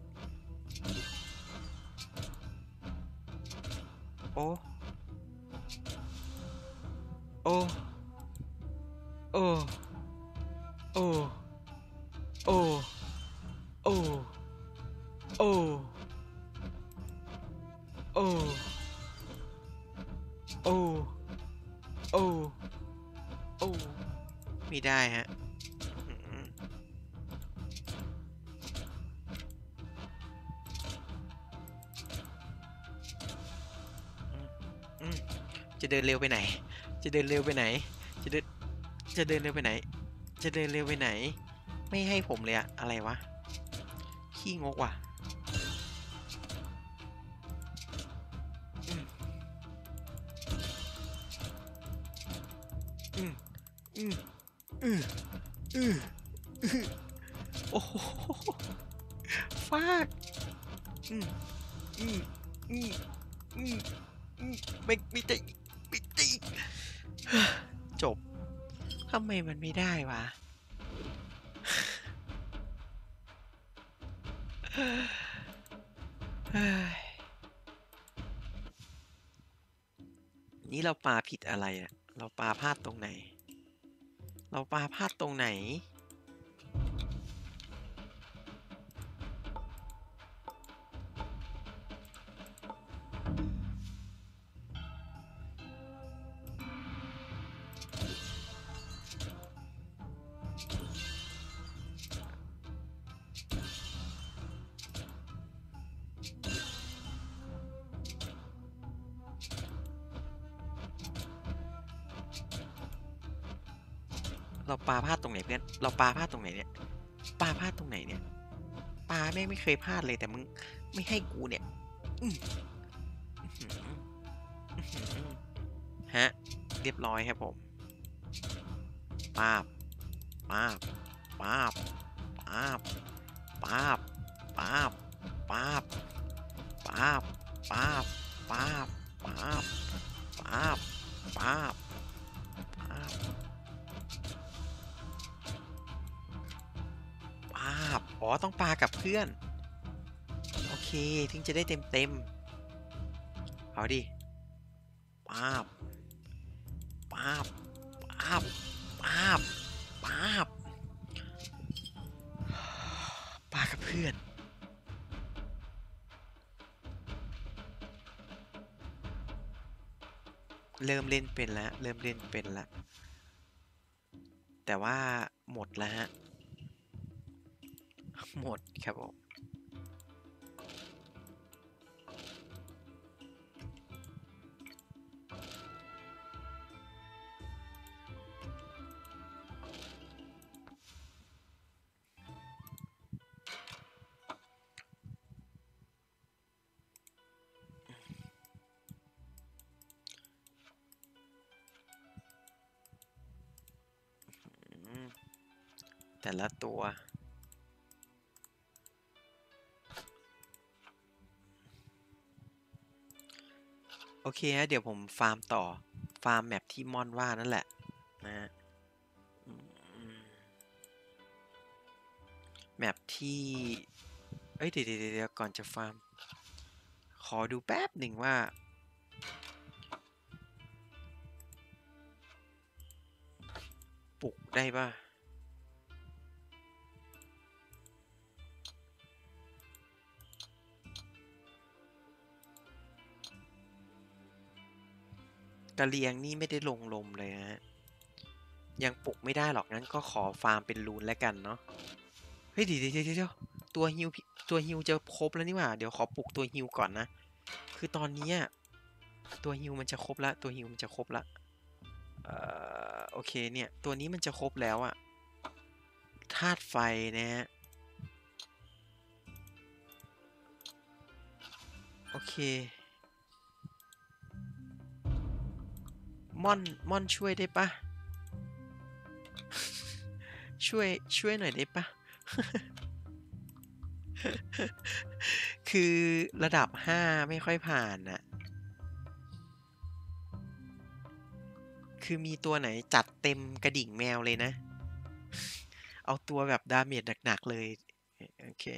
โอ้โอ้โอ้โอ้โอ้โอ้โอ้โอ้โอ้โอ้โอ้ไม่ได้ฮะจะเดินเร็วไปไหนจะเดินเร็วไปไหนจะเดินเร็วไปไหนจะเดินเร็วไปไหนไม่ให้ผมเลยอะอะไรวะขี้งกว่ะโอ้โหฟาดไม่ได้จบทำไมมันไม่ได้วะนี่เราปาผิดอะไรอะเราปาพลาดตรงไหนเราปาพลาดตรงไหนเราปาพลาดตรงไหนเพื่อนเราปาพลาดตรงไหนเนี่ยปาพลาดตรงไหนเนี่ยปาไม่เคยพลาดเลยแต่มึงไม่ให้กูเนี่ยฮะเรียบร้อยครับผมป้าบป้าบป้าบป้าบป้าบป้าบป้าบป้าบป้าบป้าบป้าบป้าบป้าบอ๋อต้องปากับเพื่อนโอเคถึงจะได้เต็มเอาดิป้าบป้าบป้าบป้าบป้าบปากับเพื่อนเริ่มเล่นเป็นแล้วแต่ว่าหมดแล้วฮะหมดครับผมแต่ละตัวโอเคฮะเดี๋ยวผมฟาร์มต่อฟาร์มแมปที่มอนว่านั่นแหละนะแมปที่เอ้ยเดี๋ยวก่อนจะฟาร์มขอดูแป๊บหนึ่งว่าปลุกได้ป่ะกะเลียงนี่ไม่ได้ลงลมเลยฮะยังปลุกไม่ได้หรอกงั้นก็ขอฟาร์มเป็นรูนแล้วกันเนาะเฮ้ยเดี๋ยวตัวฮิวจะครบแล้วนี่หว่าเดี๋ยวขอปลุกตัวฮิวก่อนนะคือตอนนี้ตัวฮิวมันจะครบละตัวฮิวมันจะครบละโอเคเนี่ยตัวนี้มันจะครบแล้วอะธาตุไฟนะฮะโอเคม่อนช่วยได้ปะ ช่วยหน่อยได้ปะ คือระดับ5ไม่ค่อยผ่านน่ะคือมีตัวไหนจัดเต็มกระดิ่งแมวเลยนะ เอาตัวแบบดาเมจหนักๆเลยโอเค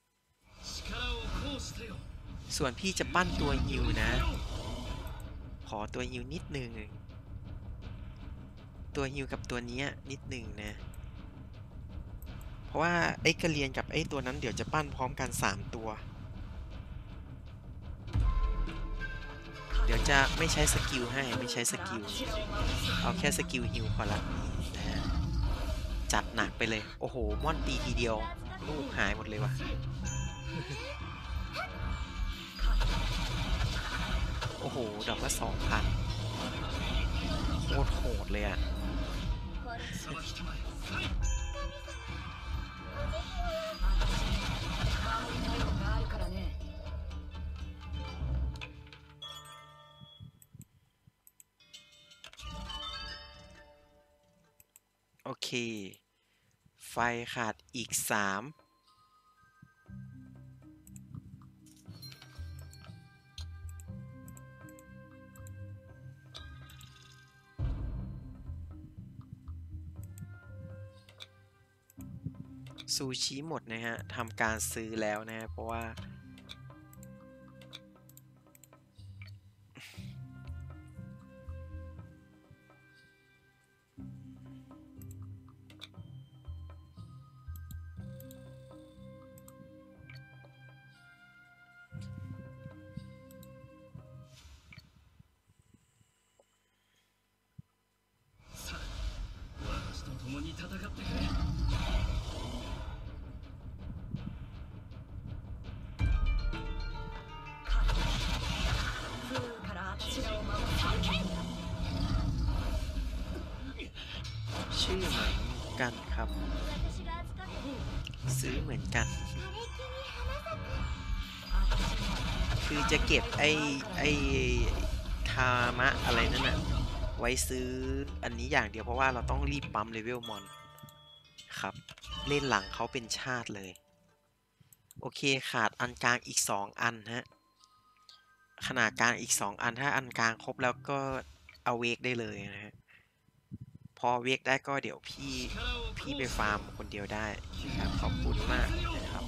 ส่วนพี่จะปั้นตัวฮิวนะขอตัวฮิวนิดนึงตัวฮิวกับตัวนี้นิดนึงนะเพราะว่าไอ้กระเรียนกับไอ้ตัวนั้นเดี๋ยวจะปั้นพร้อมกัน3ตัวเดี๋ยวจะไม่ใช้สกิลให้ไม่ใช้สกิลเอาแค่สกิลฮิวพอละนะจัดหนักไปเลยโอ้โหม่อนตีทีเดียวลูกหายหมดเลยว่ะ โอ้โหดอกละ 2,000 โคตรโหดเลยอะโอเคไฟขาดอีก3ซูชิหมดนะฮะทำการซื้อแล้วนะฮะเพราะว่าชื่อเหมือนกันครับซื้อเหมือนกันคือจะเก็บไอ้ทามะอะไรนั่นน่ะไว้ซื้ออันนี้อย่างเดียวเพราะว่าเราต้องรีบปั๊มเลเวลมอนครับเล่นหลังเขาเป็นชาติเลยโอเคขาดอันกลางอีก2อันฮะขนาดกลางอีก2อันถ้าอันกลางครบแล้วก็เอาเวกได้เลยนะฮะพอเวกได้ก็เดี๋ยวพี่ไปฟาร์มคนเดียวได้นะครับขอบคุณมากนะครับ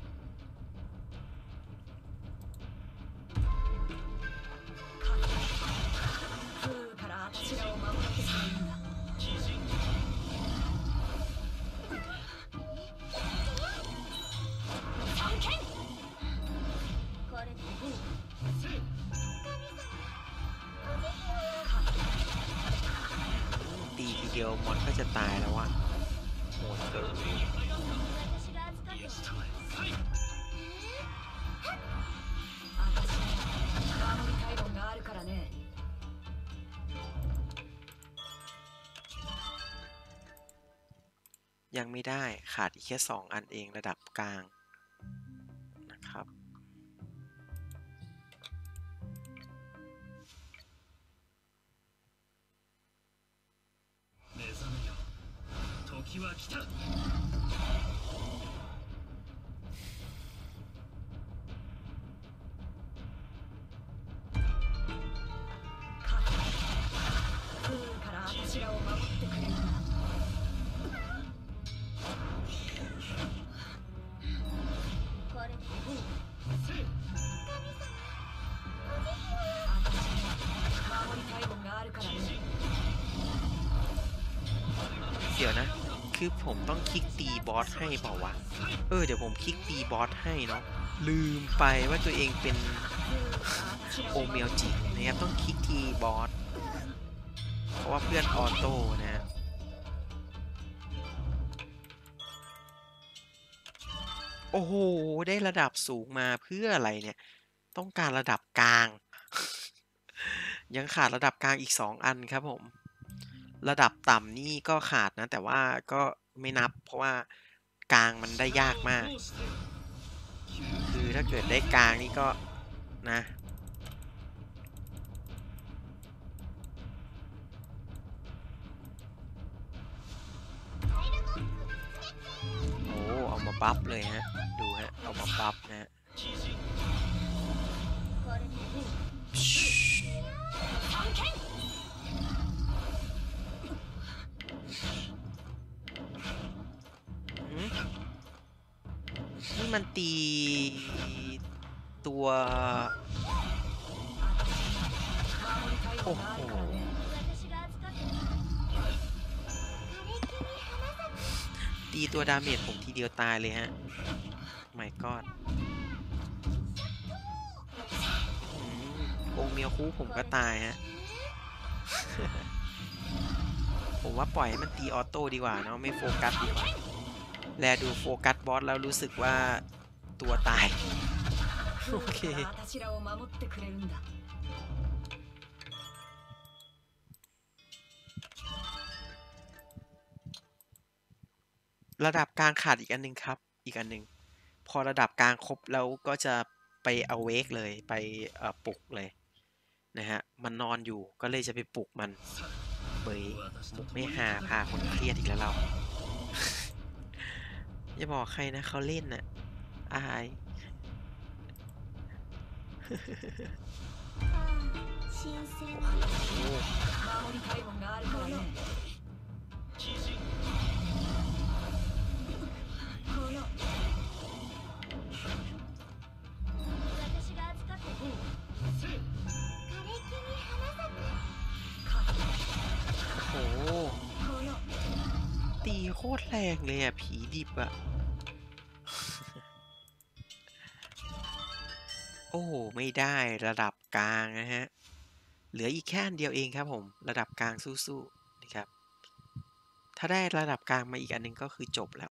ตีทีเดียวมอนก็จะตายแล้วอะโหดเกินยังไม่ได้ขาดอีกแค่2อันเองระดับกลางนะครับเดี๋ยวนะคือผมต้องคลิกตีบอสให้เปล่าวะเดี๋ยวผมคลิกตีบอสให้เนาะลืมไปว่าตัวเองเป็นโอเมลจินะครับต้องคลิกทีบอสเพราะว่าเพื่อนออโต้นะ โโอ้โห ได้ระดับสูงมาเพื่ออะไรเนี่ย ต้องการระดับกลาง ยังขาดระดับกลางอีก2อันครับผม ระดับต่ำนี่ก็ขาดนะ แต่ว่าก็ไม่นับ เพราะว่ากลางมันได้ยากมาก คือถ้าเกิดได้กลางนี่ก็นะ โอ้เอามาบัฟเลยฮะ ดูฮะ เอามาบัฟนะฮะ นี่มันตีตัว โอ้โห ตีตัวดาเมจผมทีเดียวตายเลยฮะ ไม่กอดองค์เมียวคู่ผมก็ตายฮะ ผมว่าปล่อยให้มันตีออโต้ดีกว่าเนาะ ไม่โฟกัสดีกว่า แลดูโฟกัสบอสแล้วรู้สึกว่าตัวตาย โอเค私らを守ってくれるんだระดับกลางขาดอีกอันหนึงครับ อีกอันหนึง พอระดับกลางครบแล้วก็จะไปเอาเวกเลย ไปปลุกเลยนะฮะ มันนอนอยู่ก็เลยจะไปปลุกมันเบยมุกไม่หาพาคนเครียดอีกแล้วเรา อย่าบอกใครนะเขาเล่นน่ะ อาย新鮮โอ้守りたいもんがあるからねこの私が扱って枯れ木に花咲くโหこのตีโคตรแรงเลยอ่ะ ผีดิบอ่ะ โอ้โห ไม่ได้ระดับกลางนะฮะ เหลืออีกแค่อันเดียวเองครับผม ระดับกลางสู้ๆนะครับ ถ้าได้ระดับกลางมาอีกอันหนึงก็คือจบแล้ว